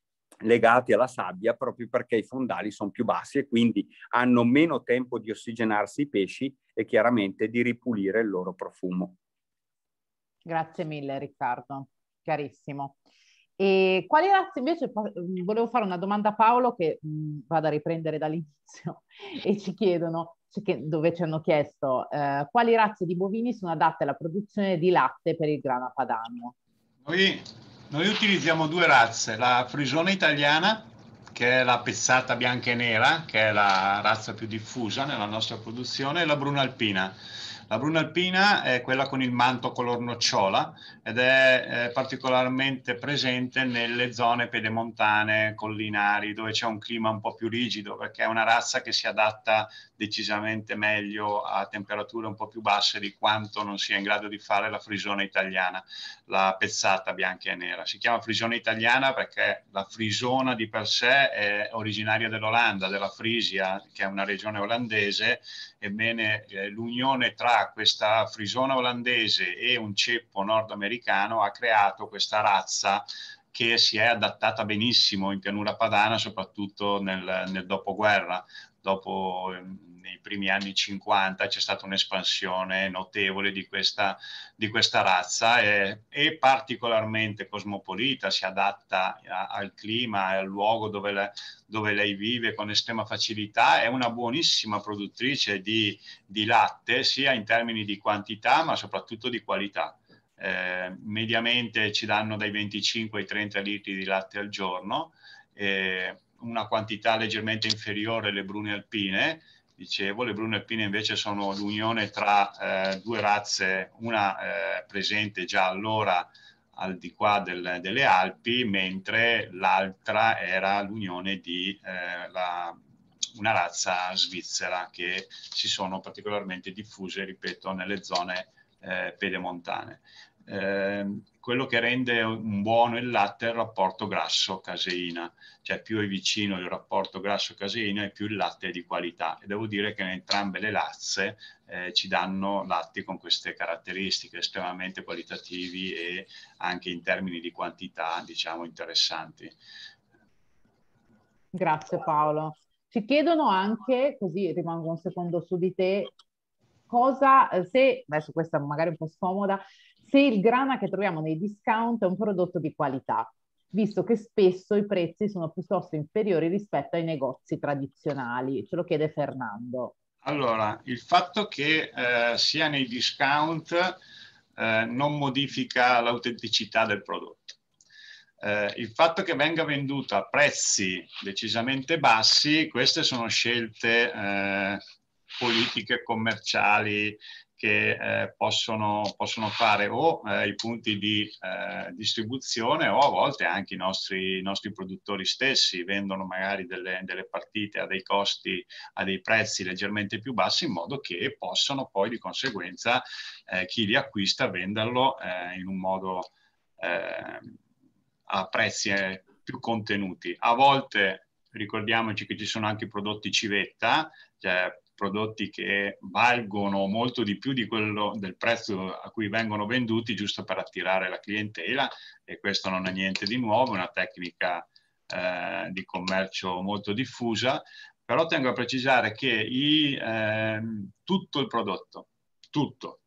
legati alla sabbia proprio perché i fondali sono più bassi e quindi hanno meno tempo di ossigenarsi i pesci e chiaramente di ripulire il loro profumo. Grazie mille Riccardo, chiarissimo. E quali razze invece, volevo fare una domanda a Paolo che mh, vado a riprendere dall'inizio e ci chiedono, dove ci hanno chiesto eh, quali razze di bovini sono adatte alla produzione di latte per il grano padano. Noi, noi utilizziamo due razze, la frisone italiana, che è la pezzata bianca e nera, che è la razza più diffusa nella nostra produzione, e la bruna alpina. La bruna alpina è quella con il manto color nocciola ed è eh, particolarmente presente nelle zone pedemontane, collinari, dove c'è un clima un po' più rigido, perché è una razza che si adatta decisamente meglio a temperature un po' più basse di quanto non sia in grado di fare la frisone italiana, la pezzata bianca e nera. Si chiama frisone italiana perché la frisona di per sé è originaria dell'Olanda, della Frisia, che è una regione olandese. Ebbene, eh, l'unione tra questa frisona olandese e un ceppo nordamericano ha creato questa razza che si è adattata benissimo in pianura padana, soprattutto nel, nel dopoguerra. Dopo, nei primi anni cinquanta, c'è stata un'espansione notevole di questa, di questa razza e, e particolarmente cosmopolita, si adatta a, al clima e al luogo dove, le, dove lei vive con estrema facilità. È una buonissima produttrice di, di latte, sia in termini di quantità ma soprattutto di qualità. Eh, mediamente ci danno dai venticinque ai trenta litri di latte al giorno, eh, una quantità leggermente inferiore alle brune alpine. Dicevo, le brune alpine invece sono l'unione tra eh, due razze, una eh, presente già allora al di qua del, delle Alpi, mentre l'altra era l'unione di eh, la, una razza svizzera che si sono particolarmente diffuse, ripeto, nelle zone eh, pedemontane. Eh, quello che rende un buono il latte è il rapporto grasso-caseina, cioè più è vicino il rapporto grasso-caseina e più il latte è di qualità, e devo dire che in entrambe le razze eh, ci danno latti con queste caratteristiche estremamente qualitativi e anche in termini di quantità, diciamo, interessanti. Grazie Paolo. Ci chiedono anche, così rimango un secondo su di te, cosa, se, adesso questa magari è un po' scomoda, se il grana che troviamo nei discount è un prodotto di qualità, visto che spesso i prezzi sono piuttosto inferiori rispetto ai negozi tradizionali. Ce lo chiede Fernando. Allora, il fatto che eh, sia nei discount eh, non modifica l'autenticità del prodotto. Eh, il fatto che venga venduto a prezzi decisamente bassi, queste sono scelte eh, politiche, commerciali che eh, possono, possono fare o eh, i punti di eh, distribuzione o a volte anche i nostri, i nostri produttori stessi vendono magari delle, delle partite a dei costi, a dei prezzi leggermente più bassi, in modo che possano poi di conseguenza eh, chi li acquista venderlo eh, in un modo eh, a prezzi eh, più contenuti. A volte ricordiamoci che ci sono anche prodotti civetta, cioè prodotti che valgono molto di più di quello del prezzo a cui vengono venduti, giusto per attirare la clientela, e questo non è niente di nuovo, è una tecnica eh, di commercio molto diffusa. Però tengo a precisare che i, eh, tutto il prodotto, tutto,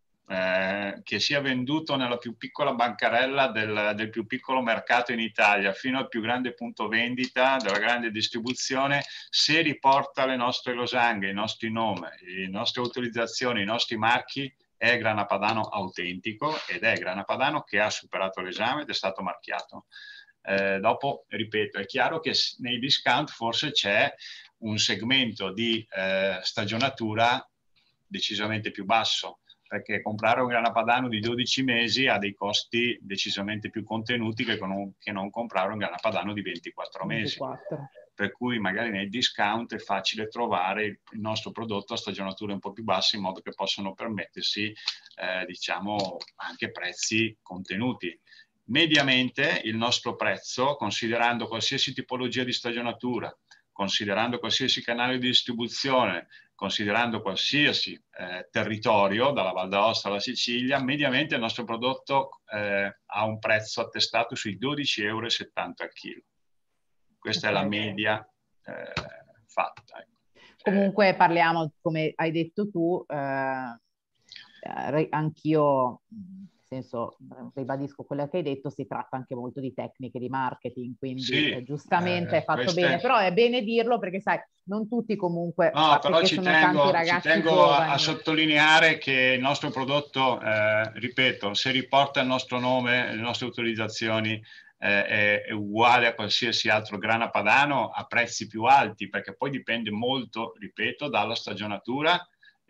Eh, che sia venduto nella più piccola bancarella del, del più piccolo mercato in Italia fino al più grande punto vendita della grande distribuzione, se riporta le nostre losanghe, i nostri nomi, le nostre autorizzazioni, i nostri marchi, è grana padano autentico ed è grana padano che ha superato l'esame ed è stato marchiato. Eh, dopo, ripeto, è chiaro che nei discount forse c'è un segmento di eh, stagionatura decisamente più basso, perché comprare un grana padano di dodici mesi ha dei costi decisamente più contenuti che non, che non comprare un grana padano di ventiquattro mesi. ventiquattro. Per cui magari nei discount è facile trovare il nostro prodotto a stagionature un po' più basse, in modo che possano permettersi eh, diciamo anche prezzi contenuti. Mediamente il nostro prezzo, considerando qualsiasi tipologia di stagionatura, considerando qualsiasi canale di distribuzione, considerando qualsiasi eh, territorio, dalla Val d'Aosta alla Sicilia, mediamente il nostro prodotto eh, ha un prezzo attestato sui dodici virgola settanta euro al chilo. Questa okay. è la media eh, fatta. Comunque parliamo, come hai detto tu, eh, anch'io, nel senso, ribadisco quello che hai detto, si tratta anche molto di tecniche di marketing, quindi sì, eh, giustamente hai eh, fatto queste... bene, però è bene dirlo perché sai, non tutti comunque, no, però ci tengo, ci tengo a, a sottolineare che il nostro prodotto, eh, ripeto, se riporta il nostro nome, le nostre autorizzazioni, eh, è, è uguale a qualsiasi altro grana padano a prezzi più alti, perché poi dipende molto, ripeto, dalla stagionatura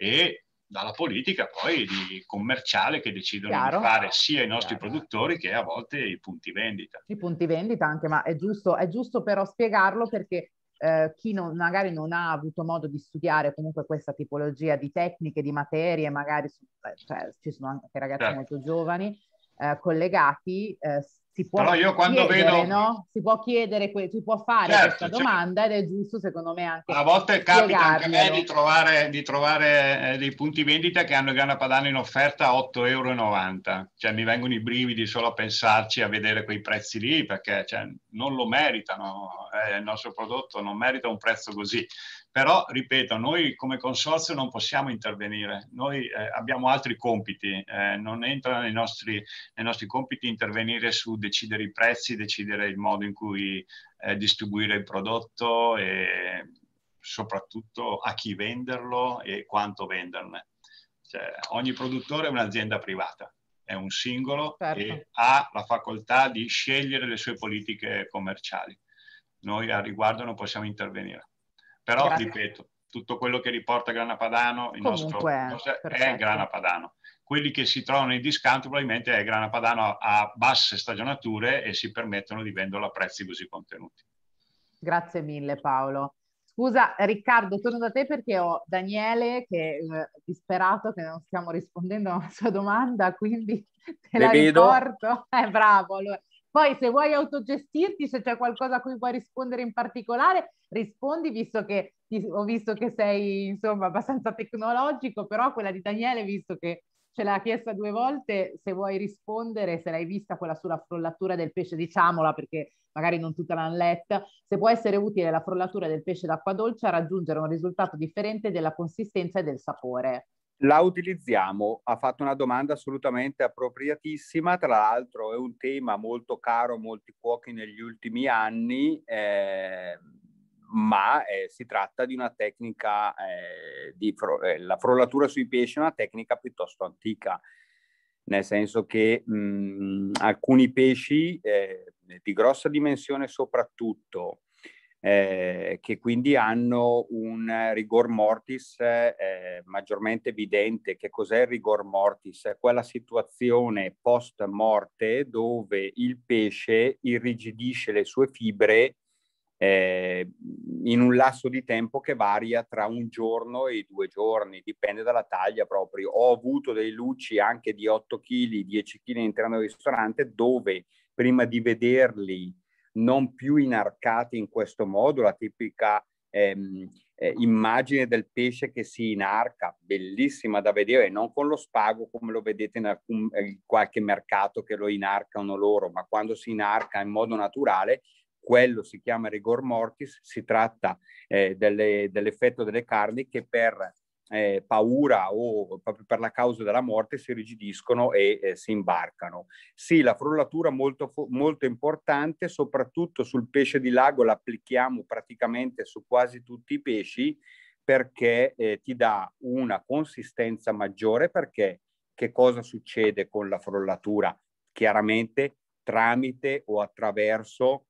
e dalla politica poi di commerciale che decidono Chiaro. di fare sia i nostri Chiaro. produttori che a volte i punti vendita. I punti vendita anche, ma è giusto, è giusto però spiegarlo perché eh, chi non, magari non ha avuto modo di studiare comunque questa tipologia di tecniche, di materie, magari cioè, ci sono anche ragazzi certo. molto giovani eh, collegati, eh, si può Però io quando chiedere, vedo... no? Si può chiedere, si può fare certo, questa domanda certo. ed è giusto secondo me anche a volte capita anche a me di trovare, di trovare eh, dei punti vendita che hanno il grana padano in offerta a otto virgola novanta euro, cioè mi vengono i brividi solo a pensarci, a vedere quei prezzi lì, perché cioè, non lo meritano, eh, il nostro prodotto non merita un prezzo così. Però, ripeto, noi come consorzio non possiamo intervenire, noi eh, abbiamo altri compiti, eh, non entra nei nostri, nei nostri compiti intervenire su decidere i prezzi, decidere il modo in cui eh, distribuire il prodotto e soprattutto a chi venderlo e quanto venderne. Cioè, ogni produttore è un'azienda privata, è un singolo certo. e ha la facoltà di scegliere le sue politiche commerciali. Noi a riguardo non possiamo intervenire. Però, Grazie. ripeto, tutto quello che riporta grana padano il nostro, nostro è grana padano. Quelli che si trovano nei discount probabilmente è grana padano a basse stagionature e si permettono di venderlo a prezzi così contenuti. Grazie mille Paolo. Scusa Riccardo, torno da te perché ho Daniele che è eh, disperato che non stiamo rispondendo alla sua domanda, quindi te Le la vedo. riporto. Eh, bravo, allora. Poi se vuoi autogestirti, se c'è qualcosa a cui vuoi rispondere in particolare, rispondi, visto che ti, ho visto che sei insomma abbastanza tecnologico, però quella di Daniele, visto che ce l'ha chiesta due volte, se vuoi rispondere, se l'hai vista quella sulla frollatura del pesce, diciamola perché magari non tutta l'hanno letta, se può essere utile la frollatura del pesce d'acqua dolce a raggiungere un risultato differente della consistenza e del sapore. La utilizziamo, ha fatto una domanda assolutamente appropriatissima, tra l'altro è un tema molto caro a molti cuochi negli ultimi anni, eh, ma eh, si tratta di una tecnica, eh, di fro- eh, la frollatura sui pesci è una tecnica piuttosto antica, nel senso che mh, alcuni pesci eh, di grossa dimensione soprattutto, eh, che quindi hanno un rigor mortis eh, maggiormente evidente. Che cos'è il rigor mortis? È quella situazione post morte dove il pesce irrigidisce le sue fibre eh, in un lasso di tempo che varia tra un giorno e due giorni, dipende dalla taglia proprio. Ho avuto dei lucci anche di otto chili, dieci chili all'interno del ristorante, dove prima di vederli non più inarcati in questo modo, la tipica ehm, eh, immagine del pesce che si inarca, bellissima da vedere, non con lo spago come lo vedete in, alcun, in qualche mercato che lo inarcano loro, ma quando si inarca in modo naturale, quello si chiama rigor mortis. Si tratta eh, delle, dell'effetto delle carni che per eh, paura o proprio per la causa della morte si rigidiscono e eh, si imbarcano. Sì, la frullatura molto, molto importante, soprattutto sul pesce di lago la applichiamo praticamente su quasi tutti i pesci, perché eh, ti dà una consistenza maggiore. Perché che cosa succede con la frullatura? Chiaramente tramite o attraverso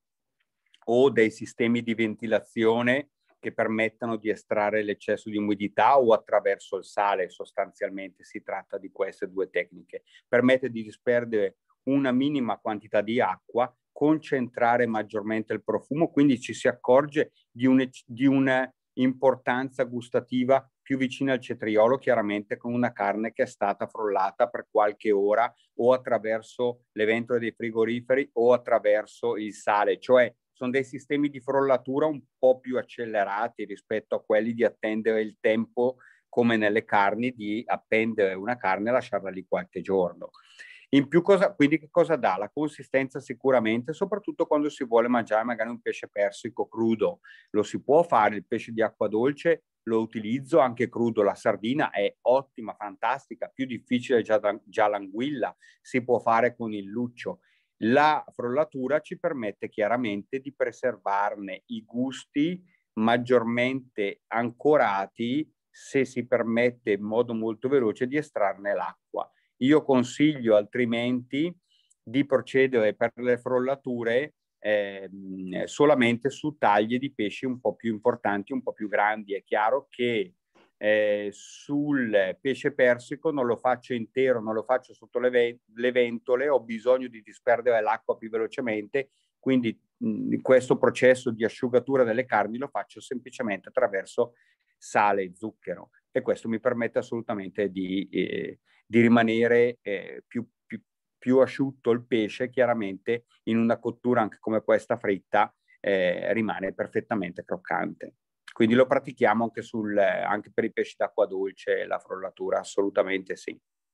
o dei sistemi di ventilazione che permettano di estrarre l'eccesso di umidità, o attraverso il sale. Sostanzialmente si tratta di queste due tecniche. Permette di disperdere una minima quantità di acqua, concentrare maggiormente il profumo, quindi ci si accorge di, un, di una importanza gustativa più vicina al cetriolo, chiaramente con una carne che è stata frollata per qualche ora o attraverso le ventole dei frigoriferi o attraverso il sale. Cioè sono dei sistemi di frollatura un po' più accelerati rispetto a quelli di attendere il tempo, come nelle carni, di appendere una carne e lasciarla lì qualche giorno. In più, cosa, quindi che cosa dà? La consistenza sicuramente, soprattutto quando si vuole mangiare magari un pesce persico crudo. Lo si può fare, il pesce di acqua dolce lo utilizzo anche crudo, la sardina è ottima, fantastica, più difficile già, già l'anguilla, si può fare con il luccio. La frollatura ci permette chiaramente di preservarne i gusti maggiormente ancorati, se si permette in modo molto veloce di estrarne l'acqua. Io consiglio altrimenti di procedere per le frollature eh, solamente su taglie di pesci un po' più importanti, un po' più grandi. È chiaro che eh, sul pesce persico non lo faccio intero, non lo faccio sotto le, ve- le ventole, ho bisogno di disperdere l'acqua più velocemente, quindi mh, questo processo di asciugatura delle carni lo faccio semplicemente attraverso sale e zucchero, e questo mi permette assolutamente di, eh, di rimanere eh, più, più, più asciutto il pesce. Chiaramente in una cottura anche come questa fritta eh, rimane perfettamente croccante. Quindi lo pratichiamo anche, sul, anche per i pesci d'acqua dolce, la frollatura, assolutamente sì.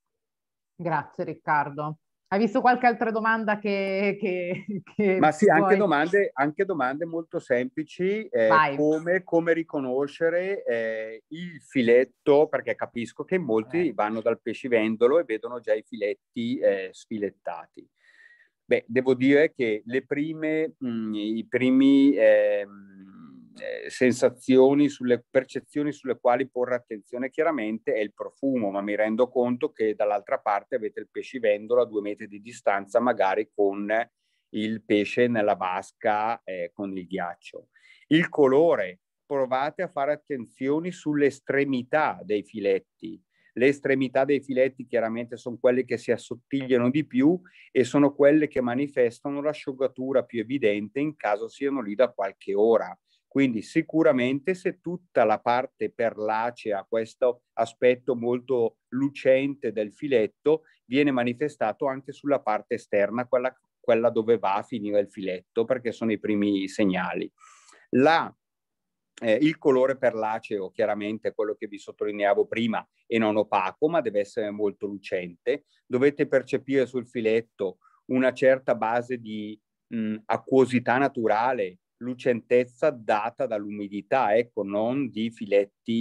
Grazie Riccardo. Hai visto qualche altra domanda che, che, che Ma sì, anche vuoi? domande, anche domande molto semplici, eh, come, come riconoscere eh, il filetto, perché capisco che molti Eh. vanno dal pescivendolo e vedono già i filetti eh, sfilettati. Beh, devo dire che le prime, mh, i primi eh, eh, sensazioni, sulle percezioni sulle quali porre attenzione chiaramente è il profumo, ma mi rendo conto che dall'altra parte avete il pescivendolo a due metri di distanza, magari con il pesce nella vasca eh, con il ghiaccio. Il colore, provate a fare attenzioni sulle estremità dei filetti. Le estremità dei filetti chiaramente sono quelle che si assottigliano di più e sono quelle che manifestano l'asciugatura più evidente in caso siano lì da qualche ora. Quindi sicuramente se tutta la parte perlacea, questo aspetto molto lucente del filetto, viene manifestato anche sulla parte esterna, quella, quella dove va a finire il filetto, perché sono i primi segnali. La Eh, il colore perlaceo chiaramente è quello che vi sottolineavo prima, e non opaco, ma deve essere molto lucente. Dovete percepire sul filetto una certa base di mh, acquosità naturale, lucentezza data dall'umidità, ecco, non di filetti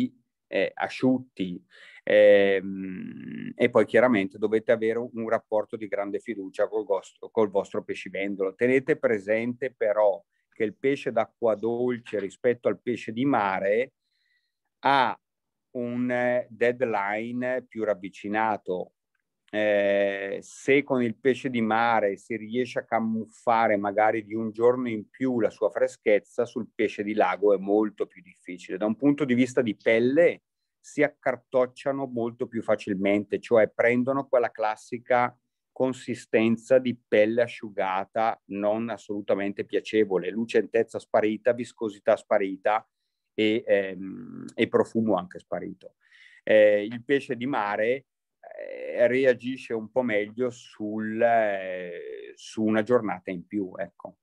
eh, asciutti, ehm, e poi chiaramente dovete avere un, un rapporto di grande fiducia col vostro, col vostro pescivendolo. Tenete presente però che il pesce d'acqua dolce rispetto al pesce di mare ha un deadline più ravvicinato. Eh, se con il pesce di mare si riesce a camuffare magari di un giorno in più la sua freschezza, sul pesce di lago è molto più difficile. Da un punto di vista di pelle si accartocciano molto più facilmente, cioè prendono quella classica consistenza di pelle asciugata non assolutamente piacevole, lucentezza sparita, viscosità sparita e, ehm, e profumo anche sparito. Eh, il pesce di mare eh, reagisce un po' meglio sul, eh, su una giornata in più, ecco.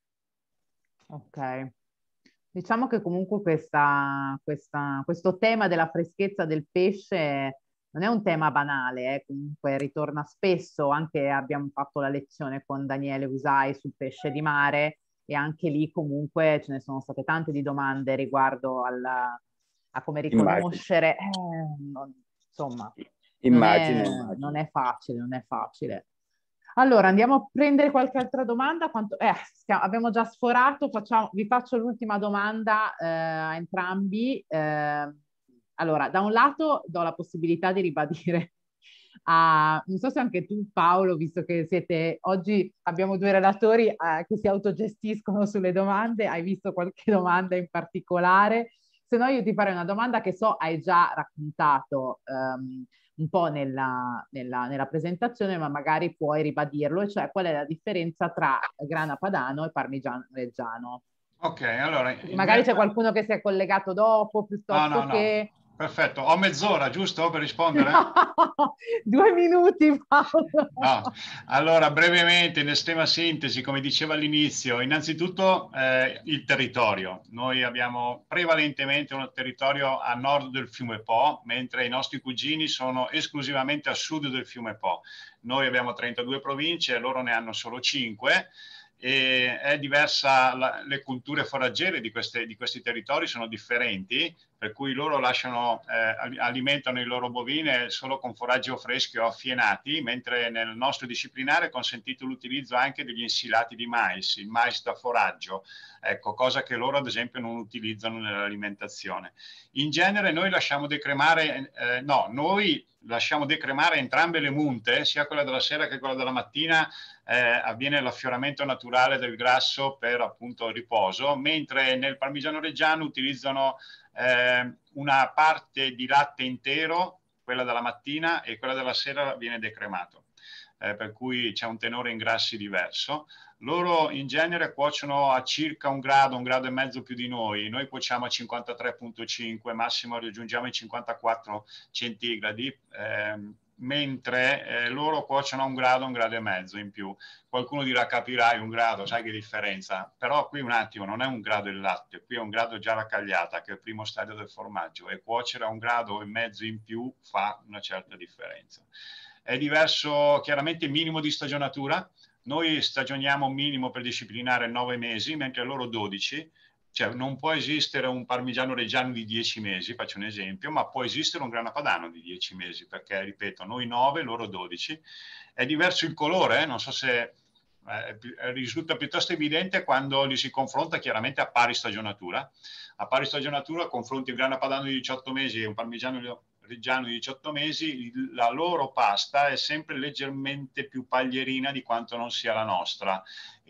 Ok. Diciamo che comunque questa, questa- questo tema della freschezza del pesce non è un tema banale, eh, comunque ritorna spesso, anche abbiamo fatto la lezione con Daniele Usai sul pesce di mare e anche lì comunque ce ne sono state tante di domande riguardo alla- a come Immagino, riconoscere, eh, non- insomma, non è, immagino, non immagino. è facile, non è facile. Allora, andiamo a prendere qualche altra domanda. Quanto- eh, stiamo- abbiamo già sforato, facciamo- vi faccio l'ultima domanda eh, a entrambi. Eh, allora, da un lato do la possibilità di ribadire a, non so se anche tu Paolo, visto che siete, oggi abbiamo due relatori eh, che si autogestiscono sulle domande, hai visto qualche domanda in particolare? Se no io ti farei una domanda che so hai già raccontato. Ehm, un po' nella, nella, nella presentazione, ma magari puoi ribadirlo, e cioè qual è la differenza tra grana padano e parmigiano reggiano. Ok, allora, Perché magari c'è inve- qualcuno che si è collegato dopo, no, no, piuttosto no, che... perfetto. Ho mezz'ora, giusto, per rispondere? Due minuti, Paolo. No, allora brevemente, in estrema sintesi, come dicevo all'inizio, innanzitutto eh, il territorio. Noi abbiamo prevalentemente un territorio a nord del fiume Po, mentre i nostri cugini sono esclusivamente a sud del fiume Po. Noi abbiamo trentadue province, loro ne hanno solo cinque. E è diversa, la, le culture foraggere di, queste, di questi territori sono differenti, per cui loro lasciano, eh, alimentano i loro bovine solo con foraggi o freschi o affienati, mentre nel nostro disciplinare è consentito l'utilizzo anche degli insilati di mais, il mais da foraggio, ecco, cosa che loro ad esempio non utilizzano nell'alimentazione. In genere noi lasciamo decremare, eh, no, noi lasciamo decremare entrambe le munte, sia quella della sera che quella della mattina, eh, avviene l'affioramento naturale del grasso per appunto il riposo, mentre nel parmigiano reggiano utilizzano eh, una parte di latte intero, quella della mattina, e quella della sera viene decremato, eh, per cui c'è un tenore in grassi diverso. Loro in genere cuociono a circa un grado, un grado e mezzo più di noi. Noi cuociamo a cinquantatré virgola cinque, massimo raggiungiamo i cinquantaquattro centigradi, eh, mentre eh, loro cuociono a un grado, un grado e mezzo in più. Qualcuno dirà, capirai, un grado, sai che differenza? Però qui un attimo, non è un grado il latte, qui è un grado già raccagliata, che è il primo stadio del formaggio, e cuocere a un grado e mezzo in più fa una certa differenza. È diverso chiaramente il minimo di stagionatura. Noi stagioniamo minimo per disciplinare nove mesi, mentre loro dodici. Cioè non può esistere un parmigiano reggiano di dieci mesi, faccio un esempio, ma può esistere un grana padano di dieci mesi, perché, ripeto, noi nove, loro dodici. È diverso il colore, eh? Non so se eh, risulta piuttosto evidente quando li si confronta chiaramente a pari stagionatura. A pari stagionatura confronti un grana padano di diciotto mesi e un parmigiano reggiano di diciotto mesi, la loro pasta è sempre leggermente più paglierina di quanto non sia la nostra.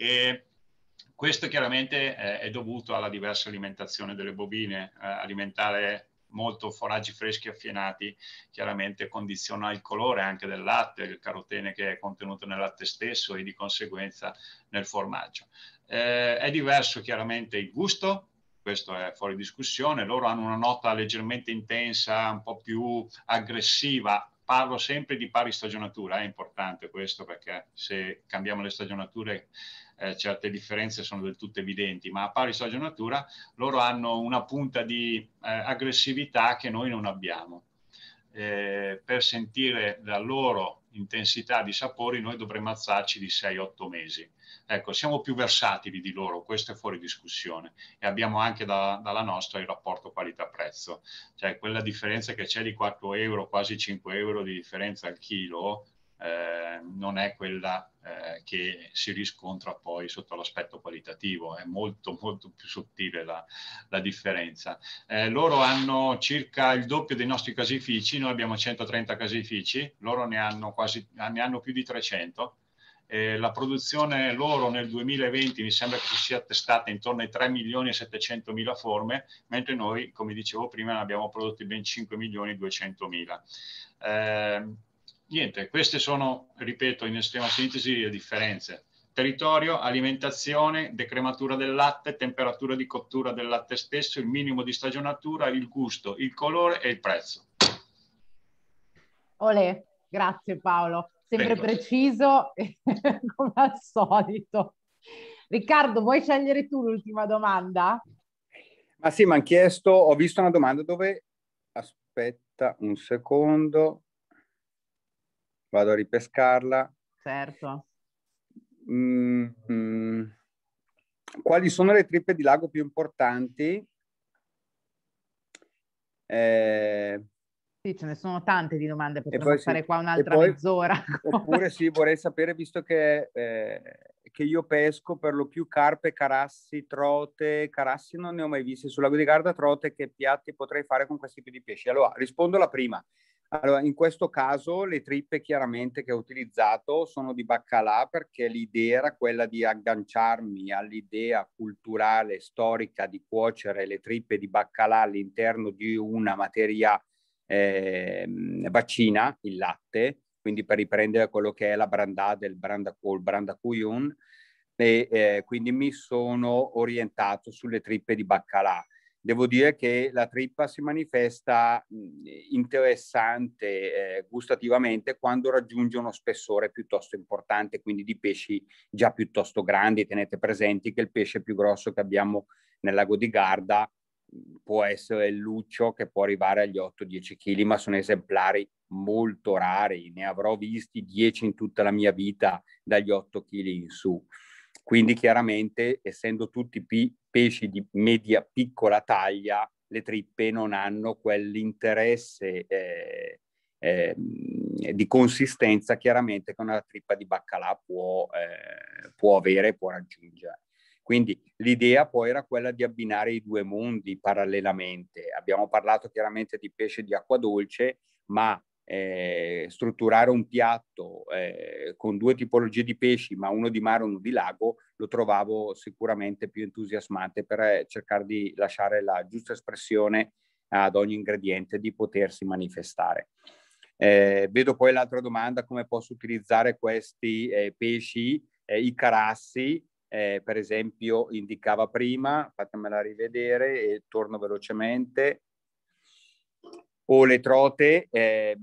E questo chiaramente è, è dovuto alla diversa alimentazione delle bovine. Eh, alimentare molto foraggi freschi affienati chiaramente condiziona il colore anche del latte, il carotene che è contenuto nel latte stesso e di conseguenza nel formaggio. Eh, è diverso chiaramente il gusto, questo è fuori discussione. Loro hanno una nota leggermente intensa, un po' più aggressiva. Parlo sempre di pari stagionatura, è importante questo, perché se cambiamo le stagionature eh, certe differenze sono del tutto evidenti, ma a pari stagionatura loro hanno una punta di eh, aggressività che noi non abbiamo. eh, per sentire la loro intensità di sapori noi dovremmo alzarci di sei otto mesi. Ecco, siamo più versatili di loro, questo è fuori discussione, e abbiamo anche da, dalla nostra il rapporto qualità-prezzo, cioè quella differenza che c'è di quattro euro, quasi cinque euro di differenza al chilo, eh, non è quella eh, che si riscontra poi sotto l'aspetto qualitativo, è molto molto più sottile la, la differenza. Eh, loro hanno circa il doppio dei nostri caseifici, noi abbiamo centotrenta caseifici, loro ne hanno quasi, ne hanno più di trecento. Eh, la produzione loro nel duemilaventi mi sembra che si sia attestata intorno ai tre milioni e settecentomila forme, mentre noi, come dicevo prima, ne abbiamo prodotti ben cinque milioni e duecentomila. Eh, niente, queste sono, ripeto, in estrema sintesi le differenze. Territorio, alimentazione, decrematura del latte, temperatura di cottura del latte stesso, il minimo di stagionatura, il gusto, il colore e il prezzo. Olè, grazie Paolo, sempre Prego. preciso come al solito. Riccardo, vuoi scegliere tu l'ultima domanda? Ma sì, mi hanno chiesto, ho visto una domanda dove, aspetta un secondo, vado a ripescarla. Certo. Mm, mm. Quali sono le trippe di lago più importanti? Eh, Sì, ce ne sono tante di domande, potremmo poi, stare sì. qua un'altra poi, mezz'ora. Oppure sì, vorrei sapere, visto che, eh, che io pesco per lo più carpe, carassi, trote, carassi non ne ho mai visti sul lago di Garda, trote, che piatti potrei fare con questi tipi di pesci? Allora, rispondo la prima. Allora, in questo caso le trippe chiaramente che ho utilizzato sono di baccalà, perché l'idea era quella di agganciarmi all'idea culturale, storica di cuocere le trippe di baccalà all'interno di una materia eh, vaccina, il latte, quindi per riprendere quello che è la brandà del brandaco, il brandakuyun, e eh, quindi mi sono orientato sulle trippe di baccalà. Devo dire che la trippa si manifesta mh, interessante eh, gustativamente quando raggiunge uno spessore piuttosto importante, quindi di pesci già piuttosto grandi. Tenete presenti che il pesce più grosso che abbiamo nel lago di Garda può essere il luccio, che può arrivare agli otto dieci chili, ma sono esemplari molto rari. Ne avrò visti dieci in tutta la mia vita dagli otto chili in su. Quindi chiaramente, essendo tutti pi- pesci di media piccola taglia, le trippe non hanno quell'interesse eh, eh, di consistenza chiaramente che una trippa di baccalà può, eh, può avere e può raggiungere. Quindi l'idea poi era quella di abbinare i due mondi parallelamente. Abbiamo parlato chiaramente di pesce di acqua dolce, ma eh, strutturare un piatto eh, con due tipologie di pesci, ma uno di mare e uno di lago, lo trovavo sicuramente più entusiasmante per eh, cercare di lasciare la giusta espressione ad ogni ingrediente di potersi manifestare. Eh, vedo poi l'altra domanda: come posso utilizzare questi eh, pesci, eh, i carassi, eh, per esempio indicava prima, fatemela rivedere e torno velocemente, o le trote, eh,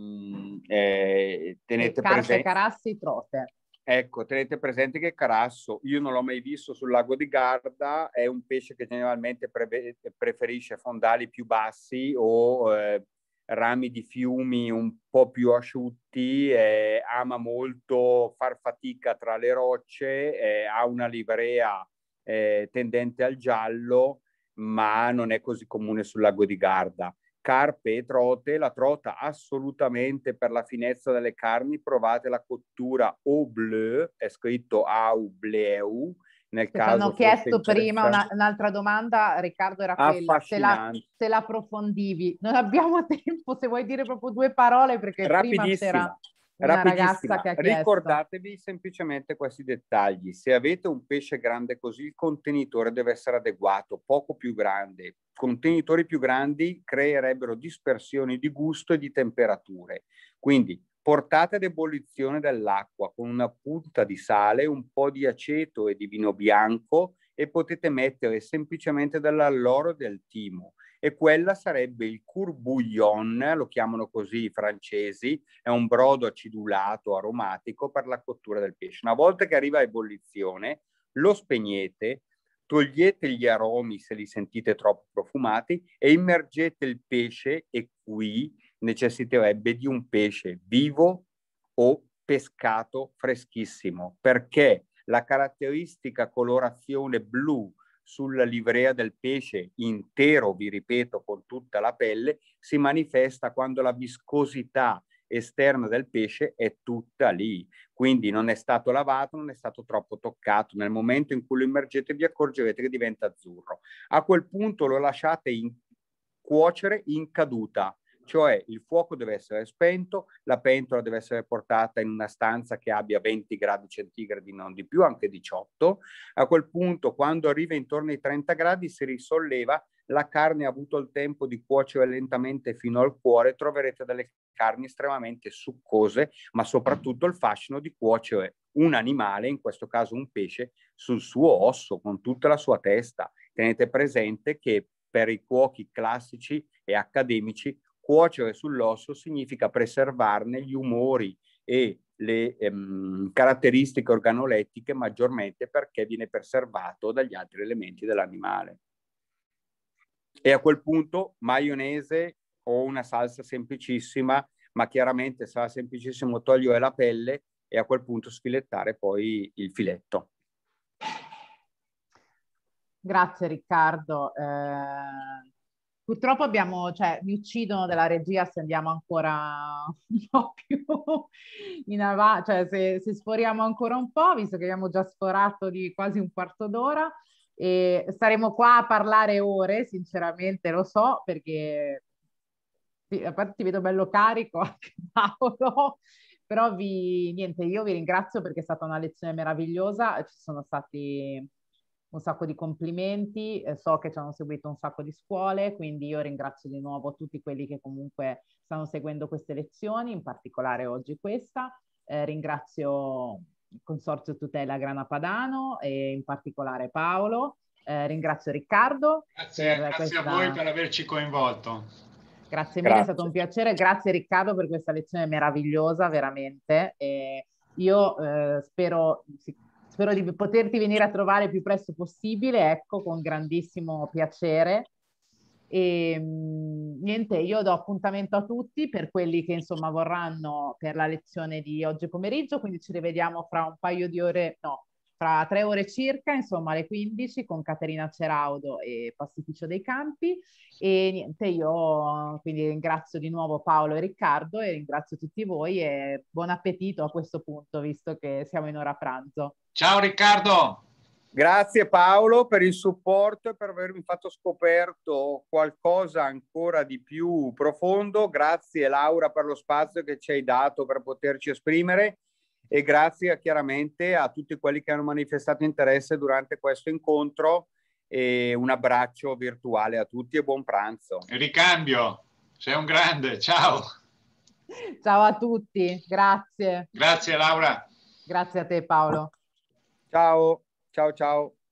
eh, tenete Carpe, presente, carassi, trote. ecco, tenete presente che carasso io non l'ho mai visto sul lago di Garda, è un pesce che generalmente pre- preferisce fondali più bassi o eh, rami di fiumi un po' più asciutti, eh, ama molto far fatica tra le rocce, eh, ha una livrea eh, tendente al giallo, ma non è così comune sul lago di Garda. Carpe e trote, la trota assolutamente per la finezza delle carni, provate la cottura au bleu, è scritto au bleu, nel Che ci hanno caso chiesto prima una, un'altra domanda, Riccardo, era quella, se la, se la approfondivi. Non abbiamo tempo, se vuoi dire proprio due parole, perché prima c'era una ragazza che ha chiesto. Ricordatevi semplicemente questi dettagli: se avete un pesce grande così, il contenitore deve essere adeguato, poco più grande. Contenitori più grandi creerebbero dispersioni di gusto e di temperature, quindi portate ad ebollizione dell'acqua con una punta di sale, un po' di aceto e di vino bianco, e potete mettere semplicemente dell'alloro e del timo, e quella sarebbe il courbouillon, lo chiamano così i francesi, è un brodo acidulato, aromatico per la cottura del pesce. Una volta che arriva a ebollizione, lo spegnete, togliete gli aromi se li sentite troppo profumati e immergete il pesce, e qui necessiterebbe di un pesce vivo o pescato freschissimo, perché la caratteristica colorazione blu sulla livrea del pesce intero, vi ripeto, con tutta la pelle, si manifesta quando la viscosità esterna del pesce è tutta lì, quindi non è stato lavato, non è stato troppo toccato. Nel momento in cui lo immergete vi accorgerete che diventa azzurro. A quel punto lo lasciate in cuocere in caduta, cioè il fuoco deve essere spento, la pentola deve essere portata in una stanza che abbia venti gradi centigradi, non di più, anche diciotto. A quel punto, quando arriva intorno ai trenta gradi, si risolleva, la carne ha avuto il tempo di cuocere lentamente fino al cuore, troverete delle carni estremamente succose, ma soprattutto il fascino di cuocere un animale, in questo caso un pesce, sul suo osso, con tutta la sua testa. Tenete presente che per i cuochi classici e accademici cuocere sull'osso significa preservarne gli umori e le ehm, caratteristiche organolettiche maggiormente, perché viene preservato dagli altri elementi dell'animale. E a quel punto maionese o una salsa semplicissima, ma chiaramente sarà semplicissimo togliere la pelle e a quel punto sfilettare poi il filetto. Grazie Riccardo. Eh, purtroppo abbiamo, cioè, mi uccidono della regia se andiamo ancora un po' più in avanti, cioè se, se sforiamo ancora un po', visto che abbiamo già sforato di quasi un quarto d'ora, e staremo qua a parlare ore, sinceramente, lo so, perché sì, a parte ti vedo bello carico, anche Paolo, però vi, niente, io vi ringrazio perché è stata una lezione meravigliosa, ci sono stati un sacco di complimenti, eh, so che ci hanno seguito un sacco di scuole, quindi io ringrazio di nuovo tutti quelli che comunque stanno seguendo queste lezioni, in particolare oggi questa. Eh, ringrazio il Consorzio Tutela Grana Padano e in particolare Paolo. Eh, ringrazio Riccardo. Grazie, per grazie questa... a voi per averci coinvolto. Grazie mille, Grazie. è stato un piacere. Grazie Riccardo per questa lezione meravigliosa, veramente. E io eh, spero, spero di poterti venire a trovare il più presto possibile, ecco, con grandissimo piacere. E mh, niente, io do appuntamento a tutti per quelli che insomma vorranno per la lezione di oggi pomeriggio, quindi ci rivediamo fra un paio di ore, no, fra tre ore circa, insomma alle quindici con Caterina Ceraudo e Pastificio dei Campi. E niente, io quindi ringrazio di nuovo Paolo e Riccardo e ringrazio tutti voi e buon appetito a questo punto, visto che siamo in ora pranzo. Ciao Riccardo! Grazie Paolo per il supporto e per avermi fatto scoperto qualcosa ancora di più profondo. Grazie Laura per lo spazio che ci hai dato per poterci esprimere e grazie chiaramente a tutti quelli che hanno manifestato interesse durante questo incontro, e un abbraccio virtuale a tutti e buon pranzo. Ricambio, sei un grande, ciao! Ciao a tutti, grazie. Grazie Laura. Grazie a te Paolo. Ciao, ciao, ciao.